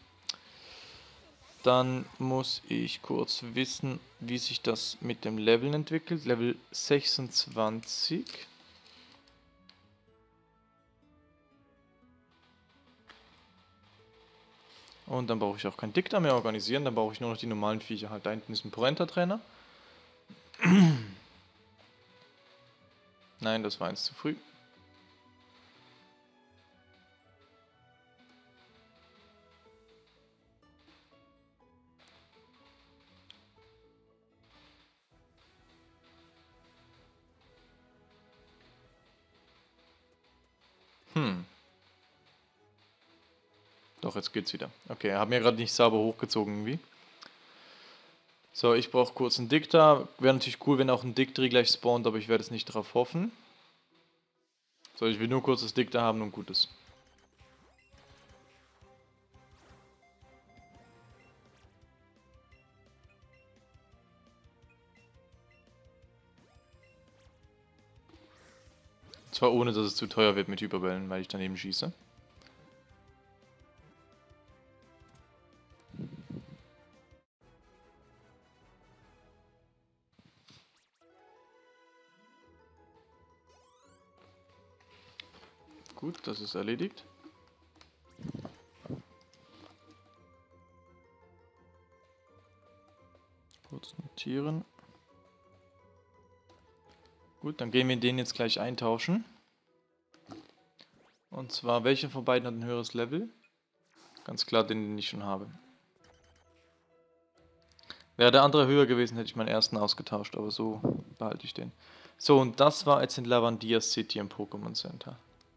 Dann muss ich kurz wissen, wie sich das mit dem Leveln entwickelt. Level 26. Und dann brauche ich auch kein Dicta mehr organisieren. Dann brauche ich nur noch die normalen Viecher. Halt, da hinten ist ein Porenta-Trainer. Nein, das war eins zu früh. Doch, jetzt geht's wieder. Okay, haben mir gerade nicht sauber hochgezogen irgendwie. So, ich brauche kurz einen Dicta. Wäre natürlich cool, wenn auch ein Dictri gleich spawnt, aber ich werde es nicht darauf hoffen. So, ich will nur kurz das Dicta haben und gut ist. Zwar ohne, dass es zu teuer wird mit Hyperbällen, weil ich daneben schieße. gut, das ist erledigt. Kurz notieren. Gut, dann gehen wir den jetzt gleich eintauschen. Und zwar, welcher von beiden hat ein höheres Level? Ganz klar, den ich schon habe. Wäre der andere höher gewesen, hätte ich meinen ersten ausgetauscht, aber so behalte ich den. So, und das war jetzt in Lavandia City im Pokémon Center.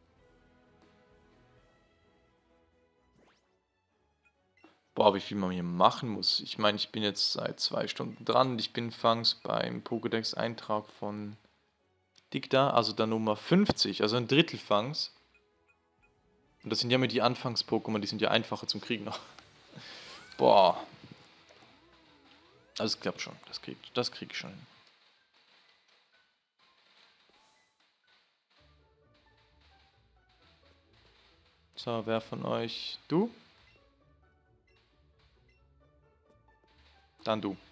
Boah, wie viel man hier machen muss. Ich meine, ich bin jetzt seit 2 Stunden dran und ich bin fangs beim Pokédex-Eintrag von Dicta, also der Nummer 50, also ein Drittel fangs. Und das sind ja immer die Anfangs-Pokémon, die sind ja einfacher zum Kriegen noch. Boah. Also es klappt schon, das krieg ich schon hin. So, wer von euch? Du? Dann du.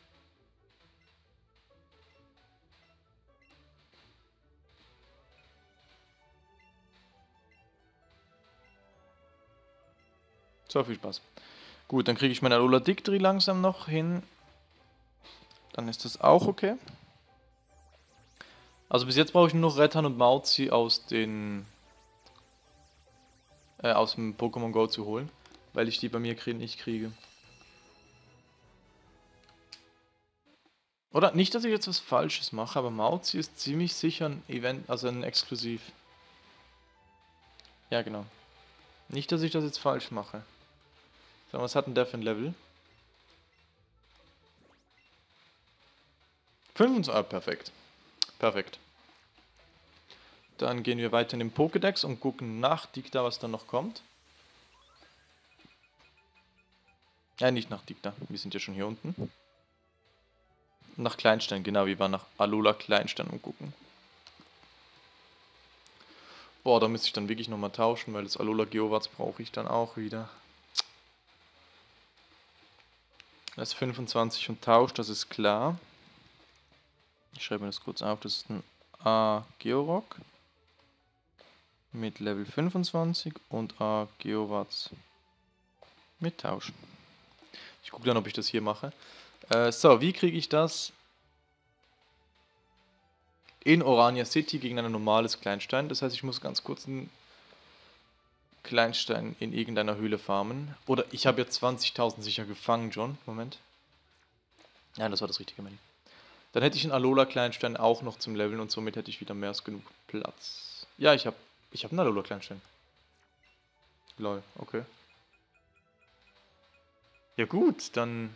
So, viel Spaß. Gut, dann kriege ich meine Alola Dictri langsam noch hin. Dann ist das auch okay. Also bis jetzt brauche ich nur noch Rettan und Mauzi aus dem Pokémon Go zu holen, weil ich die bei mir nicht kriege. Oder nicht, dass ich jetzt was Falsches mache, aber Mauzi ist ziemlich sicher ein Event, also ein Exklusiv. Ja, genau. Nicht, dass ich das jetzt falsch mache. So, was hat denn der für ein Level? 25, perfekt. Perfekt. Dann gehen wir weiter in den Pokédex und gucken nach Dicta, was da noch kommt. Ja, nicht nach Dicta, wir sind ja schon hier unten. Nach Kleinstein, genau, wir waren nach Alola Kleinstein und gucken. Boah, da müsste ich dann wirklich nochmal tauschen, weil das Alola Geowarts brauche ich dann auch wieder. Das ist 25 und tauscht, das ist klar. Ich schreibe mir das kurz auf, das ist ein A Georock mit Level 25 und A Geowarts mit Tausch. Ich gucke dann, ob ich das hier mache. So, wie kriege ich das in Orania City gegen ein normales Kleinstein? Das heißt, ich muss ganz kurz einen Kleinstein in irgendeiner Höhle farmen. Oder ich habe jetzt 20.000 sicher gefangen, John. Moment. Ja, das war das richtige Menü. Dann hätte ich einen Alola Kleinstein auch noch zum Leveln und somit hätte ich wieder mehr als genug Platz. Ja, ich habe einen Alola Kleinstein. Lol, okay. Ja gut, dann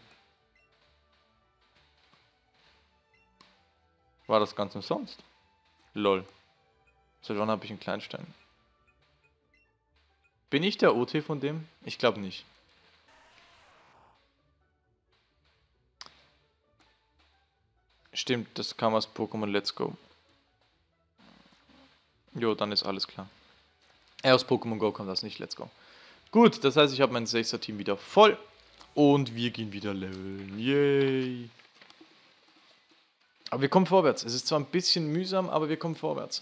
war das ganz umsonst. Lol. Seit wann habe ich einen Kleinstein? Bin ich der OT von dem? Ich glaube nicht. Stimmt, das kam aus Pokémon Let's Go. Jo, dann ist alles klar. Aus Pokémon Go kommt das nicht, Let's Go. Gut, das heißt, ich habe mein 6er-Team wieder voll. Und wir gehen wieder leveln. Yay. Aber wir kommen vorwärts. Es ist zwar ein bisschen mühsam, aber wir kommen vorwärts.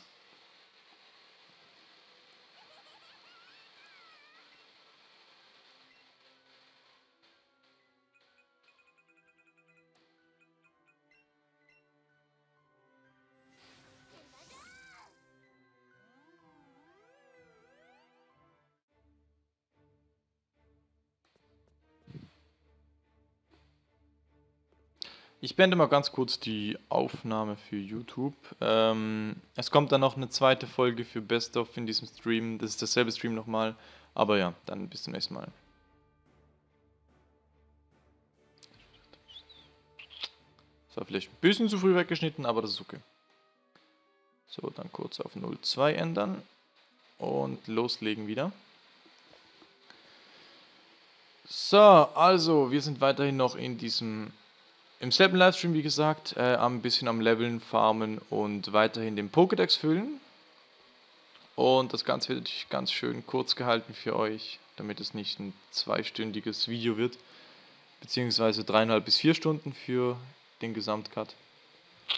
Ich beende mal ganz kurz die Aufnahme für YouTube. Es kommt dann noch eine zweite Folge für Best of in diesem Stream. Das ist dasselbe Stream nochmal. Aber ja, dann bis zum nächsten Mal. Das war vielleicht ein bisschen zu früh weggeschnitten, aber das ist okay. So, dann kurz auf 0,2 ändern. Und loslegen wieder. So, also, wir sind weiterhin noch in diesem... Im selben Livestream, wie gesagt, ein bisschen am Leveln, Farmen und weiterhin den Pokédex füllen. Und das Ganze wird ganz schön kurz gehalten für euch, damit es nicht ein 2-stündiges Video wird. Beziehungsweise 3,5 bis 4 Stunden für den Gesamtcut.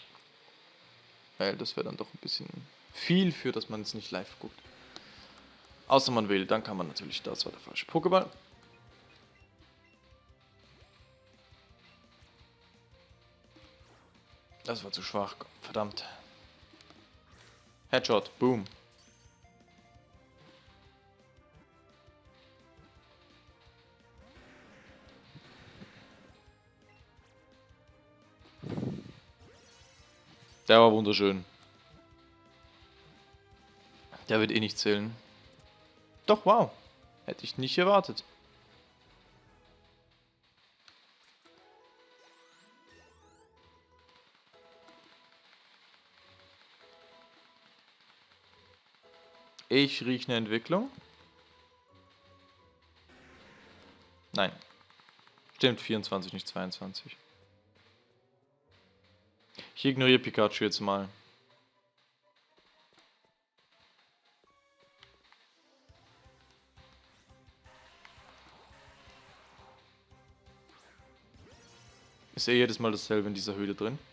Weil das wäre dann doch ein bisschen viel, für dass man es nicht live guckt. Außer man will, dann kann man natürlich, das war der falsche Pokéball. Das war zu schwach, verdammt. Headshot, boom. Der war wunderschön. Der wird eh nicht zählen. Doch, wow. Hätte ich nicht erwartet. Ich rieche eine Entwicklung. Nein. Stimmt, 24, nicht 22. Ich ignoriere Pikachu jetzt mal. Ist eh jedes Mal dasselbe in dieser Höhle drin.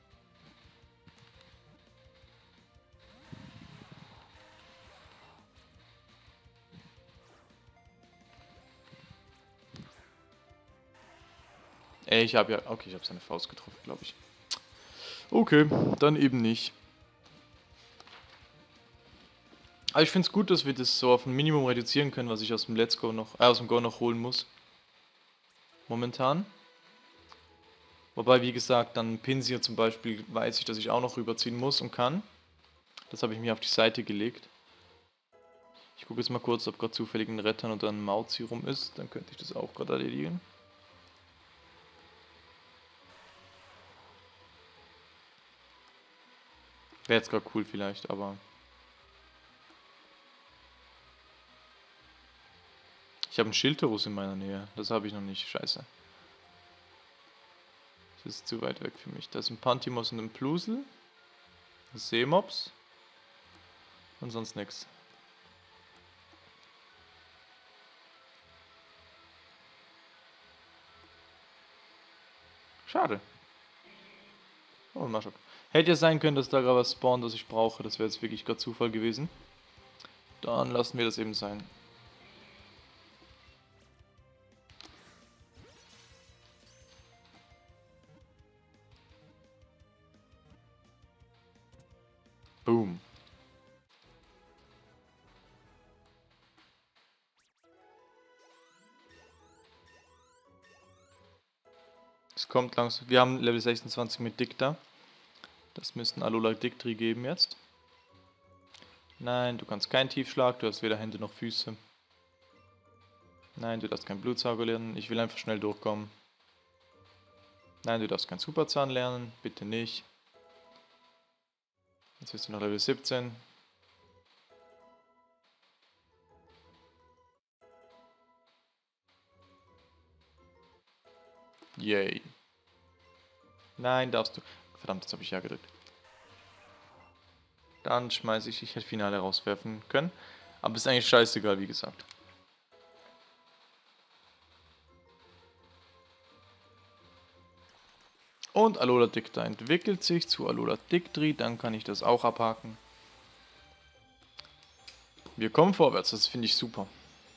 Ich habe ja... Okay, ich habe seine Faust getroffen, glaube ich. Okay, dann eben nicht. Aber ich finde es gut, dass wir das so auf ein Minimum reduzieren können, was ich aus dem Let's Go noch... aus dem Go noch holen muss. Momentan. Wobei, wie gesagt, dann Pinsir zum Beispiel weiß ich, dass ich auch noch rüberziehen muss und kann. Das habe ich mir auf die Seite gelegt. Ich gucke jetzt mal kurz, ob gerade zufällig ein Rettern oder ein Mauzi rum ist. Dann könnte ich das auch gerade erledigen. Wäre jetzt gerade cool vielleicht, aber... Ich habe einen Schilderus in meiner Nähe. Das habe ich noch nicht. Scheiße. Das ist zu weit weg für mich. Da ist ein Pantimos und ein Plusel. Ein Seemops. Und sonst nichts. Schade. Oh, Maschok. Hätte ja sein können, dass da gerade was spawnt, das ich brauche. Das wäre jetzt wirklich gerade Zufall gewesen. Dann lassen wir das eben sein. Boom. Es kommt langsam. Wir haben Level 26 mit Dicta. Das müssten Alola Dictri geben jetzt. Nein, du kannst keinen Tiefschlag. Du hast weder Hände noch Füße. Nein, du darfst kein Blutsauger lernen. Ich will einfach schnell durchkommen. Nein, du darfst kein Superzahn lernen. Bitte nicht. Jetzt bist du noch Level 17. Yay. Nein, darfst du. Verdammt, jetzt habe ich ja gedrückt. Dann schmeiße ich hätte Finale rauswerfen können. Aber ist eigentlich scheißegal, wie gesagt. Und Alola Dicta entwickelt sich zu Alola Dictri. Dann kann ich das auch abhaken. Wir kommen vorwärts, das finde ich super.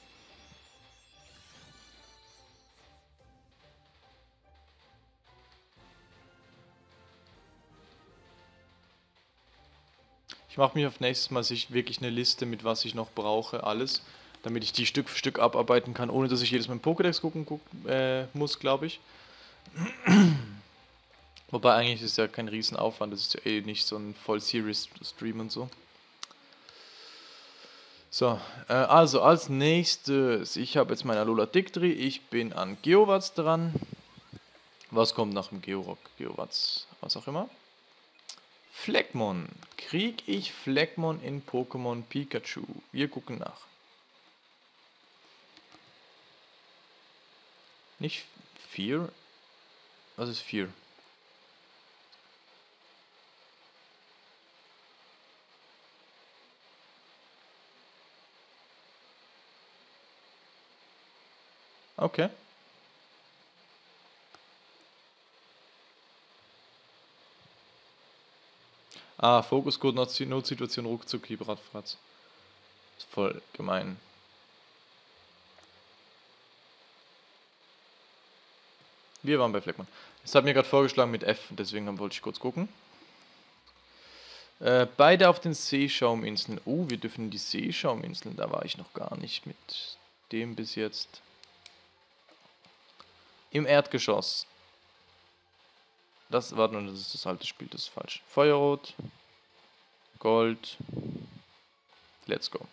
Ich mache mir auf nächstes Mal wirklich eine Liste mit was ich noch brauche, alles. Damit ich die Stück für Stück abarbeiten kann, ohne dass ich jedes Mal im Pokédex gucken muss, glaube ich. Wobei eigentlich ist es ja kein Riesenaufwand, das ist ja eh nicht so ein Voll-Series-Stream und so. So, also als nächstes, ich habe jetzt mein Alola Dictri, ich bin an Geowatz dran. Was kommt nach dem Georock? Geowatz, was auch immer. Fleckmon. Krieg ich Fleckmon in Pokémon Pikachu? Wir gucken nach. Nicht Fear? Was ist Fear? Okay. Ah, Fokuscode Notsituation ruckzuck Radfratz. voll gemein. Wir waren bei Fleckmann. Es hat mir gerade vorgeschlagen mit F, deswegen wollte ich kurz gucken. Beide auf den Seeschauminseln. Oh, wir dürfen die Seeschauminseln. Da war ich noch gar nicht mit dem bis jetzt. Im Erdgeschoss. Warte mal, das ist das alte Spiel, das ist falsch. Feuerrot. Gold. Let's go.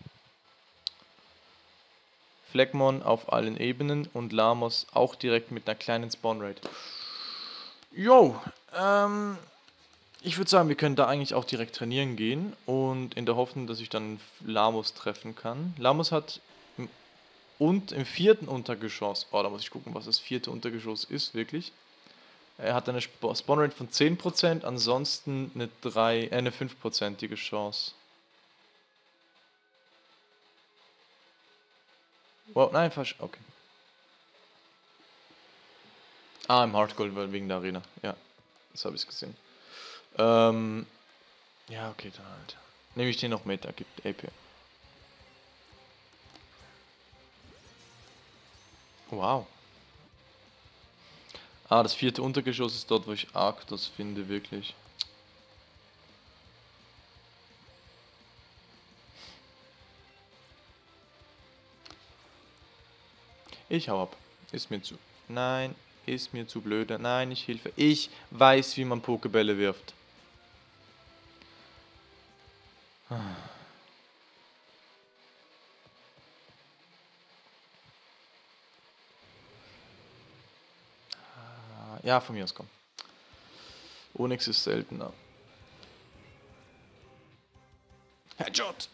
Fleckmon auf allen Ebenen und Lamos auch direkt mit einer kleinen Spawnrate. Jo, ich würde sagen, wir können da eigentlich auch direkt trainieren gehen und in der Hoffnung, dass ich dann Lamos treffen kann. Lamos hat im 4. Untergeschoss, da muss ich gucken, was das 4. Untergeschoss ist, wirklich. Er hat eine Spawnrate von 10%, ansonsten eine 5%ige Chance. Wow, nein, falsch, okay. Im Hardgold wegen der Arena, ja, das habe ich gesehen. Ja, okay, dann halt. Nehme ich den noch mit, da gibt AP. Wow. Das 4. Untergeschoss ist dort, wo ich Arktos finde, wirklich. Ich hau ab. Ist mir zu. Nein, ist mir zu blöde. Nein, ich helfe. Ich weiß, wie man Pokebälle wirft. Ja, von mir aus, komm. Onyx ist seltener. Headshot!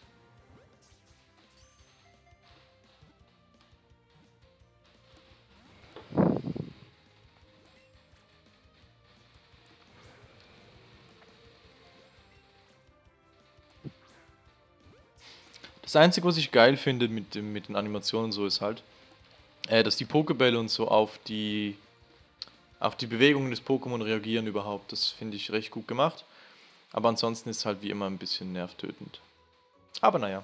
Das Einzige, was ich geil finde mit den Animationen so ist halt, dass die Pokebälle und so auf die Bewegungen des Pokémon reagieren überhaupt. Das finde ich recht gut gemacht. Aber ansonsten ist es halt wie immer ein bisschen nervtötend. Aber naja.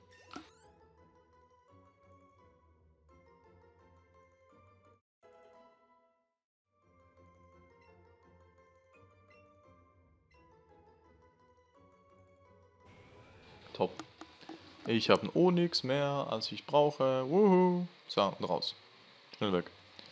Top. Ich habe einen Onyx mehr, als ich brauche. Wuhu. So, und raus. Schnell weg.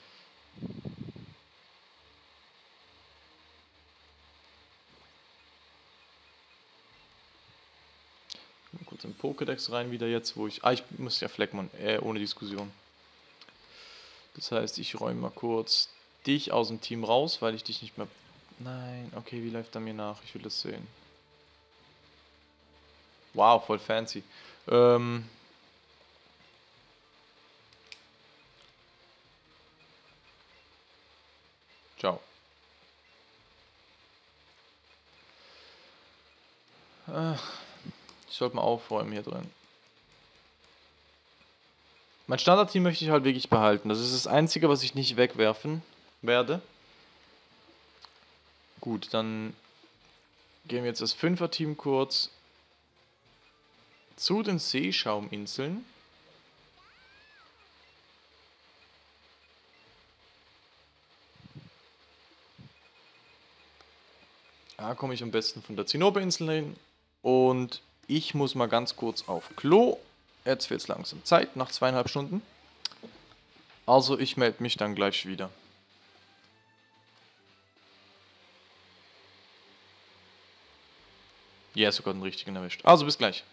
Kurz in Pokédex rein wieder jetzt, wo ich... ich muss ja Fleckmann, ohne Diskussion. Das heißt, ich räume mal kurz dich aus dem Team raus, weil ich dich nicht mehr... Nein, okay, wie läuft er mir nach? Ich will das sehen. Wow, voll fancy. Ciao. Ich sollte mal aufräumen hier drin. Mein Standardteam möchte ich halt wirklich behalten. Das ist das Einzige, was ich nicht wegwerfen werde. Gut, dann gehen wir jetzt das 5er-Team kurz zu den Seeschauminseln. Da komme ich am besten von der Zinnoberinsel hin. Und ich muss mal ganz kurz auf Klo. Jetzt wird es langsam Zeit, nach 2,5 Stunden. Also ich melde mich dann gleich wieder. Ja, sogar den richtigen erwischt. Also bis gleich.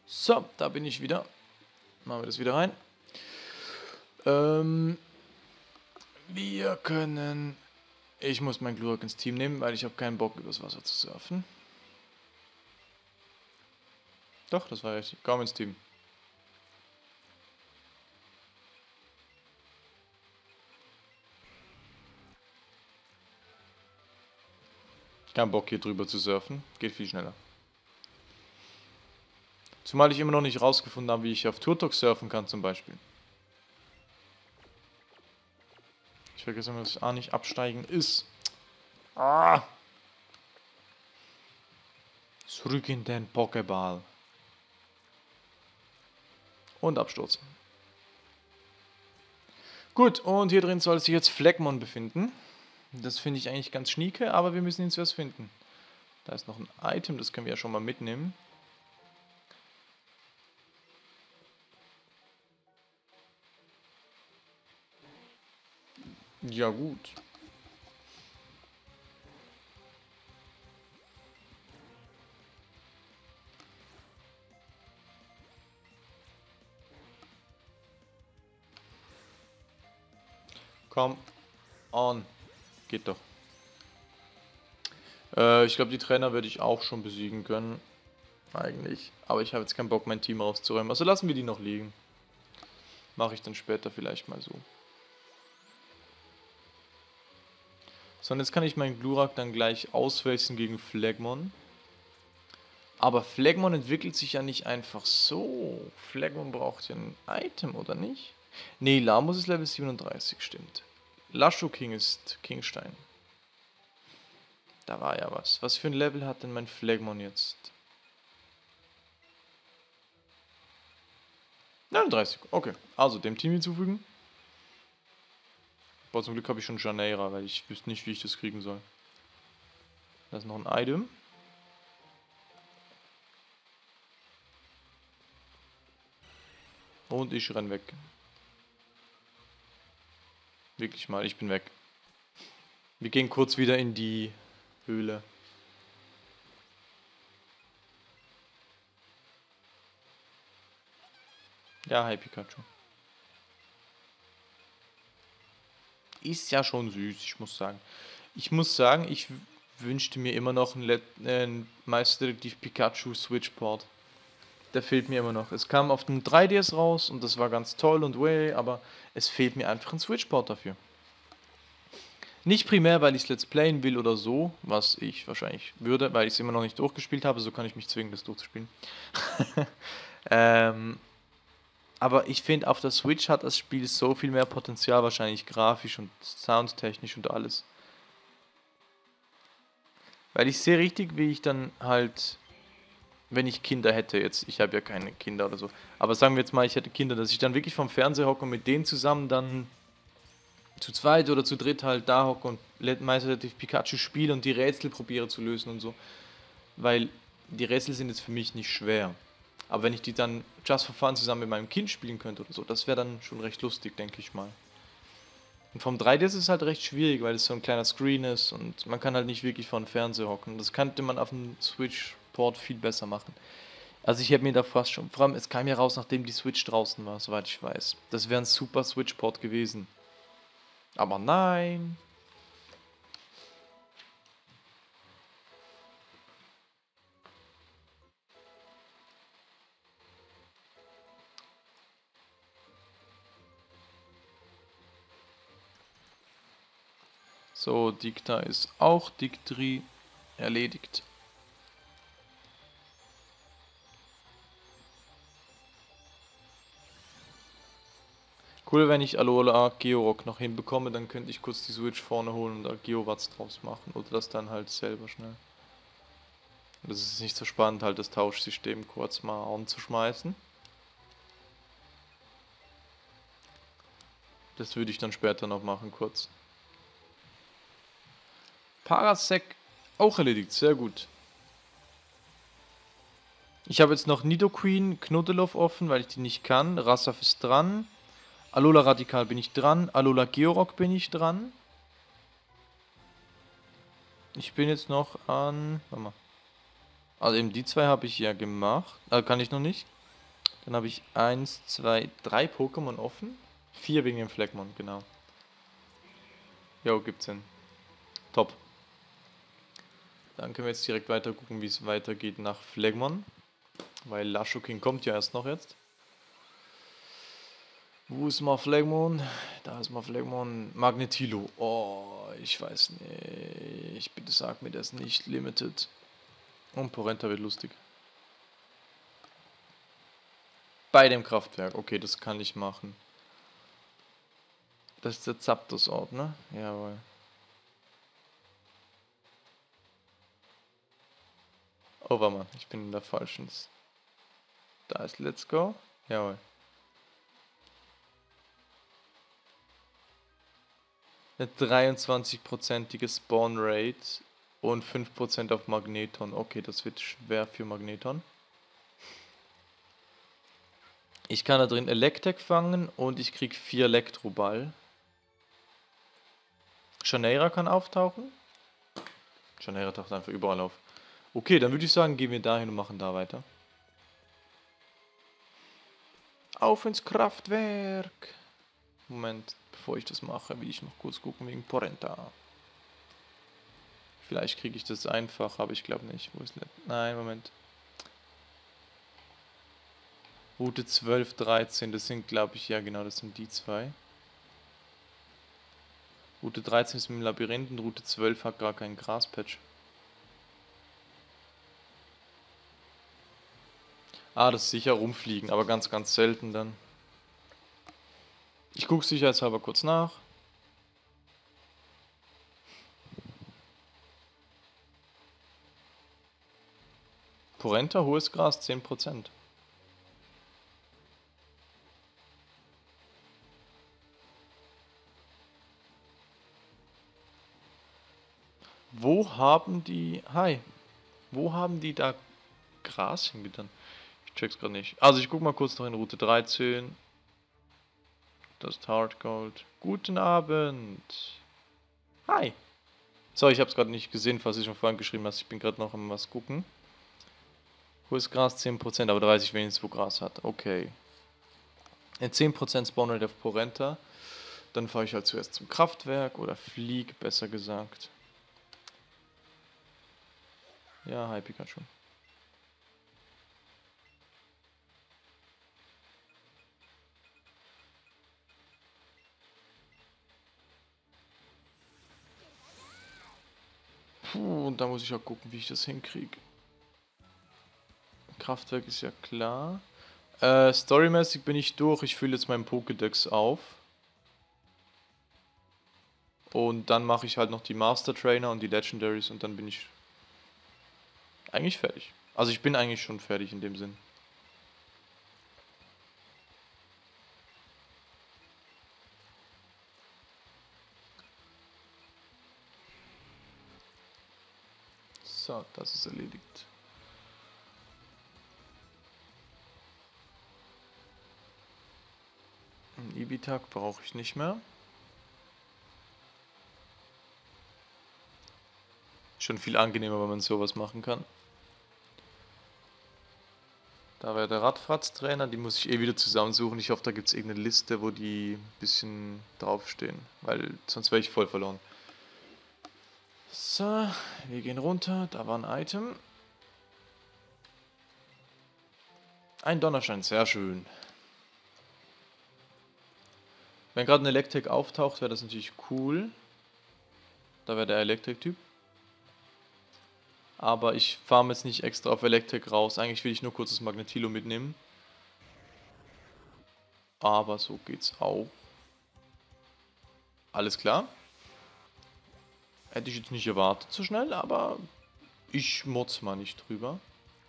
So, da bin ich wieder. Machen wir das wieder rein. Wir können... Ich muss meinen Glurak ins Team nehmen, weil ich habe keinen Bock, übers Wasser zu surfen. Doch, das war richtig. Komm ins Team. Kein Bock hier drüber zu surfen. Geht viel schneller. Zumal ich immer noch nicht rausgefunden habe, wie ich auf Turtok surfen kann zum Beispiel. Ich vergesse immer, dass A nicht absteigen ist. Ah! Zurück in den Pokéball. Und abstürzen. Gut, und hier drin soll sich jetzt Phlegmon befinden. Das finde ich eigentlich ganz schnieke, aber wir müssen ihn zuerst finden. Da ist noch ein Item, das können wir ja schon mal mitnehmen. Ja gut. Komm on. Geht doch. Ich glaube, die Trainer werde ich auch schon besiegen können. Eigentlich. Aber ich habe jetzt keinen Bock, mein Team rauszuräumen. Also lassen wir die noch liegen. Mache ich dann später vielleicht mal so. So, und jetzt kann ich meinen Glurak dann gleich auswechseln gegen Phlegmon. Aber Phlegmon entwickelt sich ja nicht einfach so. Phlegmon braucht ja ein Item, oder nicht? Nee, Lamus ist Level 37, stimmt. Lasho King ist Kingstein. Da war ja was. Was für ein Level hat denn mein Phlegmon jetzt? 39, okay. Also dem Team hinzufügen. Boah, zum Glück habe ich schon Janeira, weil ich wüsste nicht, wie ich das kriegen soll. Da ist noch ein Item. Und ich renn weg. Wirklich mal, ich bin weg. Wir gehen kurz wieder in die Höhle. Ja, hi Pikachu. Ist ja schon süß, ich muss sagen. Ich muss sagen, ich wünschte mir immer noch einen Meisterdetektiv Pikachu Switchport. Der fehlt mir immer noch. Es kam auf dem 3DS raus und das war ganz toll und way, aber es fehlt mir einfach ein Switchport dafür. Nicht primär, weil ich es Let's Playen will oder so, was ich wahrscheinlich würde, weil ich es immer noch nicht durchgespielt habe, so kann ich mich zwingen, das durchzuspielen. Aber ich finde, auf der Switch hat das Spiel so viel mehr Potenzial, wahrscheinlich grafisch und soundtechnisch und alles. Weil ich sehe richtig, wie ich dann halt, wenn ich Kinder hätte, jetzt, ich habe ja keine Kinder oder so, aber sagen wir jetzt mal, ich hätte Kinder, dass ich dann wirklich vom Fernseher hocke und mit denen zusammen dann zu zweit oder zu dritt halt da hocke und Meisterdetektiv Pikachu spiele und die Rätsel probiere zu lösen und so. Weil die Rätsel sind jetzt für mich nicht schwer. Aber wenn ich die dann just for fun zusammen mit meinem Kind spielen könnte oder so, das wäre dann schon recht lustig, denke ich mal. Und vom 3DS ist es halt recht schwierig, weil es so ein kleiner Screen ist und man kann halt nicht wirklich vor den Fernseher hocken. Das könnte man auf dem Switch-Port viel besser machen. Also ich hätte mir da fast schon, vor allem es kam ja raus, nachdem die Switch draußen war, soweit ich weiß. Das wäre ein super Switch-Port gewesen. Aber nein. So, Dicta ist auch Dictri erledigt. Cool, wenn ich Alola Georock noch hinbekomme, dann könnte ich kurz die Switch vorne holen und da Geowatts draus machen. Oder das dann halt selber schnell. Das ist nicht so spannend, halt das Tauschsystem kurz mal anzuschmeißen. Das würde ich dann später noch machen, kurz. Parasec auch erledigt, sehr gut. Ich habe jetzt noch Nidoqueen, Knuddeloff offen, weil ich die nicht kann. Rassaf ist dran. Alola Radikal bin ich dran. Alola Georock bin ich dran. Ich bin jetzt noch an... Warte mal. Also eben die zwei habe ich ja gemacht. Kann ich noch nicht. Dann habe ich 1, 2, 3 Pokémon offen. 4 wegen dem Phlegmon, genau. Jo, gibt's Sinn. Top. Dann können wir jetzt direkt weiter gucken, wie es weitergeht nach Phlegmon. Weil Lashoking kommt ja erst noch jetzt. Wo ist mal Phlegmon? Da ist mal Phlegmon. Magnetilo. Oh, ich weiß nicht. Bitte sag mir das nicht. Limited. Und Porenta wird lustig. Bei dem Kraftwerk. Okay, das kann ich machen. Das ist der Zapdos-Ort, ne? Jawohl. Oh, warte mal. Ich bin in der falschen. Da ist Let's Go. Jawohl. Eine 23%ige Spawn-Rate und 5% auf Magneton. Okay, das wird schwer für Magneton. Ich kann da drin Electek fangen und ich krieg 4 Elektroball. Shaneira kann auftauchen. Shaneira taucht einfach überall auf. Okay, dann würde ich sagen, gehen wir dahin und machen da weiter. Auf ins Kraftwerk! Moment, bevor ich das mache, will ich noch kurz gucken wegen Porenta. Vielleicht kriege ich das einfach, aber ich glaube nicht. Wo ist das? Nein, Moment. Route 12, 13, das sind, glaube ich, ja genau, das sind die zwei. Route 13 ist mit dem Labyrinth und Route 12 hat gar keinen Graspatch. Ah, das ist sicher rumfliegen, aber ganz, ganz selten dann. Ich gucke sicherheitshalber kurz nach. Porenta, hohes Gras, 10%. Wo haben die... Hi. Wo haben die da Gras hingetan? Ich check's gerade nicht. Also ich guck mal kurz noch in Route 13. Das ist Hard Gold. Guten Abend. Hi. So, ich hab's gerade nicht gesehen, was ich schon vorhin geschrieben hast. Ich bin gerade noch am was gucken. Hohes Gras 10%, aber da weiß ich wenigstens, wo Gras hat. Okay. 10% Spawnrate auf Porenta. Dann fahre ich halt zuerst zum Kraftwerk oder fliege, besser gesagt. Ja, hi Pikachu. Puh, und da muss ich auch gucken, wie ich das hinkriege. Kraftwerk ist ja klar. Storymäßig bin ich durch. Ich fülle jetzt meinen Pokédex auf. Und dann mache ich halt noch die Master Trainer und die Legendaries und dann bin ich eigentlich fertig. Also ich bin eigentlich schon fertig in dem Sinn. So, das ist erledigt. Ein Ibitak brauche ich nicht mehr. Schon viel angenehmer, wenn man sowas machen kann. Da wäre der Radfratz-Trainer, die muss ich eh wieder zusammensuchen. Ich hoffe, da gibt es irgendeine Liste, wo die ein bisschen draufstehen, weil sonst wäre ich voll verloren. So, wir gehen runter. Da war ein Item. Ein Donnerstein, sehr schön. Wenn gerade ein Elektrik auftaucht, wäre das natürlich cool. Da wäre der Elektrik-Typ. Aber ich farm jetzt nicht extra auf Elektrik raus. Eigentlich will ich nur kurz das Magnetilo mitnehmen. Aber so geht's auch. Alles klar. Hätte ich jetzt nicht erwartet so schnell, aber ich motz mal nicht drüber.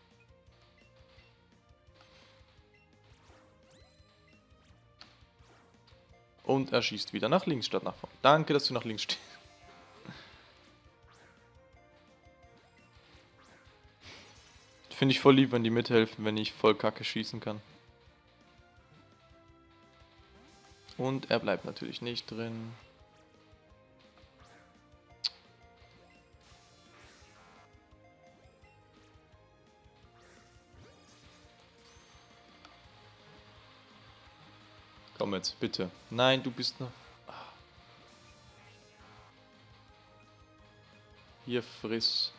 Und er schießt wieder nach links statt nach vorne. Danke, dass du nach links stehst. Finde ich voll lieb, wenn die mithelfen, wenn ich voll Kacke schießen kann. Und er bleibt natürlich nicht drin. Komm jetzt, bitte. Nein, du bist noch... Hier, friss.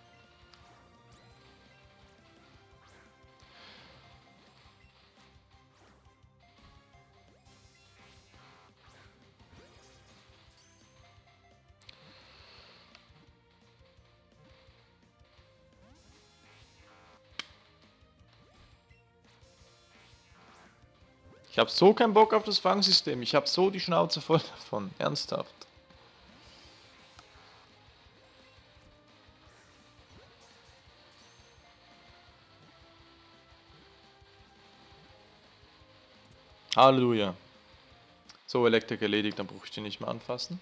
Ich habe so keinen Bock auf das Fangsystem. Ich habe so die Schnauze voll davon. Ernsthaft. Halleluja. So, Elektrik erledigt, dann brauche ich den nicht mehr anfassen.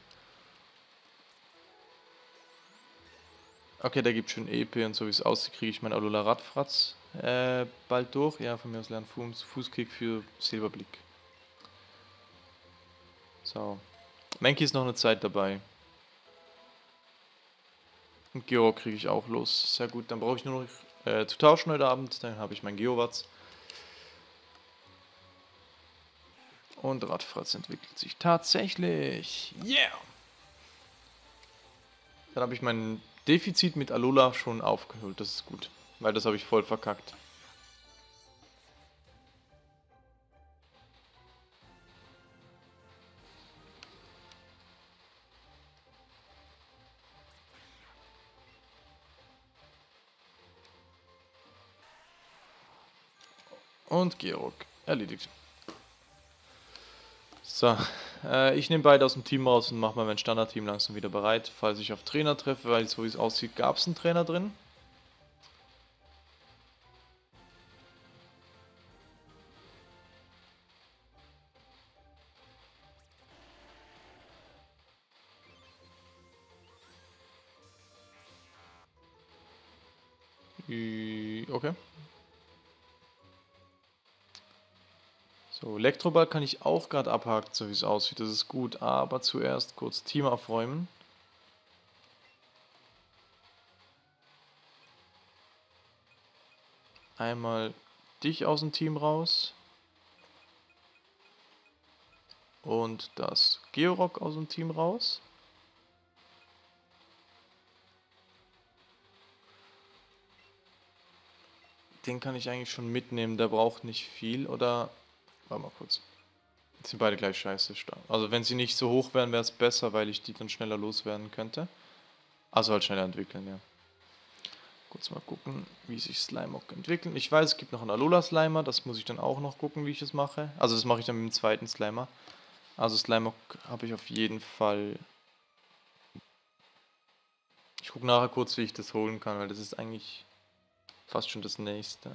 Okay, der gibt schon EP und so wie es aussieht, kriege ich meinen Alola Radfratz bald durch. Ja, von mir aus lernen Fußkick für Silberblick. So. Mankey ist noch eine Zeit dabei. Und Geo kriege ich auch los. Sehr gut, dann brauche ich nur noch zu tauschen heute Abend. Dann habe ich meinen Geowatz. Und Radfratz entwickelt sich tatsächlich. Yeah! Dann habe ich mein Defizit mit Alola schon aufgeholt. Das ist gut. Weil das habe ich voll verkackt. Und Georg erledigt. So, ich nehme beide aus dem Team raus und mache mal mein Standardteam langsam wieder bereit, falls ich auf Trainer treffe, weil so wie es aussieht, gab es einen Trainer drin. Okay. So, Elektroball kann ich auch gerade abhaken, so wie es aussieht. Das ist gut, aber zuerst kurz Team aufräumen. Einmal dich aus dem Team raus. Und das Georock aus dem Team raus. Den kann ich eigentlich schon mitnehmen, der braucht nicht viel, oder... Warte mal kurz. Die sind beide gleich scheiße stark. Also wenn sie nicht so hoch wären, wäre es besser, weil ich die dann schneller loswerden könnte. Also halt schneller entwickeln, ja. Kurz mal gucken, wie sich Slimeock entwickeln. Ich weiß, es gibt noch einen Alola Slimer, das muss ich dann auch noch gucken, wie ich das mache. Also das mache ich dann mit dem zweiten Slimer. Also Slimeock habe ich auf jeden Fall... Ich gucke nachher kurz, wie ich das holen kann, weil das ist eigentlich fast schon das nächste.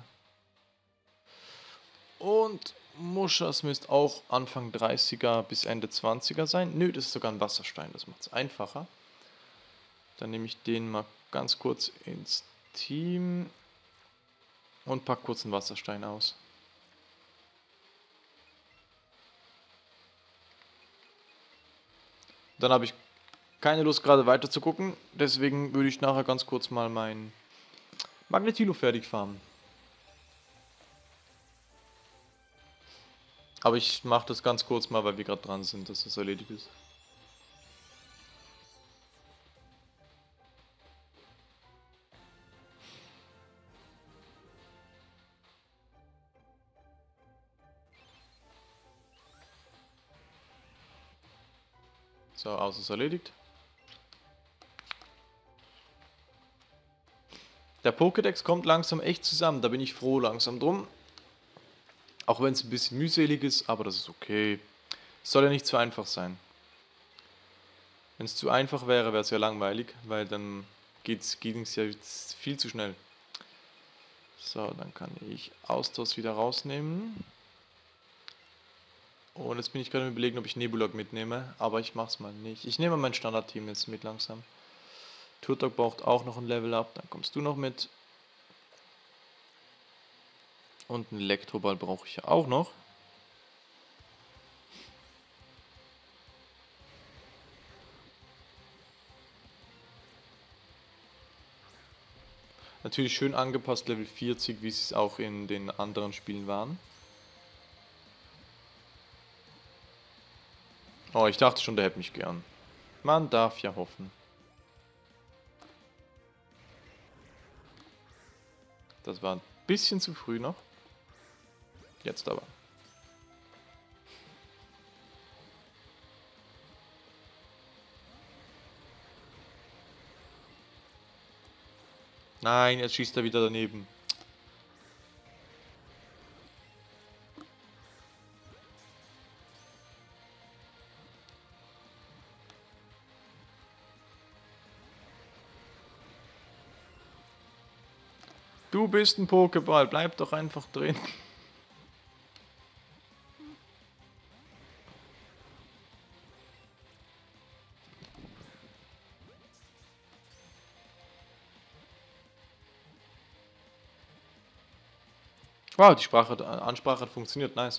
Und Muschas müsste auch Anfang 30er bis Ende 20er sein. Nö, das ist sogar ein Wasserstein, das macht es einfacher. Dann nehme ich den mal ganz kurz ins Team und pack kurz einen Wasserstein aus. Dann habe ich keine Lust gerade weiter zu gucken, deswegen würde ich nachher ganz kurz mal mein Magnetilo fertig farmen. Aber ich mache das ganz kurz mal, weil wir gerade dran sind, dass das erledigt ist. So, aus ist erledigt. Der Pokédex kommt langsam echt zusammen, da bin ich froh langsam drum. Auch wenn es ein bisschen mühselig ist, aber das ist okay. Es soll ja nicht zu einfach sein. Wenn es zu einfach wäre, wäre es ja langweilig, weil dann ging es ja jetzt viel zu schnell. So, dann kann ich Austausch wieder rausnehmen. Und jetzt bin ich gerade überlegen, ob ich Nebulok mitnehme, aber ich mach's mal nicht. Ich nehme mein Standardteam jetzt mit langsam. Turtok braucht auch noch ein Level Up, dann kommst du noch mit. Und einen Elektroball brauche ich ja auch noch. Natürlich schön angepasst, Level 40, wie es auch in den anderen Spielen waren. Oh, ich dachte schon, der hätte mich gern. Man darf ja hoffen. Das war ein bisschen zu früh noch. Jetzt aber. Nein, jetzt schießt er wieder daneben. Du bist ein Pokéball, bleib doch einfach drin. Wow, die Ansprache hat funktioniert, nice.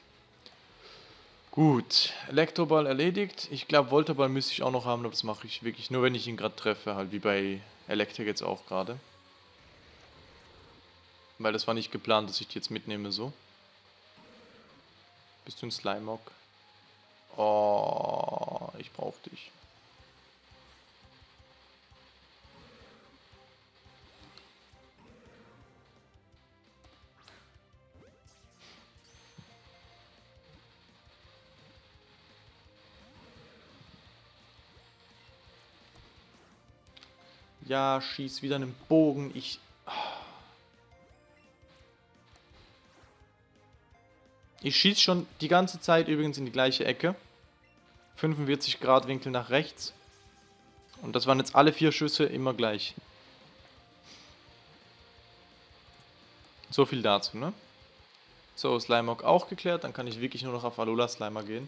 Gut, Elektroball erledigt. Ich glaube, Voltoball müsste ich auch noch haben, aber das mache ich wirklich nur, wenn ich ihn gerade treffe, halt wie bei Electric jetzt auch gerade. Weil das war nicht geplant, dass ich die jetzt mitnehme so. Bist du ein Slimemock? Oh, ich brauch dich. Ja, schieß wieder einen Bogen. Ich schieße schon die ganze Zeit übrigens in die gleiche Ecke. 45 Grad Winkel nach rechts. Und das waren jetzt alle 4 Schüsse immer gleich. So viel dazu, ne? So, Slimemock auch geklärt. Dann kann ich wirklich nur noch auf Alola Slimer gehen.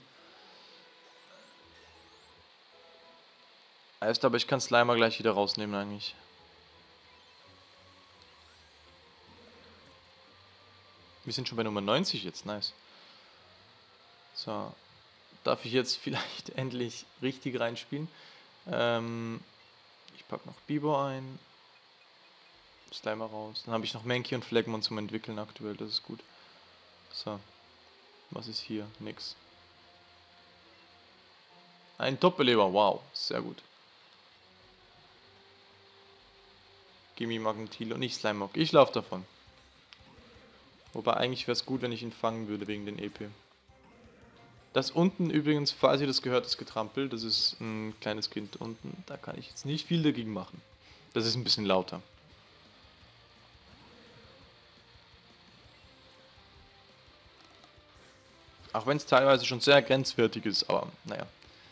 Heißt aber, ich kann Slimer gleich wieder rausnehmen eigentlich. Wir sind schon bei Nummer 90 jetzt, nice. So, darf ich jetzt vielleicht endlich richtig reinspielen. Ich packe noch Bibo ein. Slimer raus. Dann habe ich noch Mankey und Phlegmon zum Entwickeln aktuell, das ist gut. So, was ist hier? Nix. Ein Top-Beleber, wow, sehr gut. Gimme Magnetilo, nicht Slimemock. Ich laufe davon. Wobei eigentlich wäre es gut, wenn ich ihn fangen würde wegen den EP. Das unten übrigens, falls ihr das gehört, das Getrampel, das ist ein kleines Kind unten. Da kann ich jetzt nicht viel dagegen machen. Das ist ein bisschen lauter. Auch wenn es teilweise schon sehr grenzwertig ist, aber naja.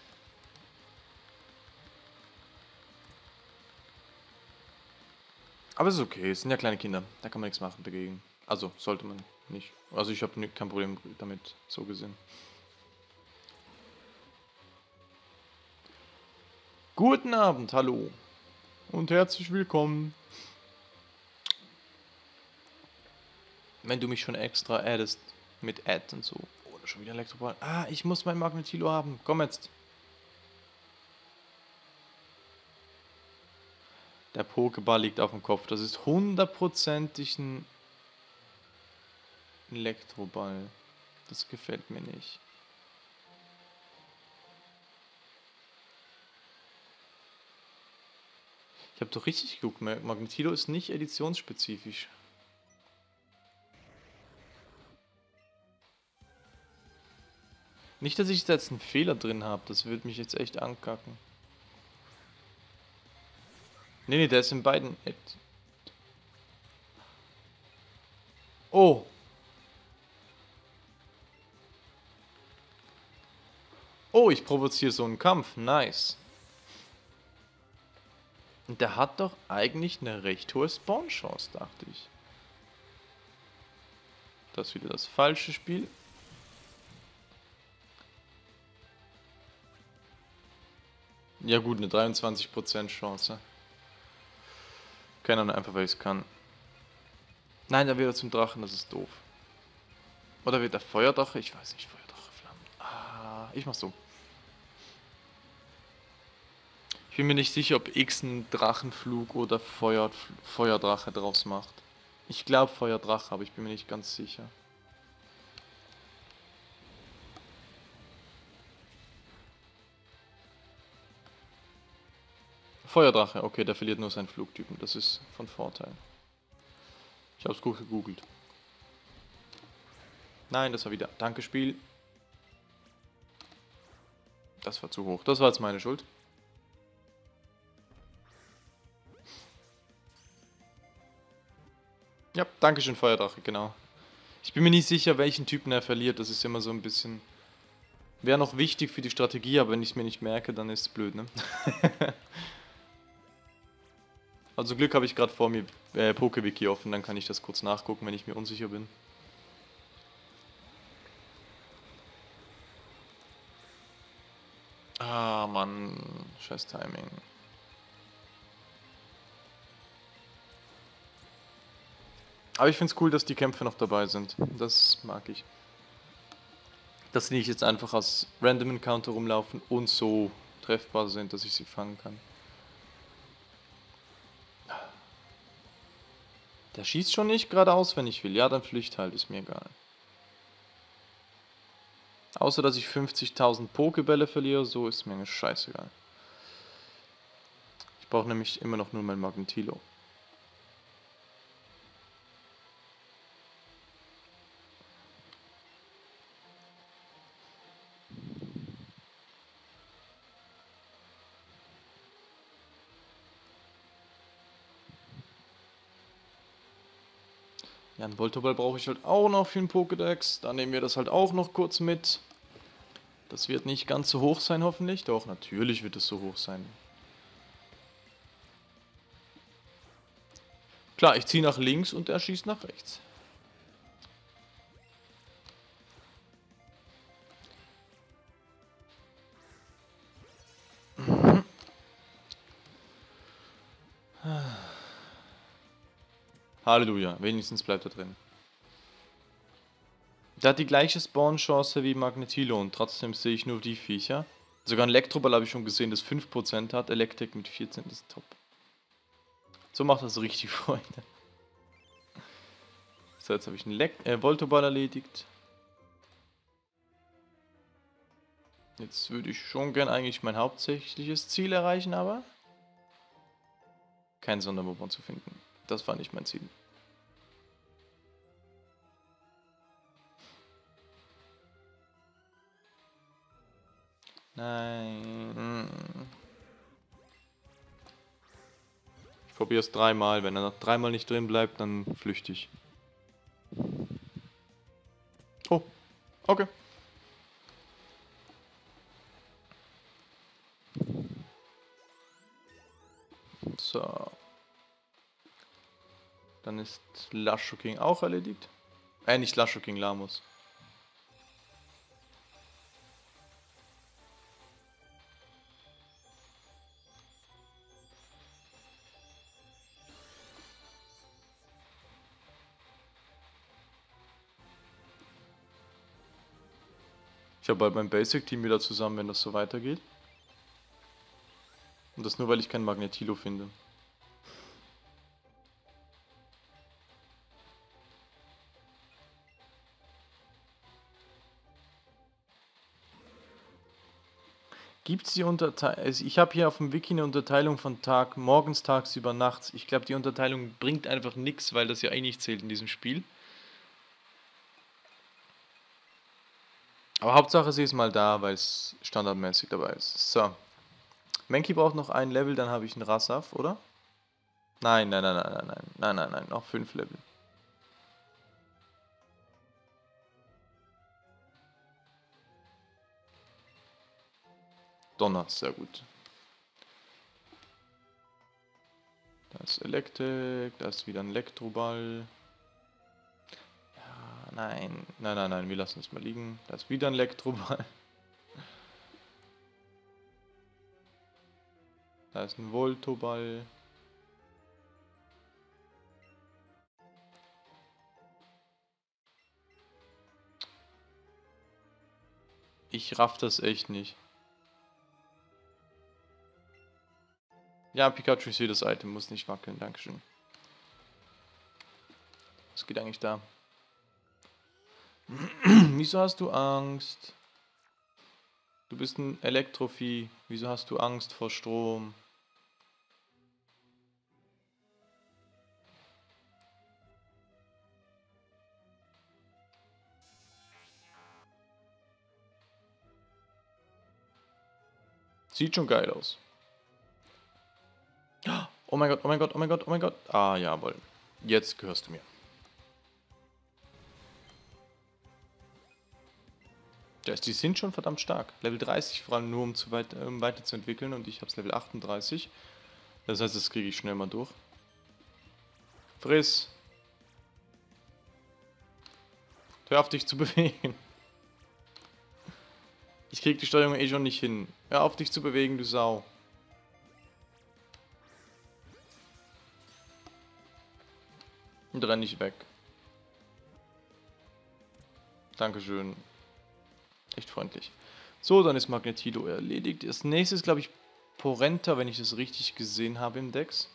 Aber es ist okay, es sind ja kleine Kinder, da kann man nichts machen dagegen. Also sollte man nicht. Also ich habe kein Problem damit, so gesehen. Guten Abend, hallo. Und herzlich willkommen. Wenn du mich schon extra addest mit Add und so. Oder schon wieder Elektroball. Ah, ich muss mein Magnetilo haben. Komm jetzt. Der Pokéball liegt auf dem Kopf. Das ist hundertprozentig ein Elektroball. Das gefällt mir nicht. Ich habe doch richtig geguckt. Magnetilo ist nicht editionsspezifisch. Nicht, dass ich da jetzt einen Fehler drin habe. Das würde mich jetzt echt ankacken. Nee, der ist in beiden. Oh. Oh, ich provoziere so einen Kampf. Nice. Und der hat doch eigentlich eine recht hohe Spawn-Chance, dachte ich. Das ist wieder das falsche Spiel. Ja gut, eine 23% Chance. Keine Ahnung, einfach weil ich es kann. Nein, da wird er zum Drachen, das ist doof. Oder wird er Feuerdrache? Ich weiß nicht, Feuerdrache, Flammen. Ah, ich mach so. Ich bin mir nicht sicher, ob X einen Drachenflug oder Feuerdrache draus macht. Ich glaube Feuerdrache, aber ich bin mir nicht ganz sicher. Feuerdrache, okay, der verliert nur seinen Flugtypen. Das ist von Vorteil. Ich habe es gut gegoogelt. Nein, das war wieder. Danke, Spiel. Das war zu hoch. Das war jetzt meine Schuld. Ja, danke schön, Feuerdrache, genau. Ich bin mir nicht sicher, welchen Typen er verliert. Das ist immer so ein bisschen... Wäre noch wichtig für die Strategie, aber wenn ich es mir nicht merke, dann ist es blöd, ne? Also Glück habe ich gerade vor mir PokeWiki offen, dann kann ich das kurz nachgucken, wenn ich mir unsicher bin. Ah, Mann. Scheiß Timing. Aber ich finde es cool, dass die Kämpfe noch dabei sind. Das mag ich. Dass sie nicht jetzt einfach als Random Encounter rumlaufen und so treffbar sind, dass ich sie fangen kann. Der schießt schon nicht geradeaus, wenn ich will. Ja, dann flücht halt, ist mir egal. Außer, dass ich 50.000 Pokebälle verliere, so ist mir scheißegal. Ich brauche nämlich immer noch nur mein Magnetilo. Ja, einen Voltoball brauche ich halt auch noch für den Pokédex. Dann nehmen wir das halt auch noch kurz mit. Das wird nicht ganz so hoch sein, hoffentlich. Doch, natürlich wird es so hoch sein. Klar, ich ziehe nach links und er schießt nach rechts. Halleluja, wenigstens bleibt er drin. Der hat die gleiche Spawn-Chance wie Magnetilo und trotzdem sehe ich nur die Viecher. Sogar ein Elektroball habe ich schon gesehen, das 5% hat. Elektrik mit 14 ist top. So macht das richtig Freude. So, jetzt habe ich einen Voltoball erledigt. Jetzt würde ich schon gern eigentlich mein hauptsächliches Ziel erreichen, aber kein Sondermobon zu finden. Das war nicht mein Ziel. Nein. Ich probiere es dreimal. Wenn er noch dreimal nicht drin bleibt, dann flüchte ich. Oh, okay. So. Dann ist Lashoking auch erledigt. Nicht Lashoking, Lamus. Ich habe bald mein Basic-Team wieder zusammen, wenn das so weitergeht. Und das nur, weil ich kein Magnetilo finde. Gibt es die Unterteilung? Also ich habe hier auf dem Wiki eine Unterteilung von Tag, morgens, tagsüber, nachts. Ich glaube, die Unterteilung bringt einfach nichts, weil das ja eh nicht zählt in diesem Spiel. Aber Hauptsache sie ist mal da, weil es standardmäßig dabei ist. So. Mankey braucht noch ein Level, dann habe ich einen Rassaf, oder? Nein, nein, nein, nein, nein, nein, nein, nein, nein, noch 5 Level. Donner, sehr gut. Da ist Elektrik, da ist wieder ein Elektroball. Ja, nein, nein, nein, nein, wir lassen es mal liegen. Da ist wieder ein Elektroball. Da ist ein Voltoball. Ich raff das echt nicht. Ja, Pikachu ist hier das Item, muss nicht wackeln, dankeschön. Was geht eigentlich da? Wieso hast du Angst? Du bist ein Elektrovieh. Wieso hast du Angst vor Strom? Sieht schon geil aus. Oh mein Gott, oh mein Gott, oh mein Gott, oh mein Gott. Ah, jawohl. Jetzt gehörst du mir. Die sind schon verdammt stark. Level 30 vor allem nur, um weiterzuentwickeln und ich hab's Level 38. Das heißt, das kriege ich schnell mal durch. Friss. Hör auf dich zu bewegen. Ich krieg die Steuerung eh schon nicht hin. Hör auf dich zu bewegen, du Sau. Und renn nicht weg. Dankeschön. Echt freundlich. So, dann ist Magnetido erledigt. Das nächste ist, glaube ich, Porenta, wenn ich das richtig gesehen habe im Dex.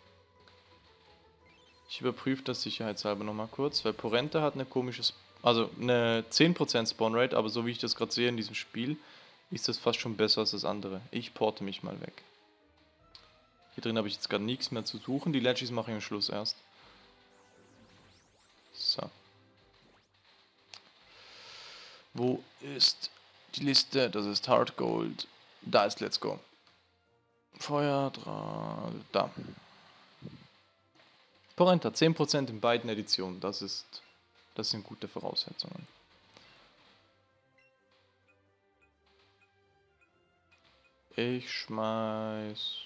Ich überprüfe das sicherheitshalber nochmal kurz, weil Porenta hat eine komische, also eine 10% Spawnrate, aber so wie ich das gerade sehe in diesem Spiel, ist das fast schon besser als das andere. Ich porte mich mal weg. Hier drin habe ich jetzt gerade nichts mehr zu suchen. Die Legis mache ich am Schluss erst. So. Wo ist die Liste? Das ist Hard Gold. Da ist Let's Go. Feuer, da. Porenta, 10% in beiden Editionen. Das sind gute Voraussetzungen. Ich schmeiß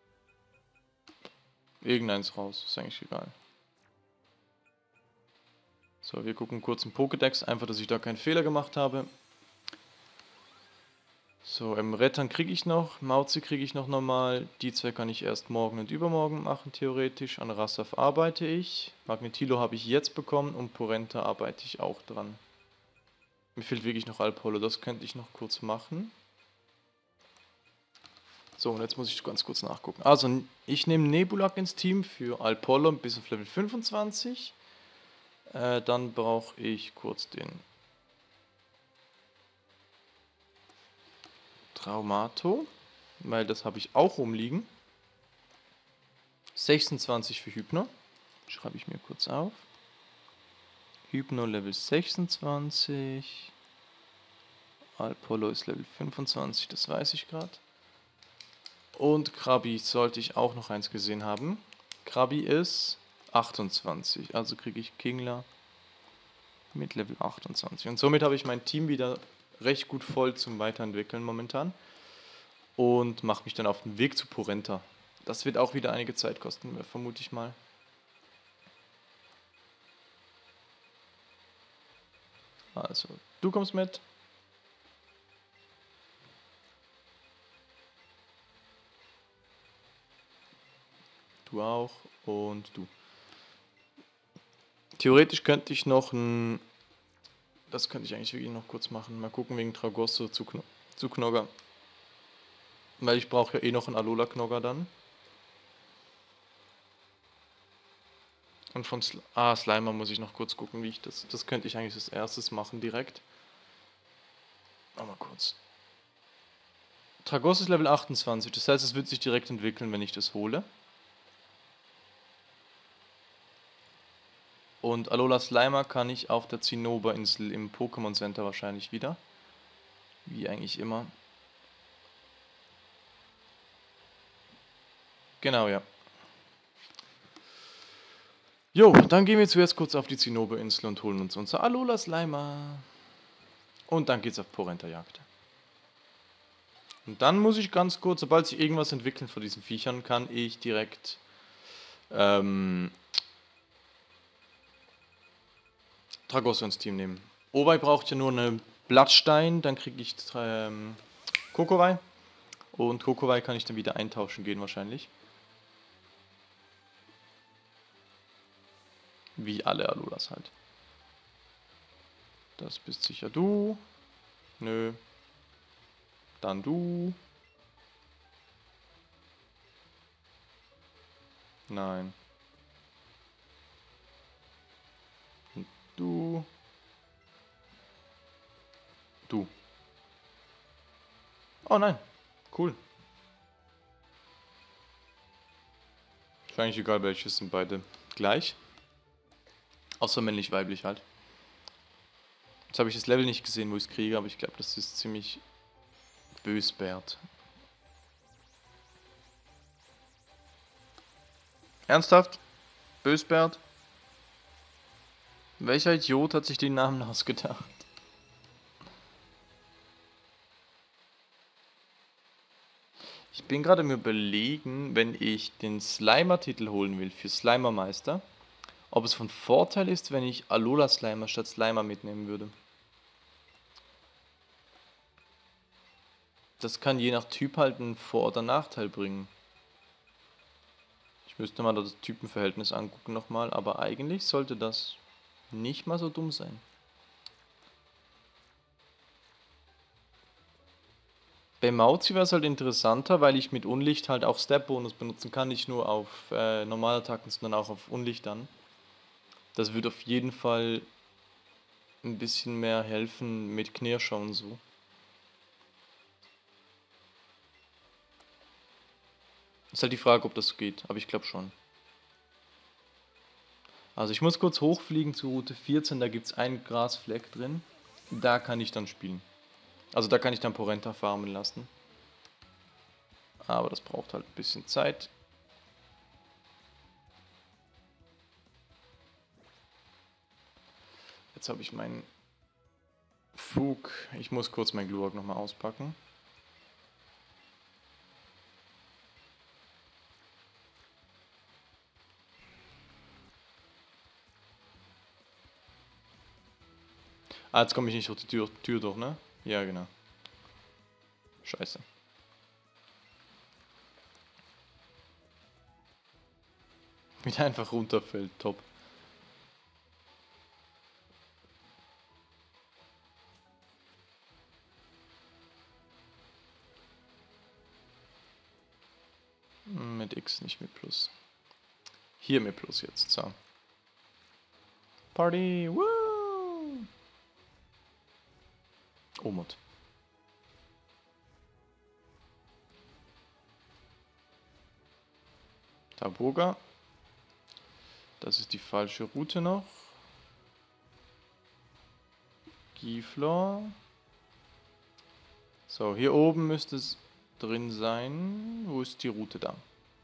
irgendeins raus. Ist eigentlich egal. So, wir gucken kurz im Pokédex. Einfach, dass ich da keinen Fehler gemacht habe. So, Rettern kriege ich noch, Mauzi kriege ich noch normal, die zwei kann ich erst morgen und übermorgen machen, theoretisch. An Rassaf arbeite ich, Magnetilo habe ich jetzt bekommen und Porenta arbeite ich auch dran. Mir fehlt wirklich noch Alpolo, das könnte ich noch kurz machen. So, und jetzt muss ich ganz kurz nachgucken. Also, ich nehme Nebulak ins Team für Alpolo bis auf Level 25. Dann brauche ich kurz den Traumato, weil das habe ich auch rumliegen. 26 für Hypno. Schreibe ich mir kurz auf. Hypno Level 26. Alpolo ist Level 25, das weiß ich gerade. Und Krabi sollte ich auch noch eins gesehen haben. Krabi ist 28, also kriege ich Kingler mit Level 28. Und somit habe ich mein Team wieder recht gut voll zum Weiterentwickeln momentan. Und mache mich dann auf den Weg zu Porenta. Das wird auch wieder einige Zeit kosten, vermute ich mal. Also, du kommst mit. Du auch. Und du. Theoretisch könnte ich noch ein... Das könnte ich eigentlich wirklich noch kurz machen. Mal gucken wegen Tragosso zu Knogger. Weil ich brauche ja eh noch einen Alola-Knogger dann. Und von Slimer muss ich noch kurz gucken, wie ich das... Das könnte ich eigentlich als erstes machen direkt. Mal kurz. Tragosso ist Level 28, das heißt, es wird sich direkt entwickeln, wenn ich das hole. Und Alola Slimer kann ich auf der Zinnoberinsel im Pokémon Center wahrscheinlich wieder. Wie eigentlich immer. Genau, ja. Jo, dann gehen wir zuerst kurz auf die Zinnoberinsel und holen uns unser Alola Slimer. Und dann geht's auf Porenta-Jagd. Und dann muss ich ganz kurz, sobald sich irgendwas entwickeln von diesen Viechern, kann ich direkt Tragosso ins Team nehmen. Owei braucht ja nur einen Blattstein, dann kriege ich Kokowai. Und Kokowai kann ich dann wieder eintauschen gehen wahrscheinlich. Wie alle Alolas halt. Das bist sicher du. Nö. Dann du. Nein. Und du. Du. Oh nein. Cool. Ist eigentlich egal welches, sind beide gleich. Außer männlich-weiblich halt. Jetzt habe ich das Level nicht gesehen, wo ich es kriege, aber ich glaube, das ist ziemlich bösbärt. Ernsthaft? Bösbert? Welcher Idiot hat sich den Namen ausgedacht? Ich bin gerade mir überlegen, wenn ich den Slimer-Titel holen will für Slimer-Meister, ob es von Vorteil ist, wenn ich Alola Slimer statt Slimer mitnehmen würde. Das kann je nach Typ halt einen Vor- oder Nachteil bringen. Ich müsste mal das Typenverhältnis angucken nochmal, aber eigentlich sollte das nicht mal so dumm sein. Bei Mauzi wäre es halt interessanter, weil ich mit Unlicht halt auch Step-Bonus benutzen kann, nicht nur auf Normalattacken, sondern auch auf Unlicht dann. Das wird auf jeden Fall ein bisschen mehr helfen mit Knirscher und so. Ist halt die Frage, ob das geht, aber ich glaube schon. Also ich muss kurz hochfliegen zu Route 14, da gibt es einen Grasfleck drin. Da kann ich dann spielen. Also da kann ich dann Porenta farmen lassen. Aber das braucht halt ein bisschen Zeit. Jetzt habe ich meinen Flug. Ich muss kurz mein Glurak nochmal auspacken. Ah, jetzt komme ich nicht durch die Tür durch, ne? Ja, genau. Scheiße. Wie der einfach runterfällt, top. Mit X, nicht mit Plus. Hier mit Plus jetzt, so. Party, woo! Omut. Taboga. Das ist die falsche Route noch. Giflor. So, hier oben müsste es drin sein. Wo ist die Route da?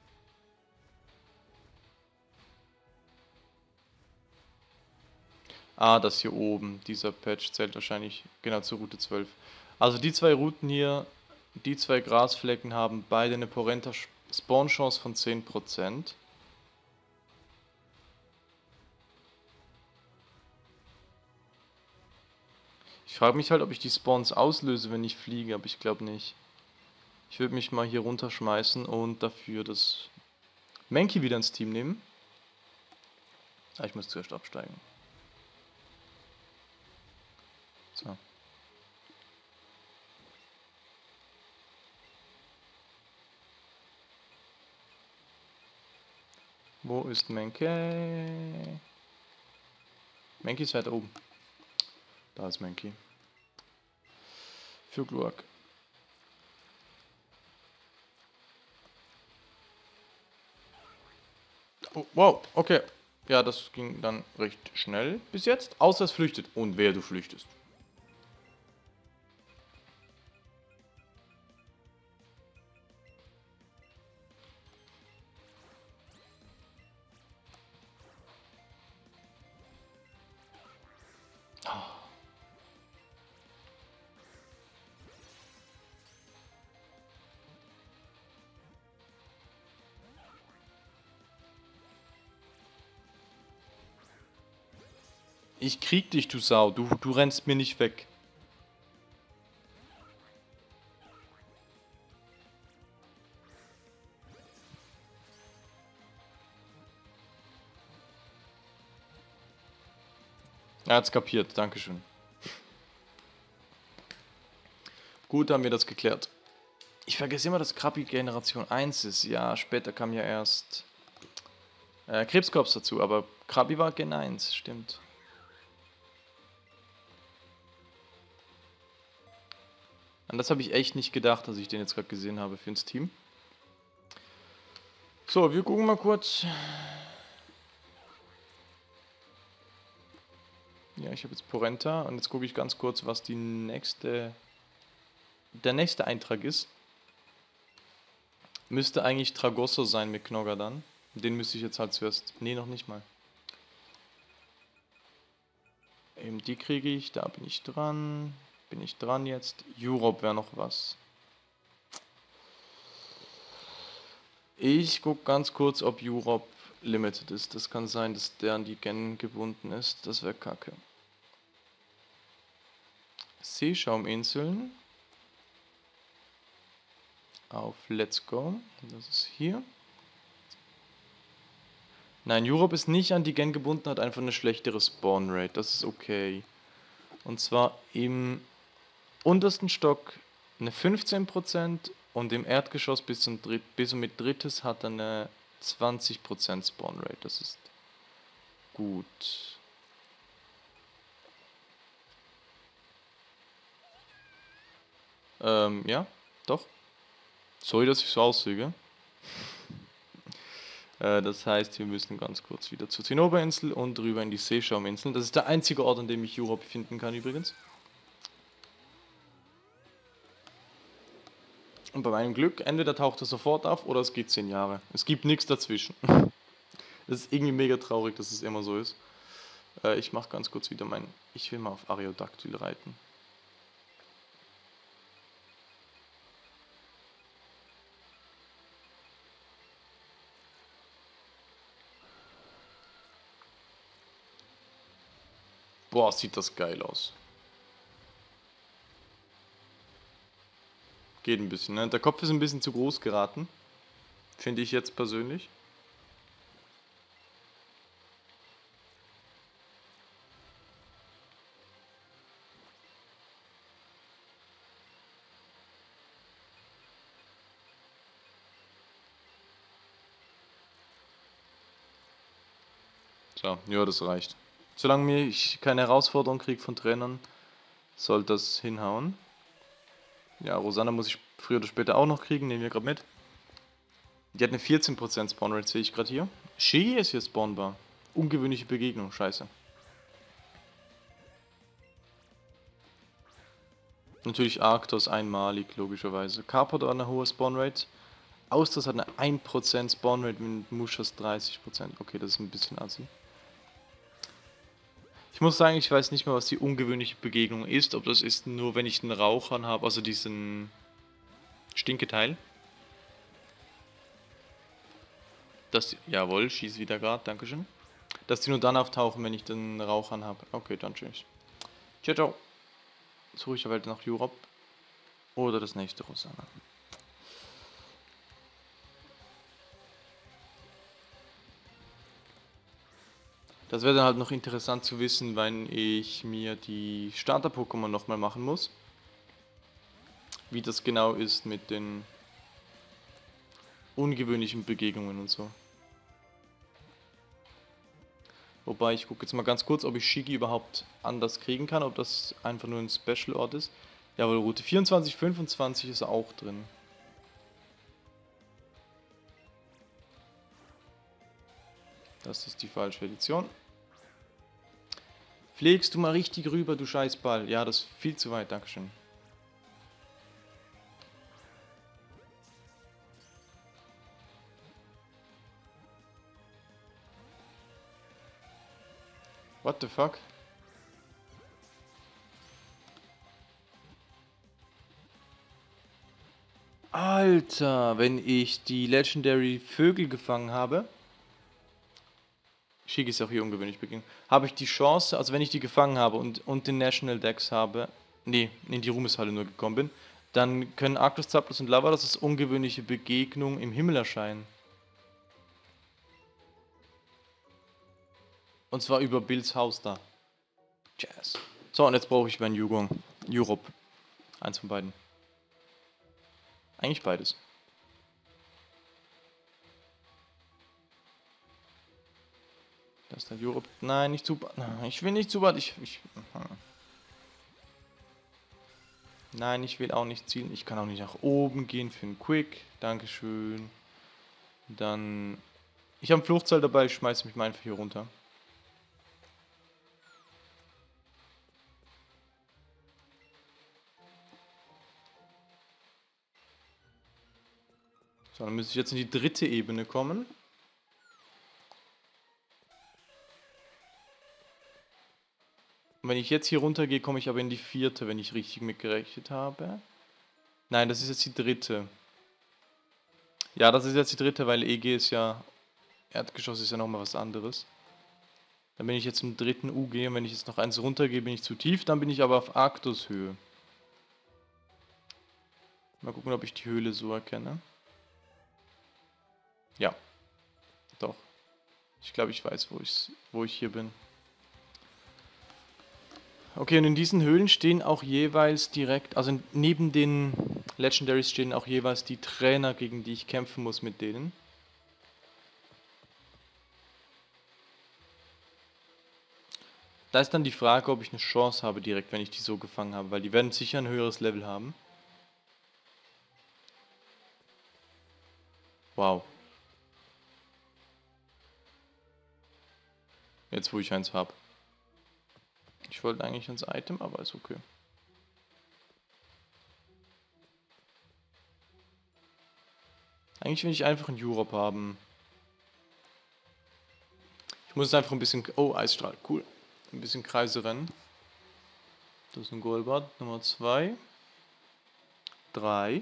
Ah, das hier oben. Dieser Patch zählt wahrscheinlich genau zur Route 12. Also die zwei Routen hier, die zwei Grasflecken haben beide eine Porenta Spawn-Chance von 10%. Ich frage mich halt, ob ich die Spawns auslöse, wenn ich fliege, aber ich glaube nicht. Ich würde mich mal hier runterschmeißen und dafür das Mankey wieder ins Team nehmen. Ah, ich muss zuerst absteigen. So. Wo ist Mankey? Mankey ist weiter oben. Da ist Mankey. Für Glurak. Oh, wow, okay. Ja, das ging dann recht schnell bis jetzt. Außer es flüchtet. Und wer du flüchtest. Ich krieg dich, du Sau. Du rennst mir nicht weg. Er hat's kapiert, dankeschön. Gut, haben wir das geklärt. Ich vergesse immer, dass Krabby Generation 1 ist. Ja, später kam ja erst Krebskorps dazu, aber Krabby war Gen 1, stimmt. An das habe ich echt nicht gedacht, dass ich den jetzt gerade gesehen habe für ins Team. So, wir gucken mal kurz. Ja, ich habe jetzt Porenta und jetzt gucke ich ganz kurz, was der nächste Eintrag ist. Müsste eigentlich Tragosso sein mit Knogger dann. Den müsste ich jetzt halt zuerst... Nee, noch nicht mal. Eben die kriege ich, da bin ich dran. Bin ich dran jetzt. Europe wäre noch was. Ich gucke ganz kurz, ob Europe limited ist. Das kann sein, dass der an die Gen gebunden ist. Das wäre kacke. Seeschauminseln. Auf Let's Go. Das ist hier. Nein, Europe ist nicht an die Gen gebunden, hat einfach eine schlechtere Spawn Rate. Das ist okay. Und zwar im untersten Stock eine 15% und im Erdgeschoss bis mit drittes hat er eine 20% Spawn Rate. Das ist gut. Ja, doch. Sorry, dass ich so ausfüge. Das heißt, wir müssen ganz kurz wieder zur Zinnoberinsel und rüber in die Seeschauminseln. Das ist der einzige Ort, an dem ich Europe finden kann übrigens. Und bei meinem Glück, entweder taucht er sofort auf oder es geht 10 Jahre. Es gibt nichts dazwischen. Das ist irgendwie mega traurig, dass es immer so ist. Ich mache ganz kurz wieder Ich will mal auf Ariodactyl reiten. Boah, sieht das geil aus. Geht ein bisschen, ne? Der Kopf ist ein bisschen zu groß geraten. Finde ich jetzt persönlich. So, ja, das reicht. Solange ich keine Herausforderung kriege von Trainern, soll das hinhauen. Ja, Rosanna muss ich früher oder später auch noch kriegen, nehmen wir gerade mit. Die hat eine 14% Spawnrate, sehe ich gerade hier. Shiggy ist hier spawnbar. Ungewöhnliche Begegnung, scheiße. Natürlich Arctos einmalig, logischerweise. Carport hat eine hohe Spawnrate. Austers hat eine 1% Spawnrate mit Mushas 30%. Okay, das ist ein bisschen assi. Ich muss sagen, ich weiß nicht mehr, was die ungewöhnliche Begegnung ist. Ob das ist nur, wenn ich einen Rauchern habe, also diesen Stinketeil. Jawohl, schieß wieder gerade, dankeschön. Dass die nur dann auftauchen, wenn ich den Rauchern habe. Okay, dann tschüss. Ciao, ciao. Suche ich aber nach Europe. Oder das nächste Rosanna. Das wäre dann halt noch interessant zu wissen, wenn ich mir die Starter-Pokémon nochmal machen muss. Wie das genau ist mit den ungewöhnlichen Begegnungen und so. Wobei, ich gucke jetzt mal ganz kurz, ob ich Shiggy überhaupt anders kriegen kann, ob das einfach nur ein Special-Ort ist. Jawohl, Route 24, 25 ist auch drin. Das ist die falsche Edition. Pflegst du mal richtig rüber, du Scheißball. Ja, das ist viel zu weit, dankeschön. What the fuck? Alter, wenn ich die Legendary Vögel gefangen habe, Shiggy ist auch hier ungewöhnlich begegnet, habe ich die Chance, also wenn ich die gefangen habe und den National Dex habe, nee, in die Ruhmeshalle nur gekommen bin, dann können Arctos, Zapdos und Lavados als ungewöhnliche Begegnung im Himmel erscheinen. Und zwar über Bills Haus da. Jazz. So, und jetzt brauche ich meinen Yugong. Europe. Eins von beiden. Eigentlich beides. Das ist der Europe. Nein, nicht zu bad. Ich will nicht zu bad. Nein, ich will auch nicht zielen. Ich kann auch nicht nach oben gehen für einen Quick. Dankeschön. Dann. Ich habe ein Fluchtseil dabei. Ich schmeiße mich mal einfach hier runter. So, dann müsste ich jetzt in die dritte Ebene kommen. Und wenn ich jetzt hier runter gehe, komme ich aber in die 4., wenn ich richtig mitgerechnet habe. Nein, das ist jetzt die 3. Ja, das ist jetzt die 3., weil EG ist ja... Erdgeschoss ist ja nochmal was anderes. Dann bin ich jetzt im 3. UG und wenn ich jetzt noch eins runtergehe, bin ich zu tief. Dann bin ich aber auf Arktos-Höhe. Mal gucken, ob ich die Höhle so erkenne. Ja, doch. Ich glaube, ich weiß, wo ich hier bin. Okay, und in diesen Höhlen stehen auch jeweils direkt, also neben den Legendaries stehen auch jeweils die Trainer, gegen die ich kämpfen muss mit denen. Da ist dann die Frage, ob ich eine Chance habe direkt, wenn ich die so gefangen habe, weil die werden sicher ein höheres Level haben. Wow. Jetzt, wo ich eins habe. Ich wollte eigentlich ins Item, aber ist okay. Eigentlich will ich einfach einen Europe haben. Ich muss jetzt einfach ein bisschen... Oh, Eisstrahl, cool. Ein bisschen Kreise rennen. Das ist ein Golbat. Nummer 2. 3.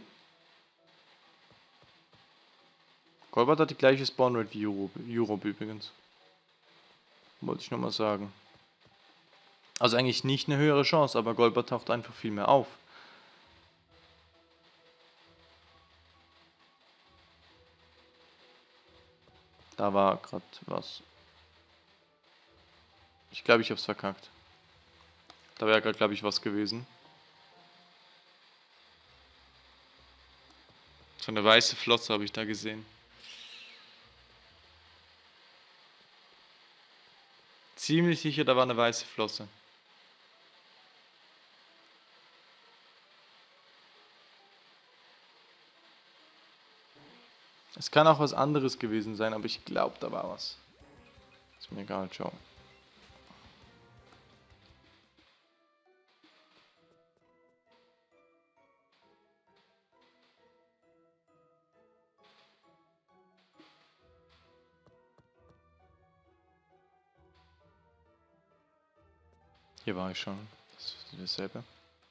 Golbat hat die gleiche Spawnrate wie Europe übrigens. Wollte ich nochmal sagen. Also eigentlich nicht eine höhere Chance, aber Golbat taucht einfach viel mehr auf. Da war gerade was. Ich glaube, ich habe es verkackt. Da wäre gerade, glaube ich, was gewesen. So eine weiße Flosse habe ich da gesehen. Ziemlich sicher, da war eine weiße Flosse. Es kann auch was anderes gewesen sein, aber ich glaube, da war was. Ist mir egal, ciao. Hier war ich schon. Das ist dasselbe.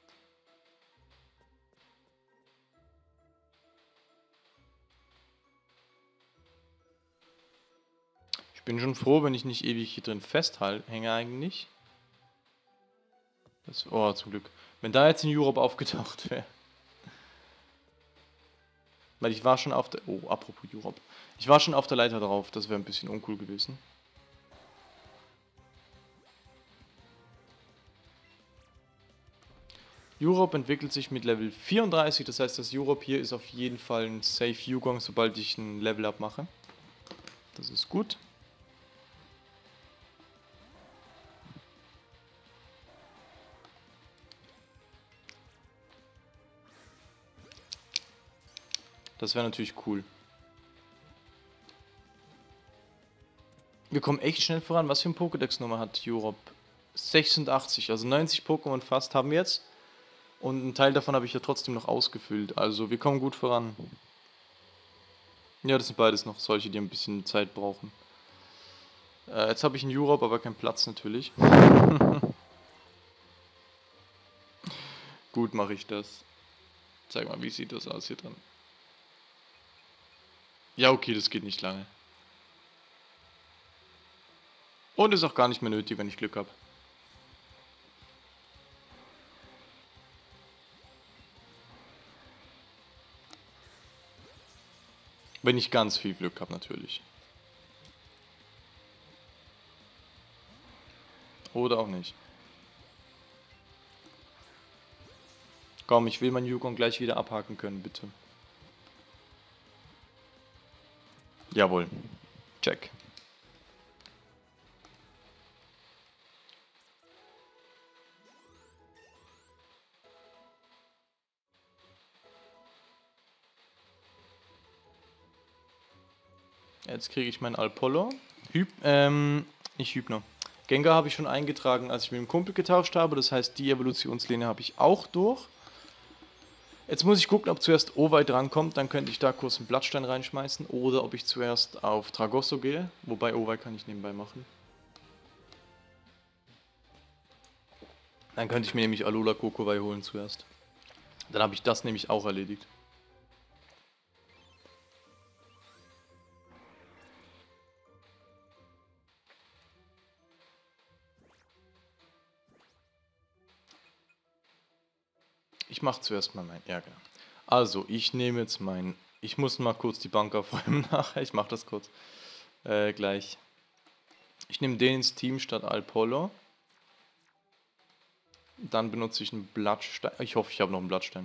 Ich bin schon froh, wenn ich nicht ewig hier drin festhänge eigentlich. Oh, zum Glück. Wenn da jetzt in Europe aufgetaucht wäre. Weil ich war schon auf der... Oh, apropos Europe. Ich war schon auf der Leiter drauf. Das wäre ein bisschen uncool gewesen. Europe entwickelt sich mit Level 34. Das heißt, das Europe hier ist auf jeden Fall ein Safe Yugong, sobald ich ein Level-Up mache. Das ist gut. Das wäre natürlich cool. Wir kommen echt schnell voran. Was für ein Pokédex-Nummer hat Europe? 86, also 90 Pokémon fast haben wir jetzt. Und einen Teil davon habe ich ja trotzdem noch ausgefüllt. Also wir kommen gut voran. Ja, das sind beides noch solche, die ein bisschen Zeit brauchen. Jetzt habe ich in Europe, aber keinen Platz natürlich. Gut, mache ich das. Zeig mal, wie sieht das aus hier drin? Ja, okay, das geht nicht lange. Und ist auch gar nicht mehr nötig, wenn ich Glück habe. Wenn ich ganz viel Glück habe, natürlich. Oder auch nicht. Komm, ich will meinen Yukon gleich wieder abhaken können, bitte. Jawohl. Check. Jetzt kriege ich meinen Alpollo. Nicht Hypno. Gengar habe ich schon eingetragen, als ich mit dem Kumpel getauscht habe. Das heißt, die Evolutionslinie habe ich auch durch. Jetzt muss ich gucken, ob zuerst Owei drankommt. Dann könnte ich da kurz einen Blattstein reinschmeißen. Oder ob ich zuerst auf Tragosso gehe. Wobei Owei kann ich nebenbei machen. Dann könnte ich mir nämlich Alola Kokowai holen zuerst. Dann habe ich das nämlich auch erledigt. Ich mache zuerst mal mein Ärger. Also, ich nehme jetzt mein... Ich muss mal kurz die Bank aufräumen nachher. Ich mache das kurz. Gleich. Ich nehme den ins Team statt Alpollo. Dann benutze ich einen Blattstein. Ich hoffe, ich habe noch einen Blattstein.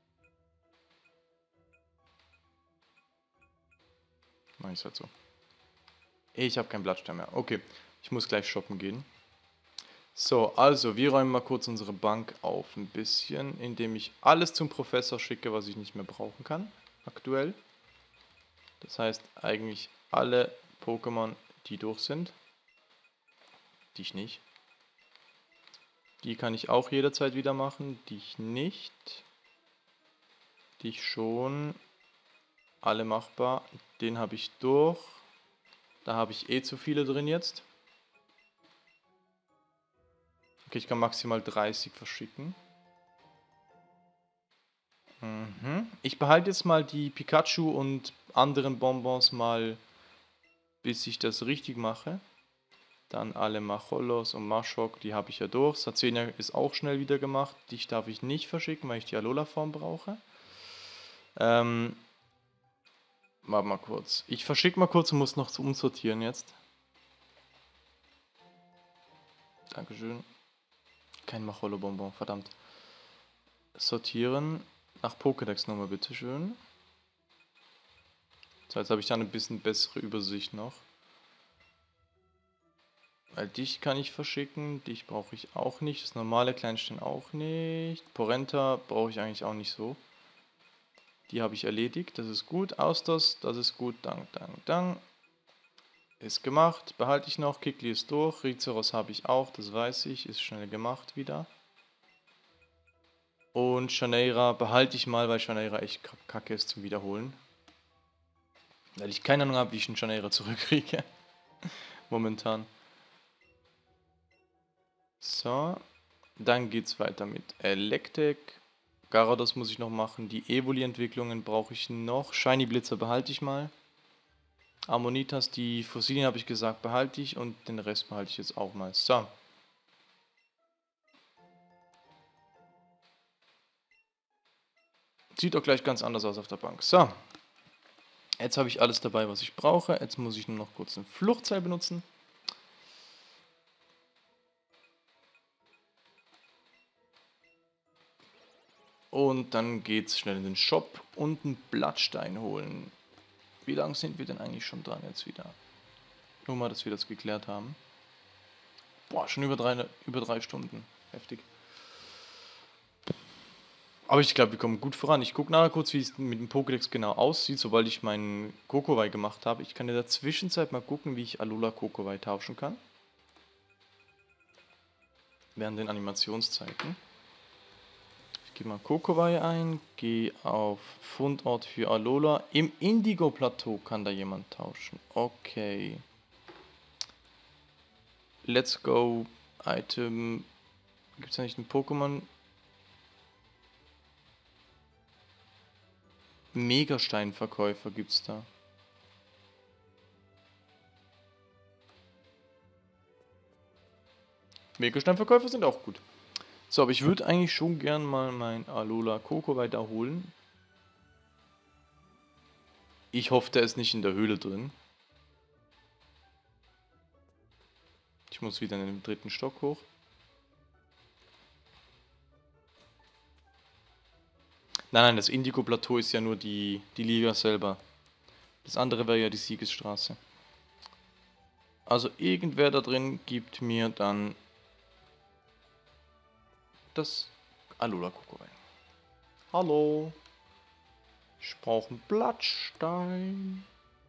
Mach ich halt so. Ich habe keinen Blattstein mehr. Okay, ich muss gleich shoppen gehen. So, also, wir räumen mal kurz unsere Bank auf ein bisschen, indem ich alles zum Professor schicke, was ich nicht mehr brauchen kann, aktuell. Das heißt, eigentlich alle Pokémon, die durch sind. Dich nicht. Die kann ich auch jederzeit wieder machen, dich nicht. Dich schon. Alle machbar. Den habe ich durch. Da habe ich eh zu viele drin jetzt. Okay, ich kann maximal 30 verschicken. Ich behalte jetzt mal die Pikachu und anderen Bonbons mal, bis ich das richtig mache. Dann alle Macholos und Maschok, die habe ich ja durch. Sazenia ist auch schnell wieder gemacht. Dich darf ich nicht verschicken, weil ich die Alola-Form brauche. Warte mal kurz. Ich verschicke mal kurz und muss noch umsortieren jetzt. Dankeschön. Kein Macholo-Bonbon, verdammt. Sortieren. Nach Pokédex-Nummer, bitteschön. So, jetzt habe ich dann ein bisschen bessere Übersicht noch. Weil dich kann ich verschicken, dich brauche ich auch nicht. Das normale Kleinstein auch nicht. Porenta brauche ich eigentlich auch nicht so. Die habe ich erledigt, das ist gut. Austos, das ist gut. Dank, dank, dank. Ist gemacht, behalte ich noch. Kikli ist durch. Rizeros habe ich auch, das weiß ich. Ist schnell gemacht wieder. Und Shaneira behalte ich mal, weil Shaneira echt kacke ist zum Wiederholen. Weil ich keine Ahnung habe, wie ich einen Shaneira zurückkriege. Momentan. So. Dann geht's weiter mit Electek. Gyarados muss ich noch machen. Die Evoli-Entwicklungen brauche ich noch. Shiny Blitzer behalte ich mal. Ammonitas, die Fossilien habe ich gesagt, behalte ich. Und den Rest behalte ich jetzt auch mal. So. Sieht doch gleich ganz anders aus auf der Bank. So. Jetzt habe ich alles dabei, was ich brauche. Jetzt muss ich nur noch kurz ein Fluchtseil benutzen. Und dann geht's schnell in den Shop und einen Blattstein holen. Wie lange sind wir denn eigentlich schon dran jetzt wieder? Nur mal, dass wir das geklärt haben. Boah, schon über drei Stunden. Heftig. Aber ich glaube, wir kommen gut voran. Ich gucke nachher kurz, wie es mit dem Pokédex genau aussieht, sobald ich meinen Kokowai gemacht habe. Ich kann in der Zwischenzeit mal gucken, wie ich Alola Kokowai tauschen kann. Während den Animationszeiten. Ich gebe mal Kokowai ein, gehe auf Fundort für Alola. Im Indigo-Plateau kann da jemand tauschen. Okay. Let's go. Item. Gibt es da nicht ein Pokémon? Megasteinverkäufer gibt's da. Megasteinverkäufer sind auch gut. So, aber ich würde eigentlich schon gern mal mein Alola Kokowai da holen. Ich hoffe, der ist nicht in der Höhle drin. Ich muss wieder in den 3. Stock hoch. Nein, das Indigo-Plateau ist ja nur die Liga selber. Das andere wäre ja die Siegesstraße. Also irgendwer da drin gibt mir dann das Alola Kokowai. Hallo. Ich brauche einen Blattstein.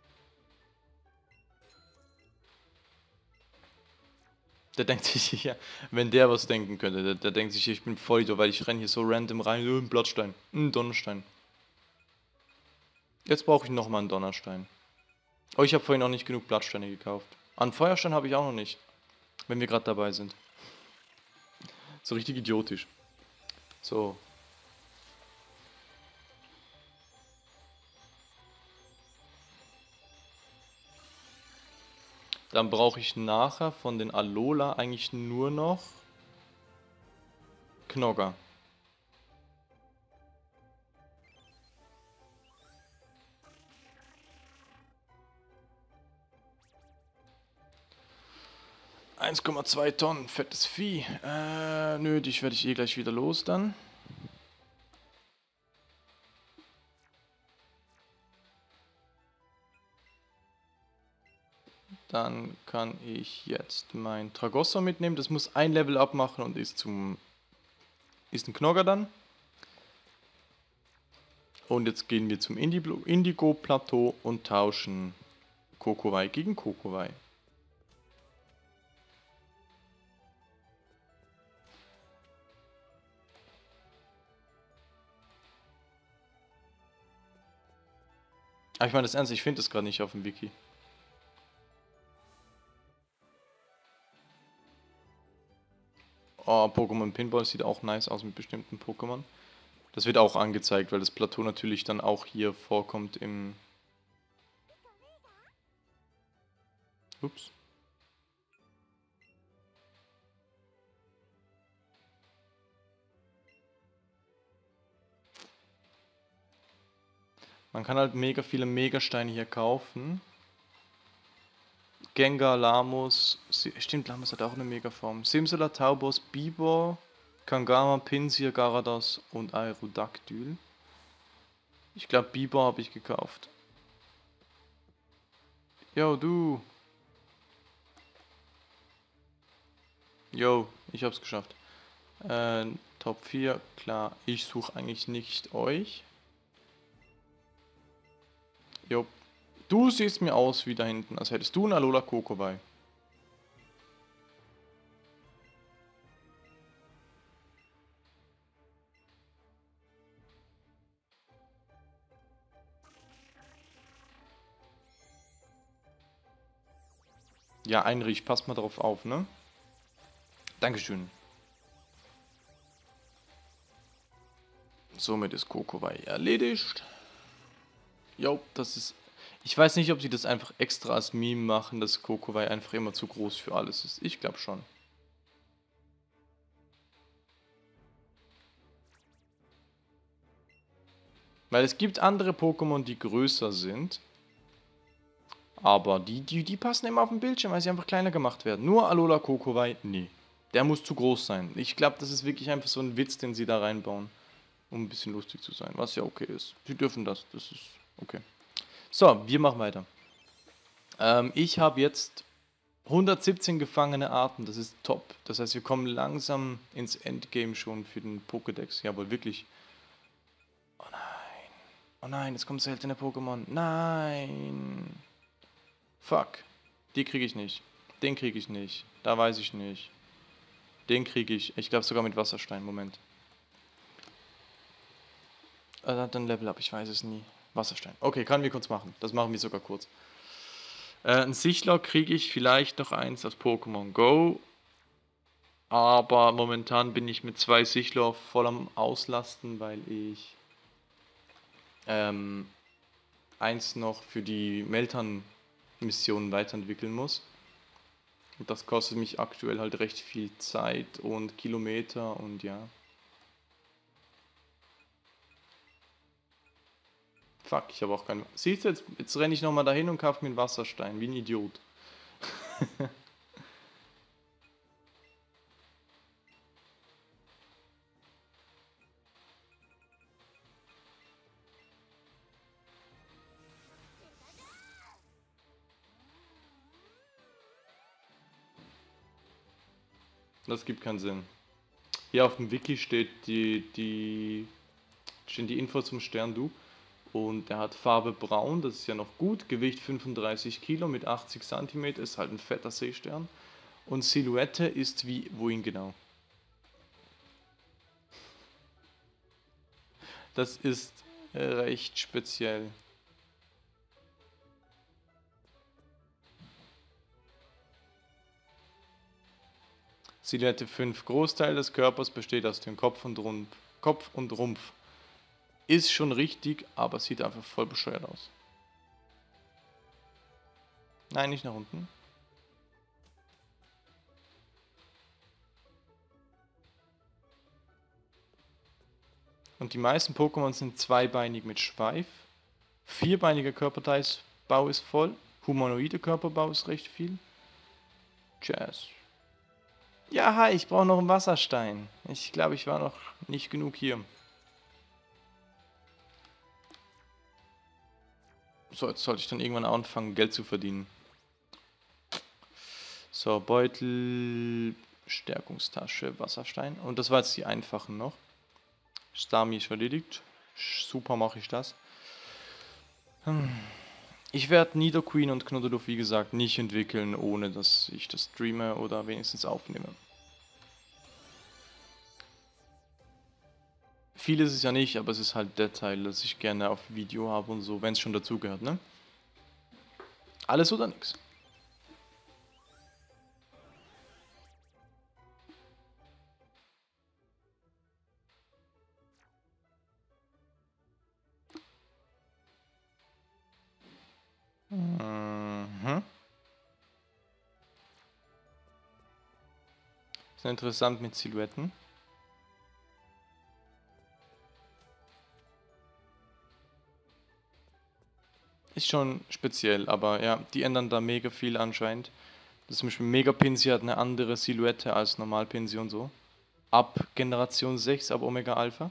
Der denkt sich ja, wenn der was denken könnte, der denkt sich, ich bin voll, weil ich renne hier so random rein, ein Blattstein, ein Donnerstein. Jetzt brauche ich nochmal einen Donnerstein. Oh, ich habe vorhin noch nicht genug Blattsteine gekauft. An Feuerstein habe ich auch noch nicht, wenn wir gerade dabei sind. So richtig idiotisch. So. Dann brauche ich nachher von den Alola eigentlich nur noch Knogger. ...1,2 Tonnen, fettes Vieh. Nö, dich werde ich eh gleich wieder los dann. Dann kann ich jetzt mein Tragossa mitnehmen. Das muss ein Level abmachen und ist ein Knogger dann. Und jetzt gehen wir zum Indigo-Plateau und tauschen Kokowai gegen Kokowai. Aber ich meine das ernst, ich finde das gerade nicht auf dem Wiki. Oh, Pokémon Pinball sieht auch nice aus mit bestimmten Pokémon. Das wird auch angezeigt, weil das Plateau natürlich dann auch hier vorkommt im... Ups. Man kann halt mega viele Megasteine hier kaufen. Gengar, Lamos, stimmt, Lamos hat auch eine Megaform. Simsala, Taubos, Bibor, Kangama, Pinsir, Garados und Aerodactyl. Ich glaube, Bibor habe ich gekauft. Yo, du. Yo, ich hab's geschafft. Top 4, klar. Ich suche eigentlich nicht euch. Jo. Du siehst mir aus wie da hinten, als hättest du einen Alola Kokowai. Ja, Einrich, passt mal drauf auf, ne? Dankeschön. Somit ist Kokowai erledigt. Jo, das ist... Ich weiß nicht, ob sie das einfach extra als Meme machen, dass Kokowai einfach immer zu groß für alles ist. Ich glaube schon. Weil es gibt andere Pokémon, die größer sind. Aber die passen immer auf den Bildschirm, weil sie einfach kleiner gemacht werden. Nur Alola Kokowai, nee. Der muss zu groß sein. Ich glaube, das ist wirklich einfach so ein Witz, den sie da reinbauen. Um ein bisschen lustig zu sein, was ja okay ist. Sie dürfen das ist okay. So, wir machen weiter. Ich habe jetzt 117 gefangene Arten, das ist top. Das heißt, wir kommen langsam ins Endgame schon für den Pokédex. Jawohl, wirklich. Oh nein. Oh nein, jetzt kommt seltene Pokémon. Nein. Fuck. Die kriege ich nicht. Den kriege ich nicht. Da weiß ich nicht. Den kriege ich. Ich glaube sogar mit Wasserstein. Moment. Dann Level Up, ich weiß es nie. Wasserstein. Okay, können wir kurz machen. Das machen wir sogar kurz. Ein Sichler kriege ich vielleicht noch eins aus Pokémon Go. Aber momentan bin ich mit 2 Sichler voll am Auslasten, weil ich eins noch für die Meltan-Missionen weiterentwickeln muss. Und das kostet mich aktuell halt recht viel Zeit und Kilometer und ja. Fuck, ich habe auch keinen... Siehst du, jetzt renne ich nochmal dahin und kaufe mir einen Wasserstein, wie ein Idiot. Das gibt keinen Sinn. Hier auf dem Wiki steht stehen die Infos zum Sterndu. Und der hat Farbe braun, das ist ja noch gut. Gewicht 35 Kilo mit 80 cm, ist halt ein fetter Seestern. Und Silhouette ist wie, wohin genau? Das ist recht speziell. Silhouette 5. Großteil des Körpers besteht aus dem Kopf und Rumpf. Kopf und Rumpf. Ist schon richtig, aber sieht einfach voll bescheuert aus. Nein, nicht nach unten. Und die meisten Pokémon sind zweibeinig mit Schweif. Vierbeiniger Körperteilsbau ist voll. Humanoide Körperbau ist recht viel. Jazz. Ja, hi, ich brauche noch einen Wasserstein. Ich glaube, ich war noch nicht genug hier. So, jetzt sollte ich dann irgendwann anfangen, Geld zu verdienen. So, Beutel, Stärkungstasche, Wasserstein. Und das war jetzt die einfachen noch. Starmie ist erledigt. Super mache ich das. Ich werde Nidoqueen und Knuddeluff, wie gesagt, nicht entwickeln, ohne dass ich das streame oder wenigstens aufnehme. Viel ist es ja nicht, aber es ist halt der Teil, das ich gerne auf Video habe und so, wenn es schon dazugehört, ne? Alles oder nix. Mhm. Ist interessant mit Silhouetten. Ist schon speziell, aber ja, die ändern da mega viel anscheinend. Das zum Beispiel Mega-Pinsy hat eine andere Silhouette als Normal-Pinsy und so. Ab Generation 6, ab Omega Alpha.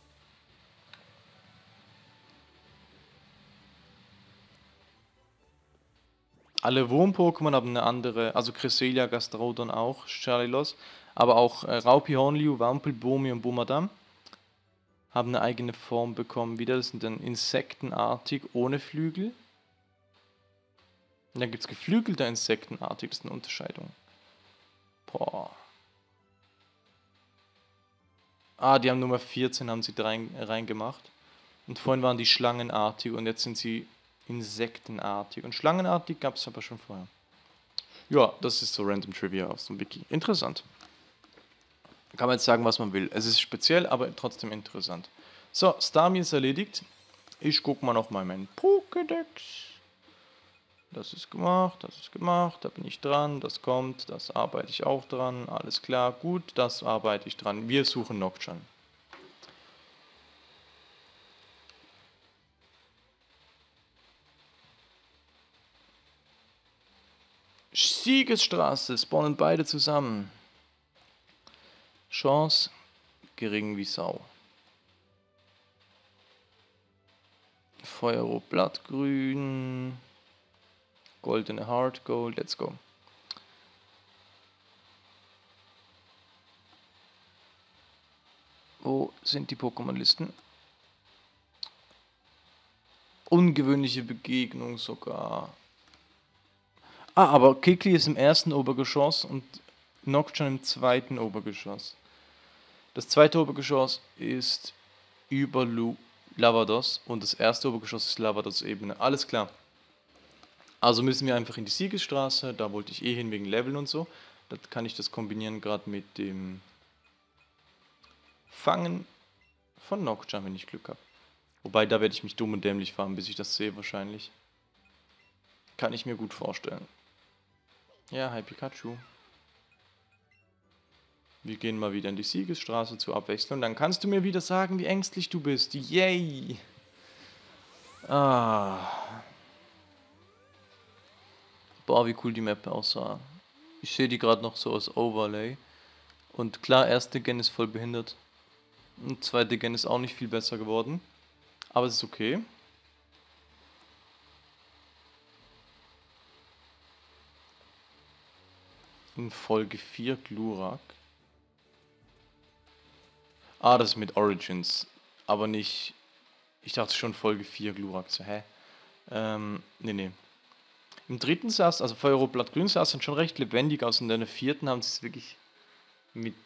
Alle Wurm-Pokémon haben eine andere, also Cresselia, Gastrodon auch, Charilos, aber auch Raupi, Hornliu, Wampel, Bomi und Bomadam haben eine eigene Form bekommen. Wieder, das sind dann insektenartig, ohne Flügel. Und dann gibt es geflügelte Insektenartig, das ist eine Unterscheidung. Boah. Ah, die haben Nummer 14, haben sie reingemacht. Und vorhin waren die schlangenartig und jetzt sind sie insektenartig. Und schlangenartig gab es aber schon vorher. Ja, das ist so Random Trivia auf so einem Wiki. Interessant. Kann man jetzt sagen, was man will. Es ist speziell, aber trotzdem interessant. So, Starmie ist erledigt. Ich gucke mal nochmal meinen Pokédex. Das ist gemacht, da bin ich dran, das kommt, das arbeite ich auch dran. Alles klar, gut, das arbeite ich dran. Wir suchen Nocturne. Siegesstraße, spawnen beide zusammen. Chance gering wie Sau. Feuerrot, Blattgrün. Goldene Heart Gold, let's go. Wo sind die Pokémon-Listen? Ungewöhnliche Begegnung sogar. Ah, aber Kikli ist im ersten Obergeschoss und Nocturne im zweiten Obergeschoss. Das zweite Obergeschoss ist über Lavados und das erste Obergeschoss ist Lavados-Ebene. Alles klar. Also müssen wir einfach in die Siegesstraße, da wollte ich eh hin wegen Leveln und so. Da kann ich das kombinieren gerade mit dem Fangen von Nocturne, wenn ich Glück habe. Wobei, da werde ich mich dumm und dämlich fahren, bis ich das sehe wahrscheinlich. Kann ich mir gut vorstellen. Ja, hi Pikachu. Wir gehen mal wieder in die Siegesstraße zur Abwechslung. Dann kannst du mir wieder sagen, wie ängstlich du bist. Yay! Ah. Boah, wie cool die Map aussah. Ich sehe die gerade noch so als Overlay. Und klar, erste Gen ist voll behindert. Und zweite Gen ist auch nicht viel besser geworden. Aber es ist okay. In Folge 4 Glurak. Ah, das ist mit Origins. Aber nicht... Ich dachte schon Folge 4 Glurak. So, hä? Nee. Im dritten sah es, also Feuerrot, Blattgrün sah es dann schon recht lebendig aus. Und in der vierten haben sie es wirklich mit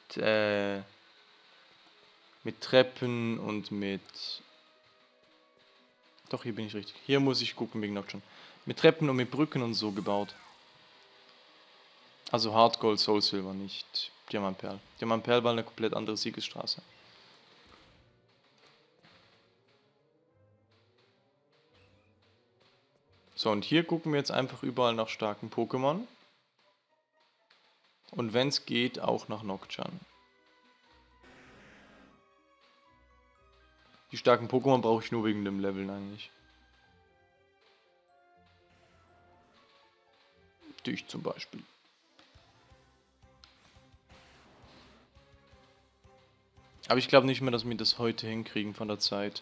Treppen und mit... Doch, hier bin ich richtig. Hier muss ich gucken wegen Nocturne. Mit Treppen und mit Brücken und so gebaut. Also Hard Gold, Soul Silver, nicht Diamantperl. Diamantperl war eine komplett andere Siegesstraße. So, und hier gucken wir jetzt einfach überall nach starken Pokémon. Und wenn es geht, auch nach Nocturne. Die starken Pokémon brauche ich nur wegen dem Leveln eigentlich. Dich zum Beispiel. Aber ich glaube nicht mehr, dass wir das heute hinkriegen von der Zeit.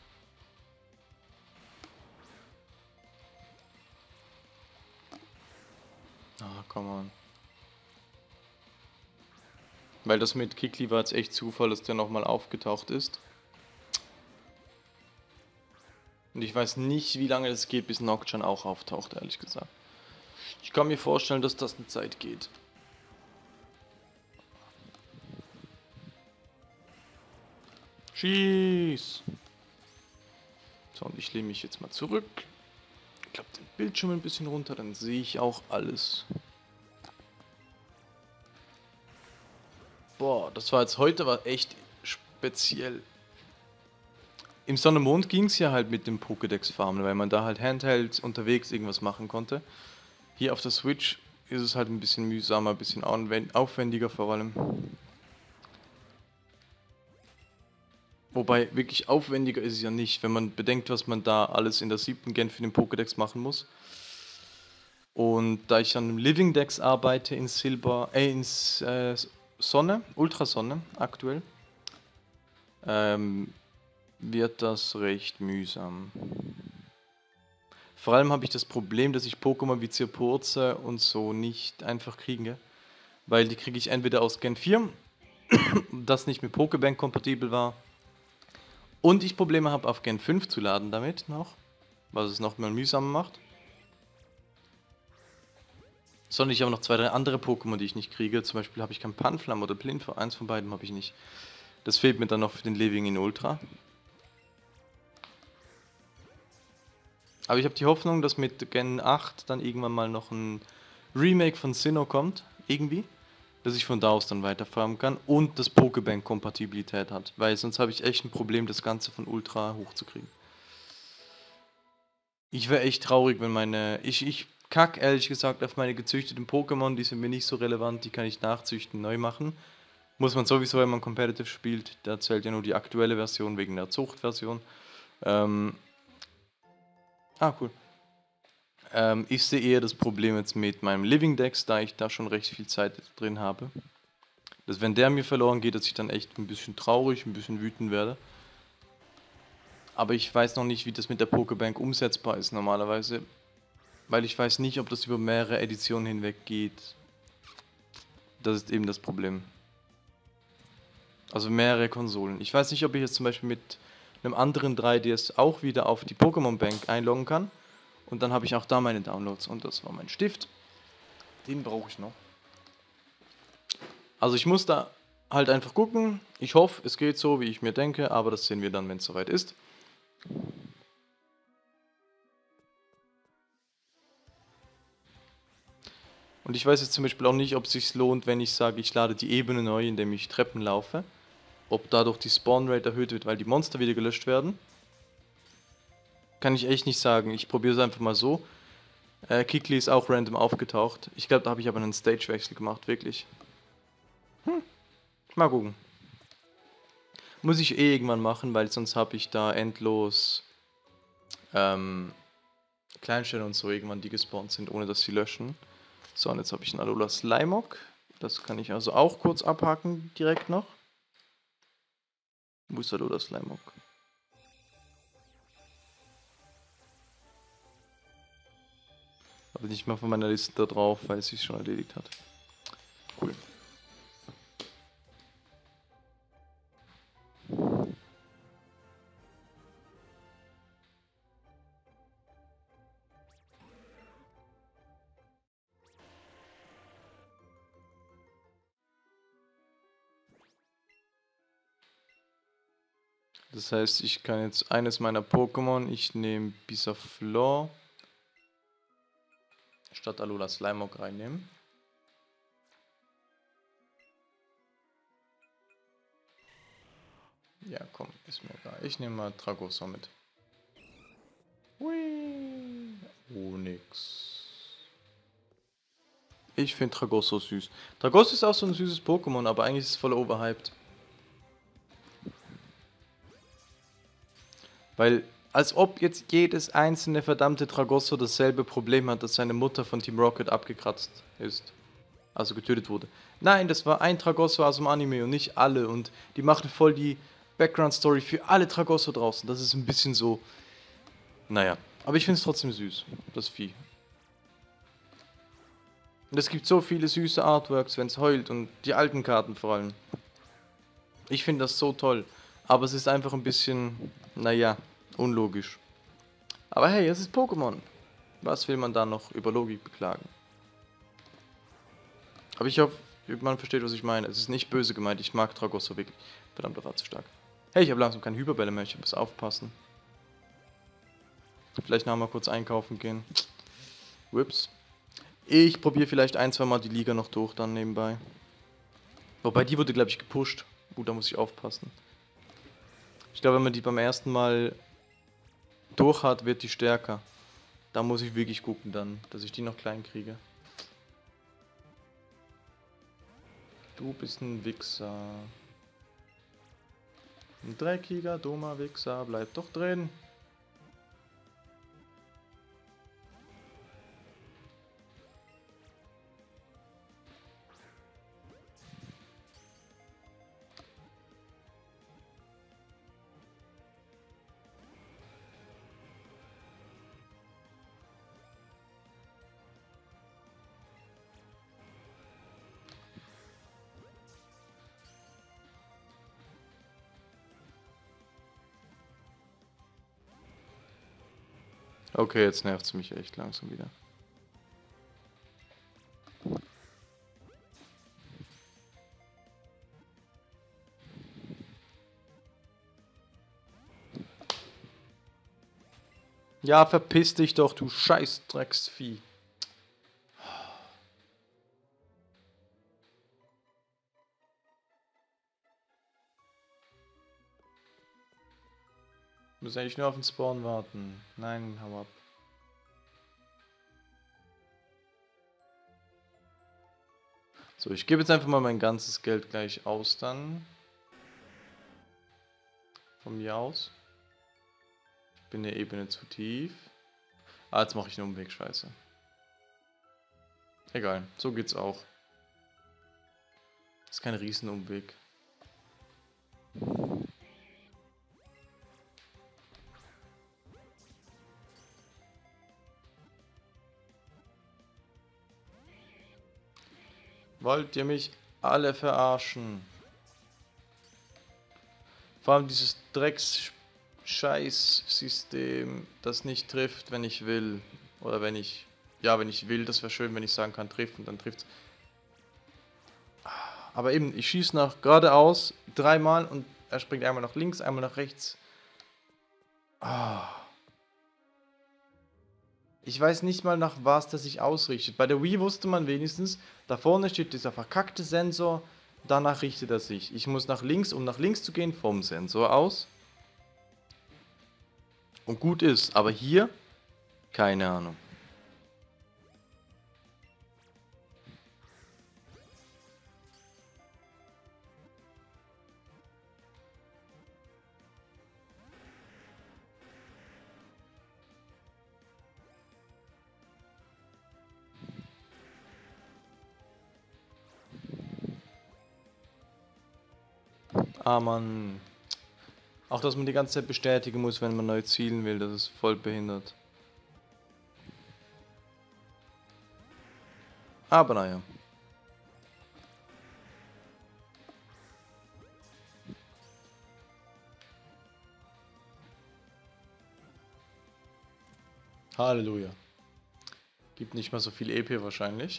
Ah, come on. Weil das mit Kikli war jetzt echt Zufall, dass der nochmal aufgetaucht ist. Und ich weiß nicht, wie lange es geht, bis Nocturne auch auftaucht, ehrlich gesagt. Ich kann mir vorstellen, dass das eine Zeit geht. Schieß! So, und ich lehne mich jetzt mal zurück. Ich glaube, den Bildschirm ein bisschen runter, dann sehe ich auch alles. Boah, das war jetzt heute war echt speziell. Im Sonne und Mond ging es ja halt mit dem Pokédex-Farmen, weil man da halt Handheld unterwegs irgendwas machen konnte. Hier auf der Switch ist es halt ein bisschen mühsamer, ein bisschen aufwendiger vor allem. Wobei, wirklich aufwendiger ist es ja nicht, wenn man bedenkt, was man da alles in der 7. Gen für den Pokédex machen muss. Und da ich an einem Living Dex arbeite in Sonne, Ultrasonne aktuell, wird das recht mühsam. Vor allem habe ich das Problem, dass ich Pokémon wie Zirpurze und so nicht einfach kriege. Weil die kriege ich entweder aus Gen 4, das nicht mit Pokébank kompatibel war, und ich Probleme habe auf Gen 5 zu laden damit noch, was es noch mal mühsamer macht. Sondern ich habe noch 2, 3 andere Pokémon, die ich nicht kriege. Zum Beispiel habe ich kein Panflam oder Plinfer, eins von beiden habe ich nicht. Das fehlt mir dann noch für den Living in Ultra. Aber ich habe die Hoffnung, dass mit Gen 8 dann irgendwann mal noch ein Remake von Sinnoh kommt, irgendwie. Dass ich von da aus dann weiterfarmen kann und das Pokébank-Kompatibilität hat. Weil sonst habe ich echt ein Problem, das Ganze von Ultra hochzukriegen. Ich wäre echt traurig, wenn meine... Ich kack ehrlich gesagt auf meine gezüchteten Pokémon, die sind mir nicht so relevant, die kann ich nachzüchten, neu machen. Muss man sowieso, wenn man Competitive spielt, da zählt ja nur die aktuelle Version wegen der Zuchtversion. Cool. Ich sehe eher das Problem jetzt mit meinem Living Dex, da ich da schon recht viel Zeit drin habe. Dass wenn der mir verloren geht, dass ich dann echt ein bisschen traurig, ein bisschen wütend werde. Aber ich weiß noch nicht, wie das mit der Pokébank umsetzbar ist normalerweise. Weil ich weiß nicht, ob das über mehrere Editionen hinweg geht. Das ist eben das Problem. Also mehrere Konsolen. Ich weiß nicht, ob ich jetzt zum Beispiel mit einem anderen 3DS auch wieder auf die Pokémon Bank einloggen kann. Und dann habe ich auch da meine Downloads. Und das war mein Stift. Den brauche ich noch. Also ich muss da halt einfach gucken. Ich hoffe, es geht so, wie ich mir denke. Aber das sehen wir dann, wenn es soweit ist. Und ich weiß jetzt zum Beispiel auch nicht, ob es sich lohnt, wenn ich sage, ich lade die Ebene neu, indem ich Treppen laufe. Ob dadurch die Spawnrate erhöht wird, weil die Monster wieder gelöscht werden. Kann ich echt nicht sagen. Ich probiere es einfach mal so. Kikli ist auch random aufgetaucht. Ich glaube, da habe ich aber einen Stagewechsel gemacht, wirklich. Mal gucken. Muss ich eh irgendwann machen, weil sonst habe ich da endlos Kleinstellen und so irgendwann, die gespawnt sind, ohne dass sie löschen. So, und jetzt habe ich einen Alola Slimog. Das kann ich also auch kurz abhaken, direkt noch. Wo ist Alola Slimog? Aber nicht mal von meiner Liste da drauf, weil es sich schon erledigt hat. Cool. Das heißt, ich kann jetzt eines meiner Pokémon, ich nehme Bisaflor statt Alola Slimog reinnehmen. Ja, komm, ist mir egal. Ich nehme mal Tragosso mit. Hui. Oh, nix. Ich finde Tragosso süß. Tragosso ist auch so ein süßes Pokémon, aber eigentlich ist es voll overhyped. Weil, als ob jetzt jedes einzelne verdammte Tragosso dasselbe Problem hat, dass seine Mutter von Team Rocket abgekratzt ist. Also getötet wurde. Nein, das war ein Tragosso aus dem Anime und nicht alle. Und die machen voll die Background-Story für alle Tragosso draußen. Das ist ein bisschen so. Naja. Aber ich finde es trotzdem süß, das Vieh. Und es gibt so viele süße Artworks, wenn es heult und die alten Karten vor allem. Ich finde das so toll. Aber es ist einfach ein bisschen, naja, unlogisch. Aber hey, es ist Pokémon. Was will man da noch über Logik beklagen? Aber ich hoffe, man versteht, was ich meine. Es ist nicht böse gemeint. Ich mag Tragosso wirklich. Verdammt, das war zu stark. Hey, ich habe langsam keine Hyperbälle mehr. Ich muss aufpassen. Vielleicht nachher mal kurz einkaufen gehen. Whoops. Ich probiere vielleicht ein, zwei Mal die Liga noch durch dann nebenbei. Wobei die wurde, glaube ich, gepusht. Da muss ich aufpassen. Ich glaube, wenn man die beim ersten Mal durch hat, wird die stärker. Da muss ich wirklich gucken dann, dass ich die noch klein kriege. Du bist ein Wichser. Ein dreckiger, dummer Wichser. Bleib doch drin. Okay, jetzt nervt es mich echt langsam wieder. Ja, verpiss dich doch, du scheiß Drecksvieh. Muss eigentlich nur auf den Spawn warten. Nein, hau ab. So, ich gebe jetzt einfach mal mein ganzes Geld gleich aus dann. Von mir aus. Ich bin der Ebene zu tief. Ah, jetzt mache ich einen Umweg, scheiße. Egal, so geht's auch. Das ist kein Riesenumweg. Wollt ihr mich alle verarschen? Vor allem dieses Drecks-Scheiß-System, das nicht trifft, wenn ich will. Oder wenn ich... Ja, wenn ich will, das wäre schön, wenn ich sagen kann, trifft und dann trifft's. Aber eben, ich schieße nach geradeaus dreimal und er springt einmal nach links, einmal nach rechts. Ah. Ich weiß nicht mal, nach was der sich ausrichtet. Bei der Wii wusste man wenigstens, da vorne steht dieser verkackte Sensor, danach richtet er sich. Ich muss nach links, um nach links zu gehen, vom Sensor aus. Und gut ist, aber hier, keine Ahnung. Ah, Mann. Auch, dass man die ganze Zeit bestätigen muss, wenn man neu zielen will, das ist voll behindert. Aber naja. Halleluja. Gibt nicht mal so viel EP wahrscheinlich.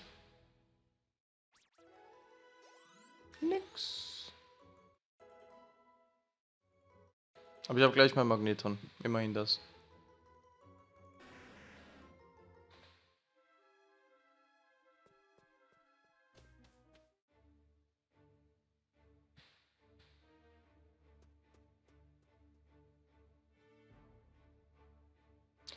Nix. Aber ich habe gleich mein Magneton. Immerhin das.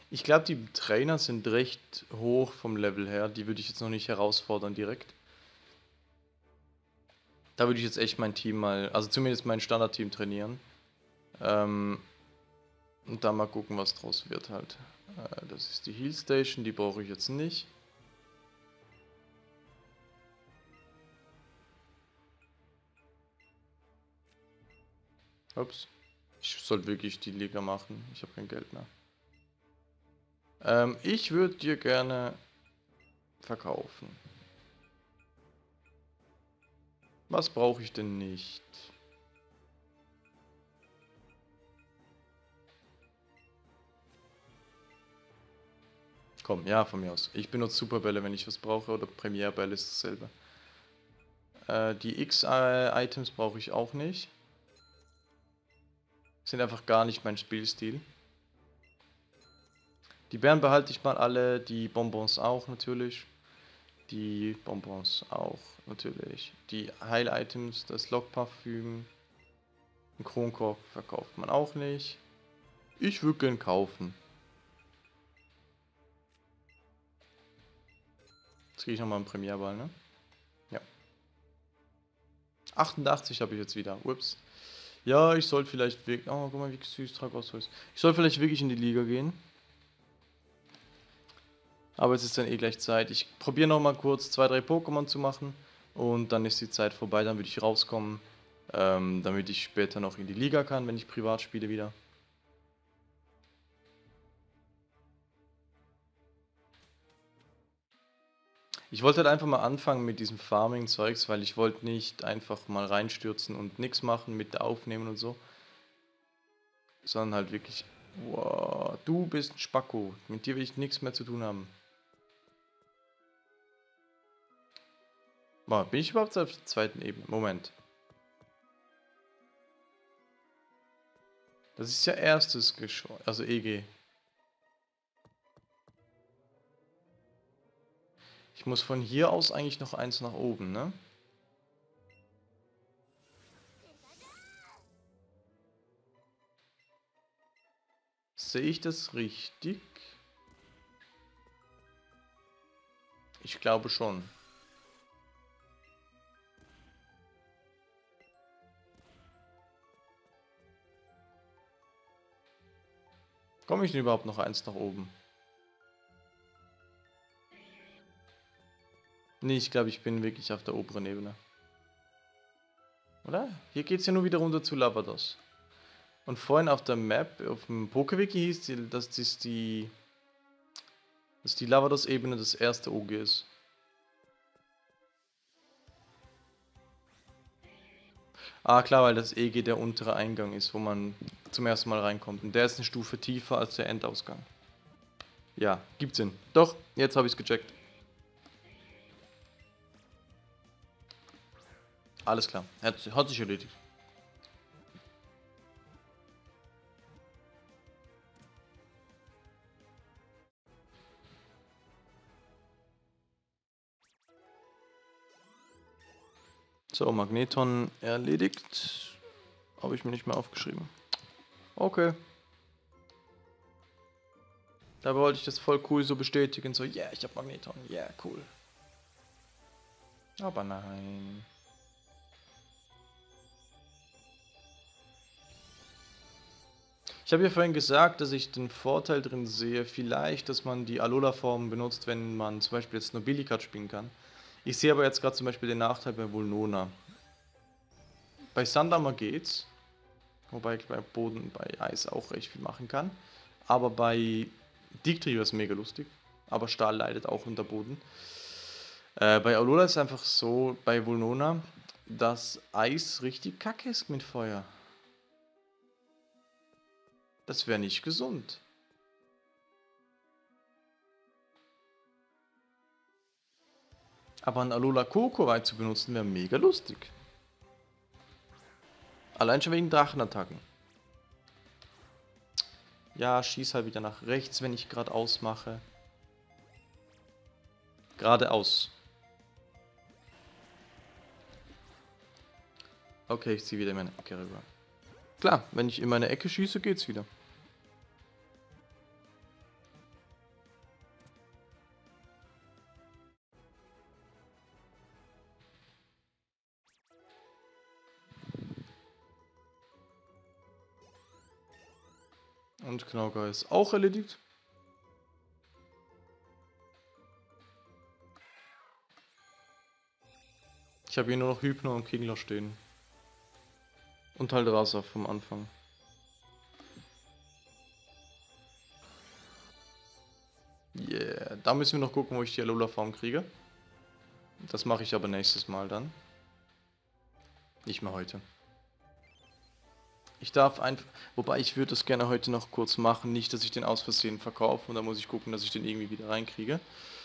Ich glaube, die Trainer sind recht hoch vom Level her. Die würde ich jetzt noch nicht herausfordern direkt. Da würde ich jetzt echt mein Team mal, also zumindest mein Standardteam trainieren. Und dann mal gucken, was draus wird halt. Das ist die Heal Station, die brauche ich jetzt nicht. Ups. Ich sollte wirklich die Liga machen. Ich habe kein Geld mehr. Ich würde dir gerne verkaufen. Was brauche ich denn nicht? Komm, ja, von mir aus. Ich benutze Superbälle, wenn ich was brauche, oder Premierbälle ist dasselbe. Die X-Items brauche ich auch nicht. Sind einfach gar nicht mein Spielstil. Die Beeren behalte ich mal alle, die Bonbons auch natürlich. Die Bonbons auch natürlich. Die Heil-Items, das Lockparfüm, ein Kronkork verkauft man auch nicht. Ich würde gern kaufen. Jetzt kriege ich nochmal einen Premierball, ne? Ja. 88 habe ich jetzt wieder. Ups. Ja, ich sollte vielleicht wirklich... Oh, guck mal, wie süß Dragostor ist. Ich soll vielleicht wirklich in die Liga gehen. Aber es ist dann eh gleich Zeit. Ich probiere nochmal kurz 2, 3 Pokémon zu machen. Und dann ist die Zeit vorbei, dann würde ich rauskommen. Damit ich später noch in die Liga kann, wenn ich privat spiele wieder. Ich wollte halt einfach mal anfangen mit diesem Farming-Zeugs, weil ich wollte nicht einfach mal reinstürzen und nichts machen mit Aufnehmen und so. Sondern halt wirklich, wow, du bist ein Spacko, mit dir will ich nichts mehr zu tun haben. Boah, bin ich überhaupt auf der zweiten Ebene? Moment. Das ist ja erstes Geschoss, also EG. Ich muss von hier aus eigentlich noch eins nach oben, ne? Sehe ich das richtig? Ich glaube schon. Komme ich denn überhaupt noch eins nach oben? Nee, ich glaube, ich bin wirklich auf der oberen Ebene. Oder? Hier geht es ja nur wieder runter zu Lavados. Und vorhin auf der Map, auf dem Pokewiki hieß, dass die Lavados-Ebene das erste OG ist. Ah, klar, weil das EG der untere Eingang ist, wo man zum ersten Mal reinkommt. Und der ist eine Stufe tiefer als der Endausgang. Ja, gibt Sinn. Doch, jetzt habe ich es gecheckt. Alles klar, hat sich erledigt. So, Magneton erledigt. Habe ich mir nicht mehr aufgeschrieben. Okay. Da wollte ich das voll cool so bestätigen. So, yeah, ich habe Magneton. Yeah, cool. Aber nein. Ich habe ja vorhin gesagt, dass ich den Vorteil drin sehe, vielleicht, dass man die Alola-Form benutzt, wenn man zum Beispiel jetzt Nobilikat spielen kann. Ich sehe aber jetzt gerade zum Beispiel den Nachteil bei Vulnona. Bei Sandhammer geht's, wobei ich bei Boden, bei Eis auch recht viel machen kann. Aber bei Dictrio ist mega lustig, aber Stahl leidet auch unter Boden. Bei Alola ist es einfach so, bei Vulnona, dass Eis richtig kacke ist mit Feuer. Das wäre nicht gesund. Aber ein Alola Kokowai zu benutzen wäre mega lustig. Allein schon wegen Drachenattacken. Ja, schieß halt wieder nach rechts, wenn ich geradeaus mache. Geradeaus. Okay, ich ziehe wieder in meine Ecke rüber. Klar, wenn ich in meine Ecke schieße, geht's wieder. Und Knauger ist auch erledigt. Ich habe hier nur noch Hypno und Kingler stehen. Und halt Rasa vom Anfang. Yeah, da müssen wir noch gucken, wo ich die Alola-Farm kriege. Das mache ich aber nächstes Mal dann. Nicht mehr heute. Ich darf einfach... Wobei, ich würde das gerne heute noch kurz machen. Nicht, dass ich den aus Versehen verkaufe. Und dann muss ich gucken, dass ich den irgendwie wieder reinkriege.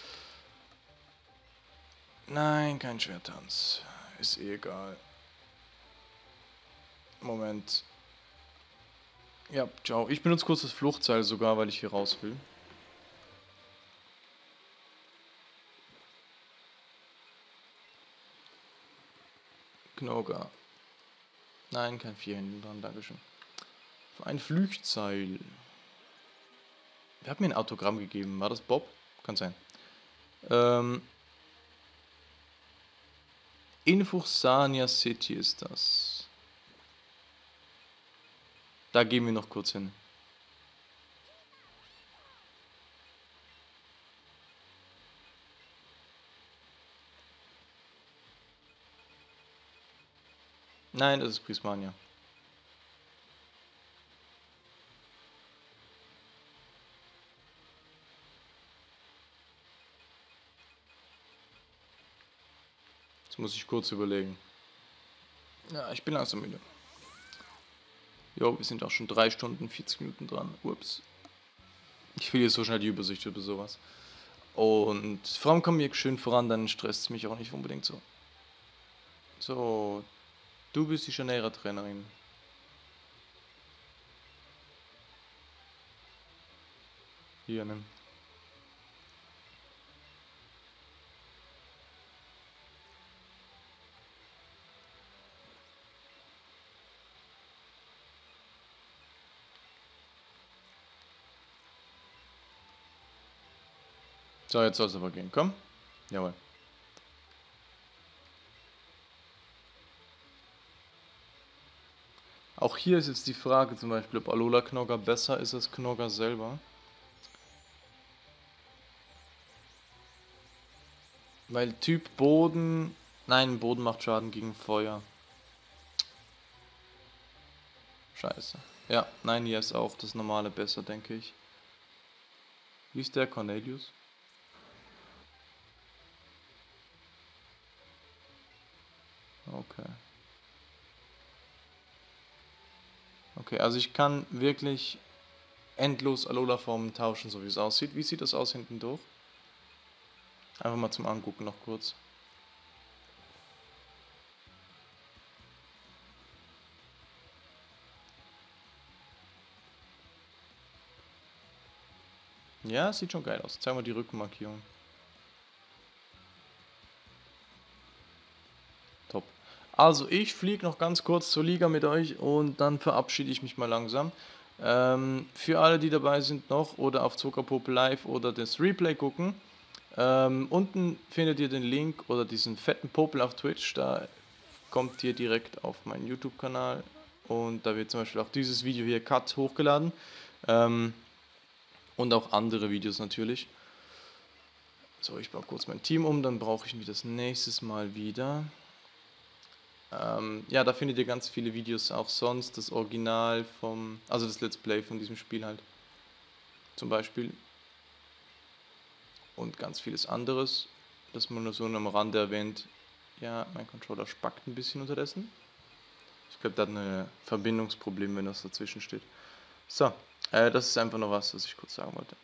Nein, kein Schwertanz. Ist eh egal. Moment. Ja, ciao. Ich benutze kurz das Fluchtseil sogar, weil ich hier raus will. Knoga. Nein, kein 4 hinten dran, dankeschön. Für ein Flüchtseil. Wer hat mir ein Autogramm gegeben? War das Bob? Kann sein. Infuchsania City ist das. Da gehen wir noch kurz hin. Nein, das ist Prismania. Jetzt muss ich kurz überlegen. Ja, ich bin langsam müde. Jo, wir sind auch schon 3 Stunden, 40 Minuten dran. Ups. Ich will jetzt so schnell die Übersicht über sowas. Und vor allem kommen wir schön voran, dann stresst es mich auch nicht unbedingt so. So, du bist die Janeiro-Trainerin. Hier, nimm. So, jetzt soll es aber gehen. Komm. Jawohl. Auch hier ist jetzt die Frage zum Beispiel, ob Alola Knogger besser ist als Knogger selber. Weil Typ Boden... Nein, Boden macht Schaden gegen Feuer. Scheiße. Ja, nein, hier ist auch das normale besser, denke ich. Wie ist der Cornelius? Okay. Okay, also ich kann wirklich endlos Alola-Formen tauschen, so wie es aussieht. Wie sieht das aus hinten durch? Einfach mal zum Angucken noch kurz. Ja, sieht schon geil aus. Zeig mal die Rückenmarkierung. Top. Also ich fliege noch ganz kurz zur Liga mit euch und dann verabschiede ich mich mal langsam. Für alle, die dabei sind noch oder auf Zuckerpuppe Live oder das Replay gucken, unten findet ihr den Link oder diesen fetten Popel auf Twitch, da kommt ihr direkt auf meinen YouTube-Kanal und da wird zum Beispiel auch dieses Video hier Cut hochgeladen und auch andere Videos natürlich. So, ich baue kurz mein Team um, dann brauche ich mich das nächstes Mal wieder. Ja, da findet ihr ganz viele Videos auch sonst, das Original vom, also das Let's Play von diesem Spiel halt, zum Beispiel. Und ganz vieles anderes, das man nur so am Rande erwähnt. Ja, mein Controller spackt ein bisschen unterdessen. Ich glaube, da hat ein Verbindungsproblem, wenn das dazwischen steht. So, das ist einfach noch was ich kurz sagen wollte.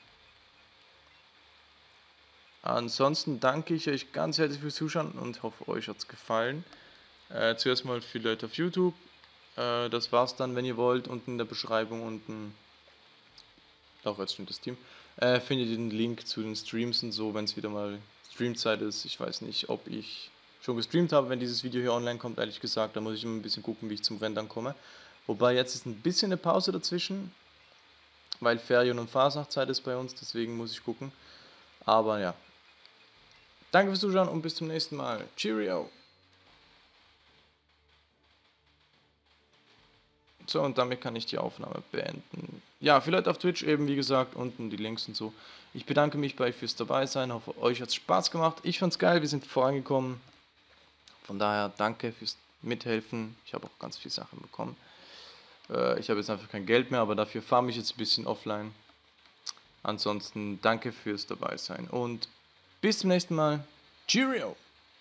Ansonsten danke ich euch ganz herzlich fürs Zuschauen und hoffe, euch hat es gefallen. Zuerst mal für Leute auf YouTube. Das war's dann, wenn ihr wollt. Unten in der Beschreibung unten, auch jetzt stimmt das Team, findet ihr den Link zu den Streams und so, wenn es wieder mal Streamzeit ist. Ich weiß nicht, ob ich schon gestreamt habe, wenn dieses Video hier online kommt, ehrlich gesagt. Da muss ich immer ein bisschen gucken, wie ich zum Rendern komme. Wobei jetzt ist ein bisschen eine Pause dazwischen, weil Ferien- und Fasnachtzeit ist bei uns, deswegen muss ich gucken. Aber ja. Danke fürs Zuschauen und bis zum nächsten Mal. Cheerio! So, und damit kann ich die Aufnahme beenden. Ja, vielleicht auf Twitch eben, wie gesagt, unten die Links und so. Ich bedanke mich bei euch fürs dabei sein. Hoffe, euch hat es Spaß gemacht. Ich fand's geil, wir sind vorangekommen. Von daher danke fürs Mithelfen. Ich habe auch ganz viele Sachen bekommen. Ich habe jetzt einfach kein Geld mehr, aber dafür farme ich jetzt ein bisschen offline. Ansonsten danke fürs dabei sein und bis zum nächsten Mal. Cheerio!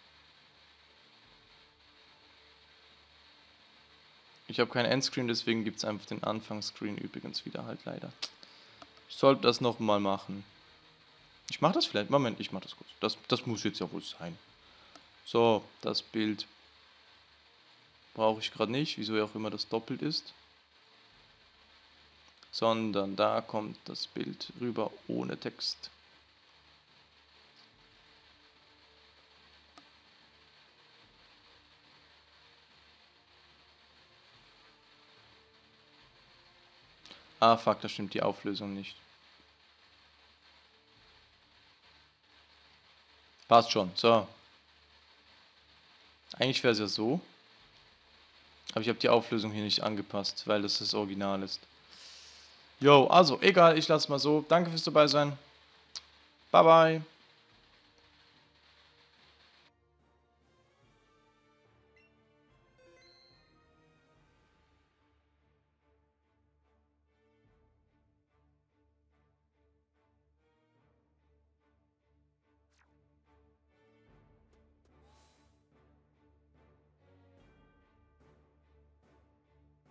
Ich habe kein Endscreen, deswegen gibt es einfach den Anfangsscreen übrigens wieder halt leider. Ich sollte das nochmal machen. Ich mache das vielleicht. Moment, ich mache das kurz. Das muss jetzt ja wohl sein. So, das Bild brauche ich gerade nicht, wieso auch immer das doppelt ist. Sondern da kommt das Bild rüber ohne Text. Ah, fuck, da stimmt die Auflösung nicht. Passt schon, so. Eigentlich wäre es ja so. Aber ich habe die Auflösung hier nicht angepasst, weil das Original ist. Jo, also, egal, ich lasse mal so. Danke fürs dabei sein. Bye, bye.